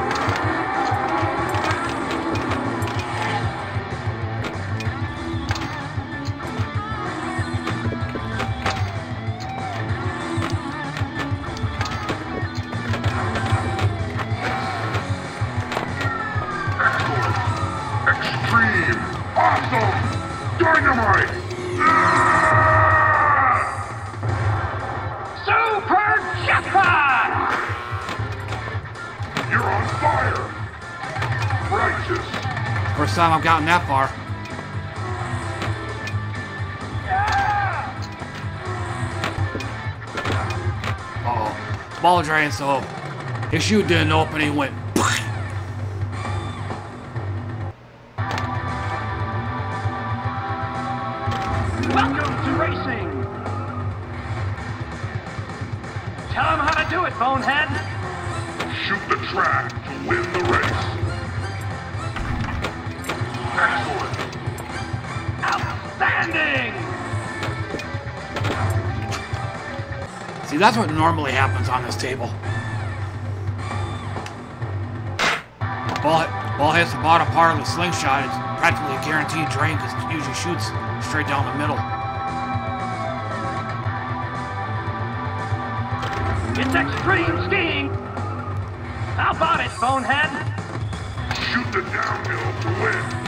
Excellent. Extreme. Awesome. Dynamite. Super jackpot! You're on fire. Righteous. First time I've gotten that far. Uh-oh. Ball drain, so his chute didn't open, he went. Welcome to racing. Tell him how to do it, bonehead. Shoot the track to win the race. Excellent. Outstanding. See, that's what normally happens on this table. Ball, ball hits the bottom part of the slingshot. It's practically a guaranteed drain because it usually shoots straight down the middle. It's extreme skiing. How about it, bonehead? Shoot the downhill to win.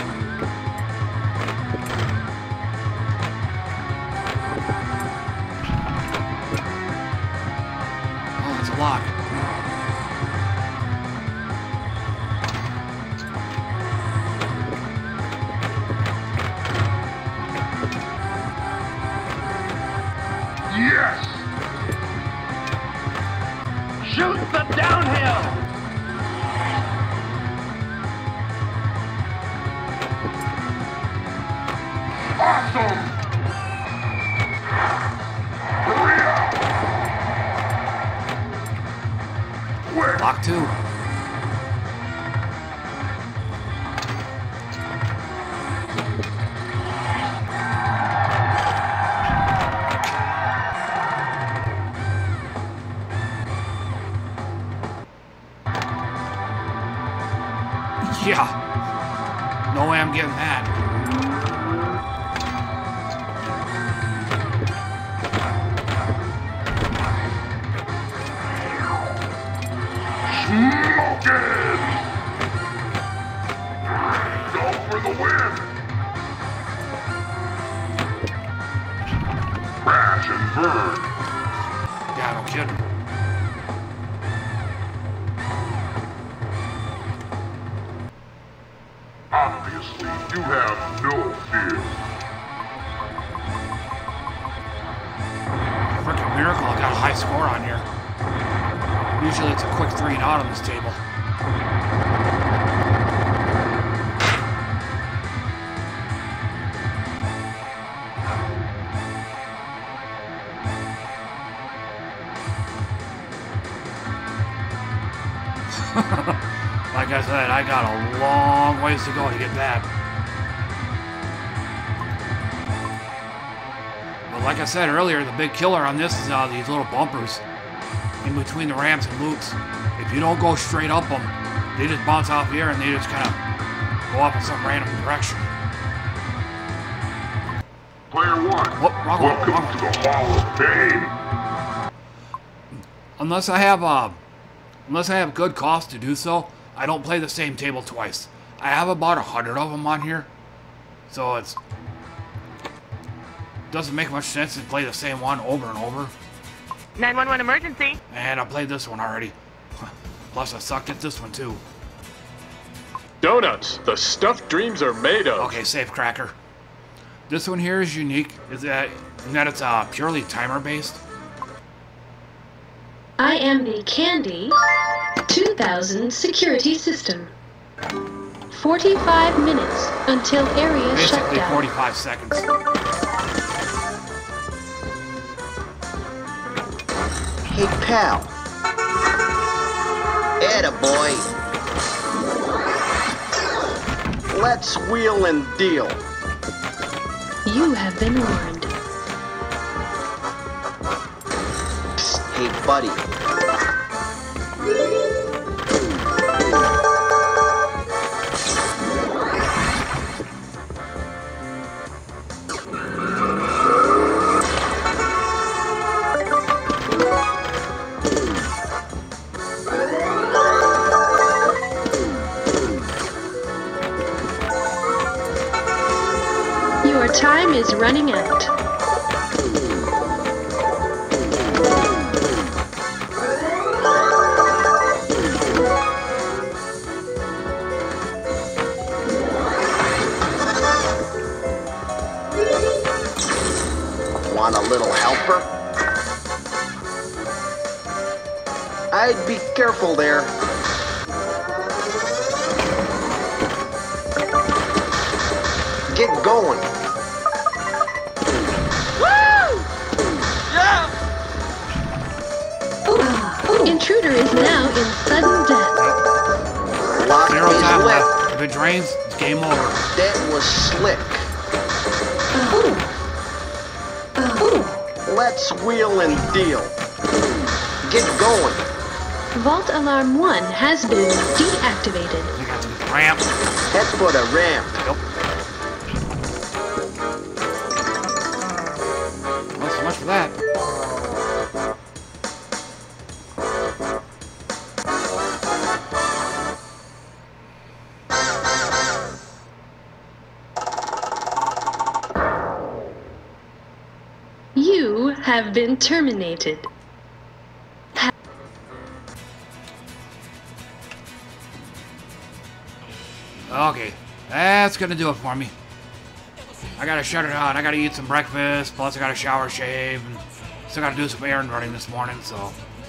Oh, it's a lock. Yes! Shoot the downhill! Awesome! Hurry up! Quick! Lock two. Yeah. No way I'm getting that. Smoke it! Go for the win! Crash and burn! Yeah, no kidding. Obviously, you have no fear. Freaking miracle, I got a high score on here. Usually it's a quick three and out on this table. Like I said, I got a long ways to go to get that. But like I said earlier, the big killer on this is uh, these little bumpers in between the ramps and loops. If you don't go straight up them, they just bounce off the air and they just kind of go off in some random direction. Player one, oh, wrong welcome one, wrong to the Hall of Fame. Unless I have uh, unless I have good cost to do so, I don't play the same table twice. I have about a hundred of them on here, so it's doesn't make much sense to play the same one over and over. nine one one emergency. And I played this one already. Plus I sucked at this one too. Donuts, the stuff dreams are made of. Okay, safe cracker. This one here is unique, is that, in that it's uh, purely timer based. I am the Candy two thousand security system. forty-five minutes until area Basically shutdown. forty-five seconds. Hey, pal. Attaboy. Let's wheel and deal. You have been warned. Psst, hey, buddy. Your time is running out. Want a little helper? I'd be careful there. Get going. Woo! Yeah! Intruder is now in sudden death. Lock Zero is time lit. left. If it drains, it's game over. That was slick. Let's wheel and deal. Get going. Vault alarm one has been deactivated. You got to the ramp. Head for the ramp. Yep. Well, so much for that. You have been terminated. Okay, that's gonna do it for me. I gotta shut it out. I gotta eat some breakfast, plus I gotta shower, shave, and still got to do some errand running this morning, so.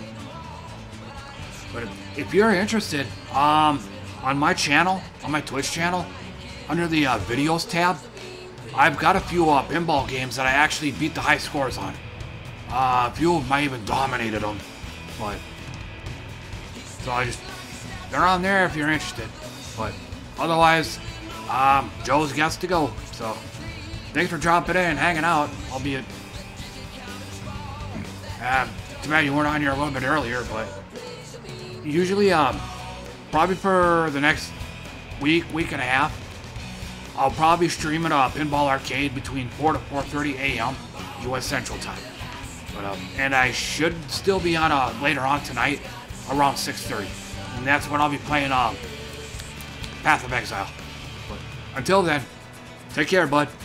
But if, if you're interested, um, on my channel, on my Twitch channel, under the uh, videos tab, I've got a few uh, pinball games that I actually beat the high scores on. Uh, a few of them I even dominated them, but so I just they're on there if you're interested. But otherwise, um, Joe's got to go. So thanks for dropping in and hanging out. Albeit, uh, too bad you weren't on here a little bit earlier. But usually, um, probably for the next week, week and a half, I'll probably stream it uh, Pinball Arcade between four to four thirty a m U S Central Time. But, um, and I should still be on uh, later on tonight around six thirty. And that's when I'll be playing uh, Path of Exile. But until then, take care, bud.